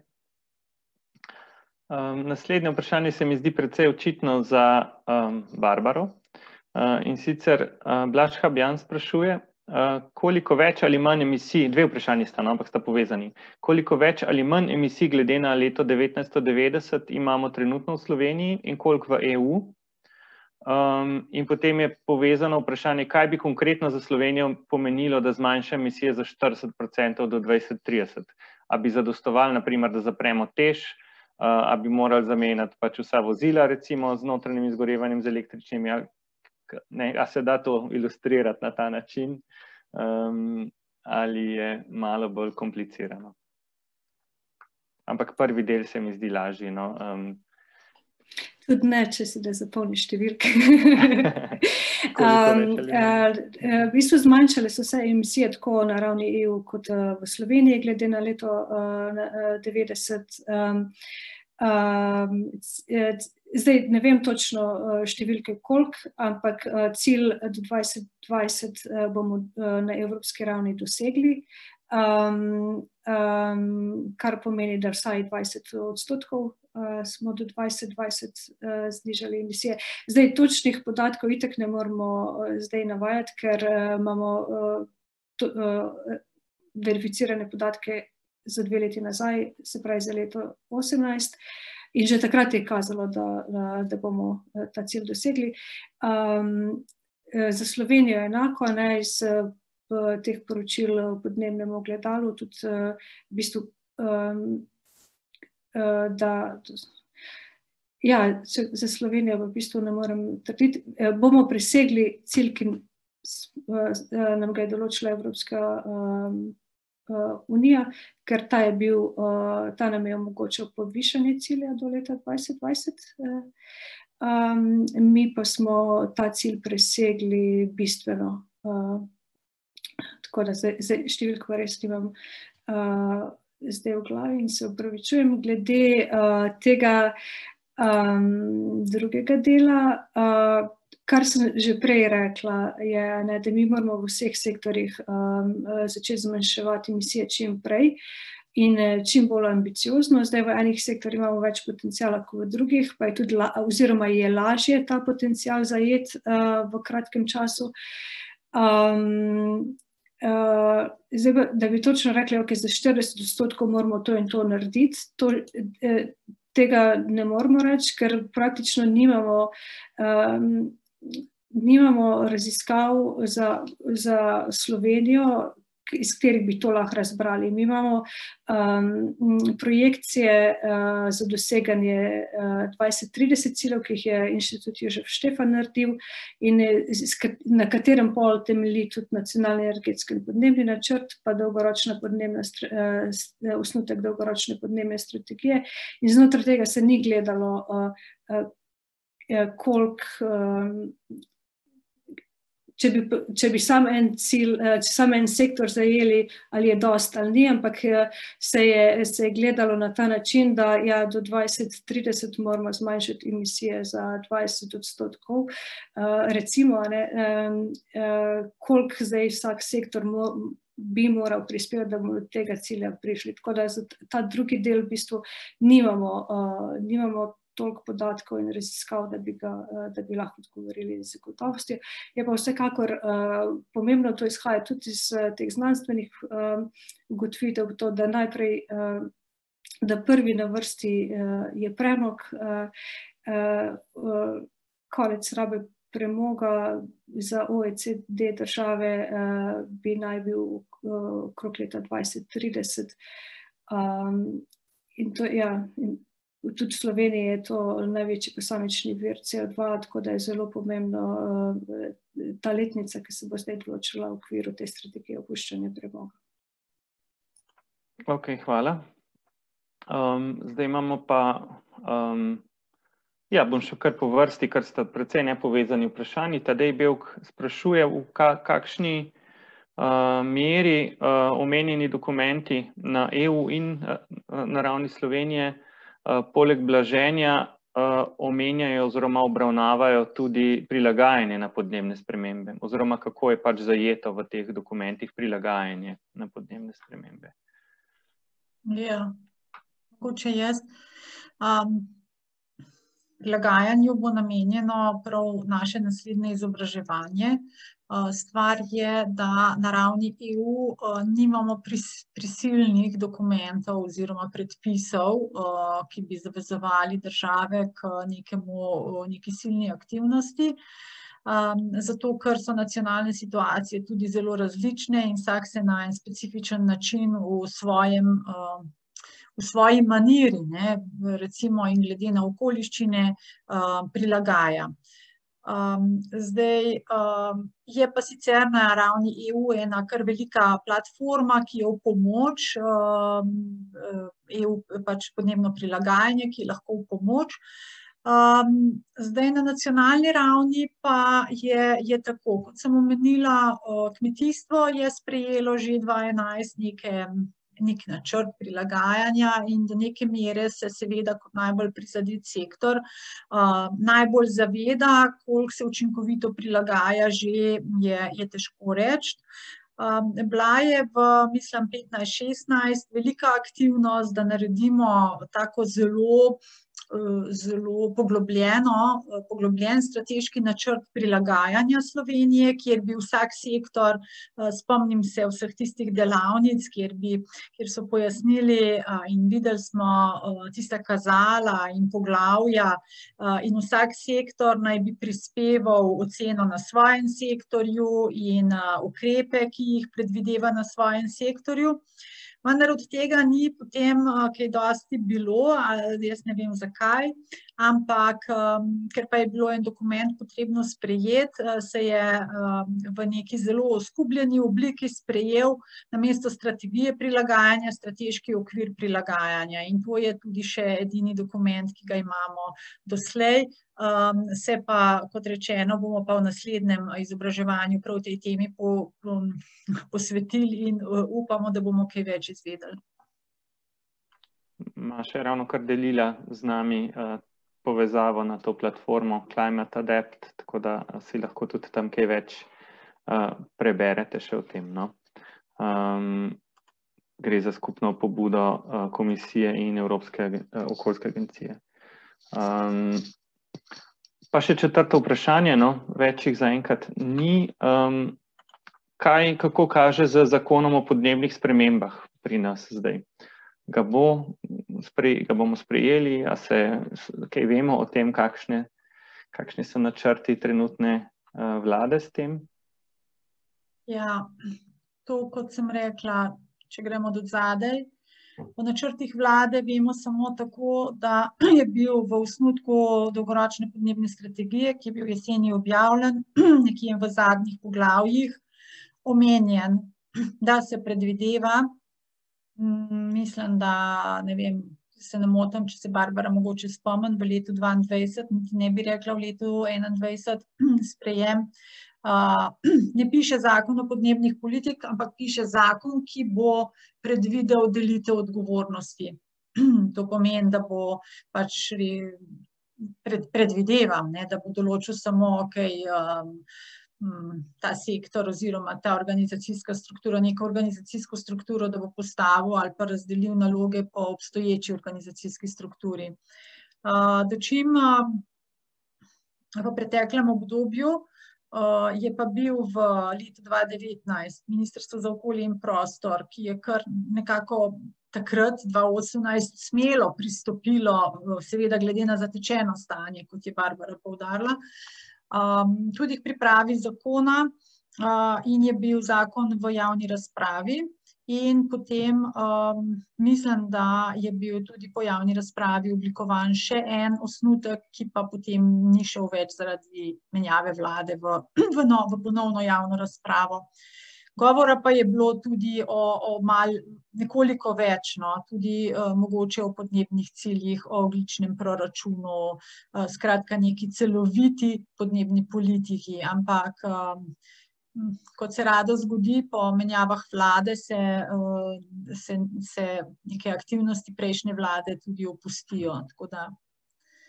Um, naslednje vprašanje se mi zdi precej očitno za um, Barbaro. Uh, in sicer uh, Blaž Habjan sprašuje, koliko več ali manj emisij, dve vprašanji sta, no, ampak sta povezani, koliko več ali manj emisij glede na leto devetnajststo devetdeset imamo trenutno v Sloveniji in koliko v E U. Um, in potem je povezano vprašanje, kaj bi konkretno za Slovenijo pomenilo, da zmanjša emisije za štirideset procentov do dvajset trideset. A bi zadostovali, na primer, da zapremo TEŠ, uh, a bi morali zamenjati pač vsa vozila, recimo z notranjim izgorevanjem, z električnimi, ali Ne, a se da to ilustrirati na ta način, um, ali je malo bolj komplicirano. Ampak prvi del se mi zdi lažji. No? Um, Tudi ne, če si da zapolni številke. um, uh, v bistvu zmanjšale so se emisije tako na ravni E U kot uh, v Sloveniji, glede na leto uh, devetdeset. Um, um, Zdaj ne vem točno številke koliko, ampak cilj do dvajset dvajset bomo na evropski ravni dosegli, um, um, kar pomeni, da vsaj dvajset odstotkov uh, smo do dvajset dvajset uh, znižali emisije. Zdaj točnih podatkov itak ne moramo uh, zdaj navajati, ker uh, imamo uh, to, uh, verificirane podatke za dve leti nazaj, se pravi za leto osemnajst. In že takrat je kazalo, da, da bomo ta cilj dosegli. Um, za Slovenijo je enako, ne, iz teh poročil v podnebnem ogledalu, tudi v bistvu, um, da ja, za Slovenijo v bistvu ne morem trditi, bomo presegli cilj, ki nam ga je določila Evropska um, unija, ker ta je bil, ta nam je omogočil povišanje cilja do leta dvajset dvajset. Um, mi pa smo ta cilj presegli bistveno. Uh, tako da zdaj, zdaj številko res nimam uh, zdaj v glavi in se opravičujem. Glede uh, tega um, drugega dela, uh, kar sem že prej rekla, je, ne, da mi moramo v vseh sektorjih um, začeti zmanjševati emisije čim prej in čim bolj ambiciozno. Zdaj v enih sektorjih imamo več potencijala kot v drugih, pa je tudi, oziroma je lažje ta potencijal zajeti uh, v kratkem času. Um, uh, zdaj, da bi točno rekli, ok, za štirideset odstotkov moramo to in to narediti, to, eh, tega ne moramo reči, ker praktično nimamo um, nimamo raziskav za, za Slovenijo, iz katerih bi to lahko razbrali. Mi imamo um, projekcije uh, za doseganje uh, dvajset trideset ciljev, ki jih je Inštitut Jožef Štefan naredil in je, na katerem pol temelji tudi nacionalni energetski in podnebni načrt, pa dolgoročna podnebna, uh, osnutek dolgoročne podnebne strategije. In znotraj tega se ni gledalo uh, uh, koliko, če bi, če bi sam en cilj, če sam en sektor zajeli, ali je dost ali ni, ampak se je, se je gledalo na ta način, da ja, do dvajset trideset moramo zmanjšati emisije za dvajset odstotkov. Recimo, ne, koliko zdaj vsak sektor mo, bi moral prispevati, da bomo do tega cilja prišli. Tako da za ta drugi del v bistvu nimamo, nimamo toliko podatkov in raziskav, da bi, ga, da bi lahko odgovorili z gotovostjo. Je pa vsekakor uh, pomembno, to izhaja tudi iz uh, teh znanstvenih uh, ugotovitev, to, da najprej, uh, da prvi na vrsti uh, je premog, uh, uh, uh, konec rabe premoga za O E C D države uh, bi naj bil uh, okrog leta dvajset trideset. Um, in to, ja, in tudi v Sloveniji je to največji posamični vir C O dva, tako da je zelo pomembno uh, ta letnica, ki se bo zdaj določila v okviru te strategije opuščanja premoga. Ok, hvala. Um, zdaj imamo pa, um, ja, bom šel kar po vrsti, kar sta precej nepovezani vprašanji. Tadej Bevk sprašuje, v ka, kakšni uh, meri uh, omenjeni dokumenti na E U in uh, na ravni Slovenije Uh, poleg blaženja uh, omenjajo oziroma obravnavajo tudi prilagajanje na podnebne spremembe, oziroma kako je pač zajeto v teh dokumentih prilagajanje na podnebne spremembe. Ja, mogoče jaz. Um, prilagajanju bo namenjeno prav naše naslednje izobraževanje. Stvar je, da na ravni E U nimamo prisilnih dokumentov oziroma predpisov, ki bi zavezovali države k nekemu, neki silni aktivnosti. Zato, ker so nacionalne situacije tudi zelo različne in vsak se na en specifičen način v svojem, v svoji maniri, ne, recimo in glede na okoliščine, prilagaja. Zdaj, je pa sicer na ravni E U ena kar velika platforma, ki je v pomoč, E U pač podnebno prilagajanje, ki je lahko v pomoč. Zdaj na nacionalni ravni pa je, je tako, kot sem omenila, kmetijstvo je sprejelo že dva enajst neke nek načrt prilagajanja in do neke mere se seveda kot najbolj prizadet sektor najbolj zaveda, koliko se učinkovito prilagaja že, je, je težko reči. Bila je v, mislim, petnajst šestnajst velika aktivnost, da naredimo tako zelo, zelo poglobljeno, poglobljen strateški načrt prilagajanja Slovenije, kjer bi vsak sektor, spomnim se vseh tistih delavnic, kjer bi, kjer so pojasnili in videli smo tista kazala in poglavja, in vsak sektor naj bi prispeval oceno na svojem sektorju in ukrepe, ki jih predvideva na svojem sektorju. Vendar od tega ni potem kaj dosti bilo, jaz ne vem zakaj, ampak ker pa je bilo en dokument potrebno sprejeti, se je v neki zelo oskubljeni obliki sprejel namesto strategije prilagajanja, strateški okvir prilagajanja. In to je tudi še edini dokument, ki ga imamo doslej. Se pa, kot rečeno, bomo pa v naslednjem izobraževanju prav tej temi posvetili in upamo, da bomo kaj več izvedeli. Maša je ravno kar delila z nami povezavo na to platformo Climate Adapt, tako da si lahko tudi tam kaj več preberete še o tem, no. Gre za skupno pobudo Komisije in Evropske okoljske agencije. Pa še četrto vprašanje, no, več jih zaenkrat ni. Kaj, kako kaže z zakonom o podnebnih spremembah pri nas zdaj? Ga bo, ga bomo sprejeli, a se kaj vemo o tem, kakšne, kakšni so načrti trenutne vlade s tem? Ja, to, kot sem rekla, če gremo do zadaj, o načrtih vlade vemo samo tako, da je bil v osnutku dolgoročne podnebne strategije, ki je bil jeseni objavljen, nekje v zadnjih poglavjih, omenjen, da se predvideva, mislim, da, ne vem, se ne motim, če se Barbara mogoče spomni, v letu dvaindvajset, ne bi rekla v letu enaindvajset, sprejem. Ne piše zakon o podnebnih politik, ampak piše zakon, ki bo predvidel delitev odgovornosti. To pomeni, da bo pač predvidevam, ne, da bo določil samo, okej, ta sektor oziroma ta organizacijska struktura, neko organizacijsko strukturo, da bo postavil ali pa razdelil naloge po obstoječi organizacijski strukturi. Dočim v preteklem obdobju je pa bil v letu dva devetnajst Ministrstvo za okolje in prostor, ki je kar nekako takrat, dva osemnajst, smelo pristopilo, seveda glede na zatečeno stanje, kot je Barbara poudarila, tudi k pripravi zakona, in je bil zakon v javni razpravi. In potem mislim, da je bil tudi po javni razpravi oblikovan še en osnutek, ki pa potem ni šel več zaradi menjave vlade v, v novo, ponovno javno razpravo. Govora pa je bilo tudi o, o mal, nekoliko več, no, tudi mogoče o podnebnih ciljih, o ogljičnem proračunu, skratka neki celoviti podnebni politiki, ampak kot se rado zgodi, po menjavah vlade se, se, se neke aktivnosti prejšnje vlade tudi opustijo, tako da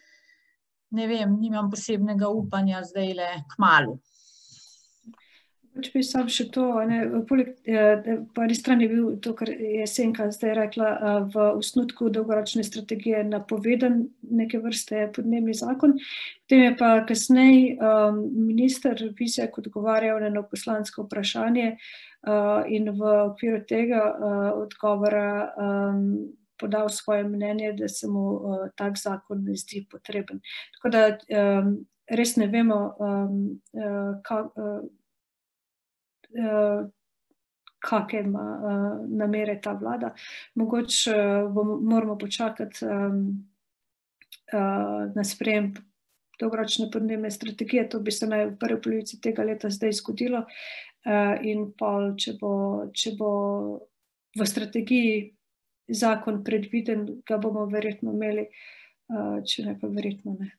ne vem, nimam posebnega upanja zdajle kmalu. Če bi sam še to, ne, poleg, po eni strani je bil to, kar je Senka zdaj rekla, v osnutku dolgoročne strategije napovedan neke vrste podnebni zakon, potem je pa kasneje um, minister Vizjak odgovarjal na eno poslansko vprašanje uh, in v okviru tega uh, odgovora um, podal svoje mnenje, da se mu uh, tak zakon ne zdi potreben. Tako da um, res ne vemo, um, uh, kak, uh, Uh, kakšne ima uh, namere ta vlada. Mogoče uh, bomo, moramo počakati um, uh, na sprejem dolgoročne podnebne strategije, to bi se naj v prvi polovici tega leta zdaj zgodilo uh, in pa če bo, če bo v strategiji zakon predviden, ga bomo verjetno imeli, uh, če ne pa verjetno ne.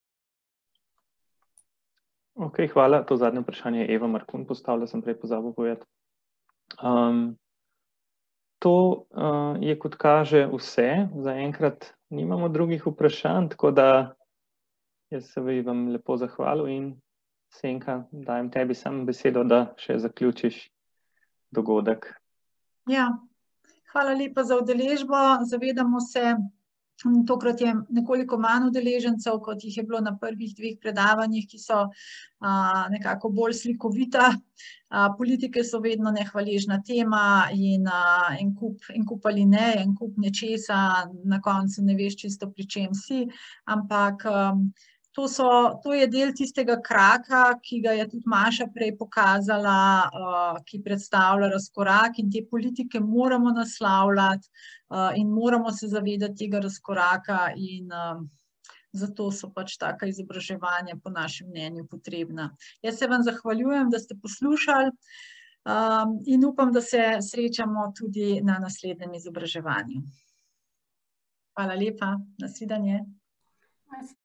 Ok, hvala. To zadnje vprašanje je Eva Markun postavila, sem prej pozabil povedati. Um, to uh, je, kot kaže, vse. Zaenkrat nimamo drugih vprašanj, tako da jaz se vam lepo zahvalil in Senka, dajem tebi samo besedo, da še zaključiš dogodek. Ja, hvala lepa za udeležbo. Zavedamo se, tokrat je nekoliko manj udeležencev, kot jih je bilo na prvih dveh predavanjih, ki so a, nekako bolj slikovita. A, politike so vedno nehvaležna tema in a, en kup, en kup ali ne, en kup nečesa, na koncu ne veš čisto pri čem si, ampak a, to, so, to je del tistega kraka, ki ga je tudi Maša prej pokazala, a, ki predstavlja razkorak in te politike moramo naslavljati a, in moramo se zavedati tega razkoraka in a, zato so pač taka izobraževanja po našem mnenju potrebna. Jaz se vam zahvaljujem, da ste poslušali a, in upam, da se srečamo tudi na naslednjem izobraževanju. Hvala lepa, nasvidenje.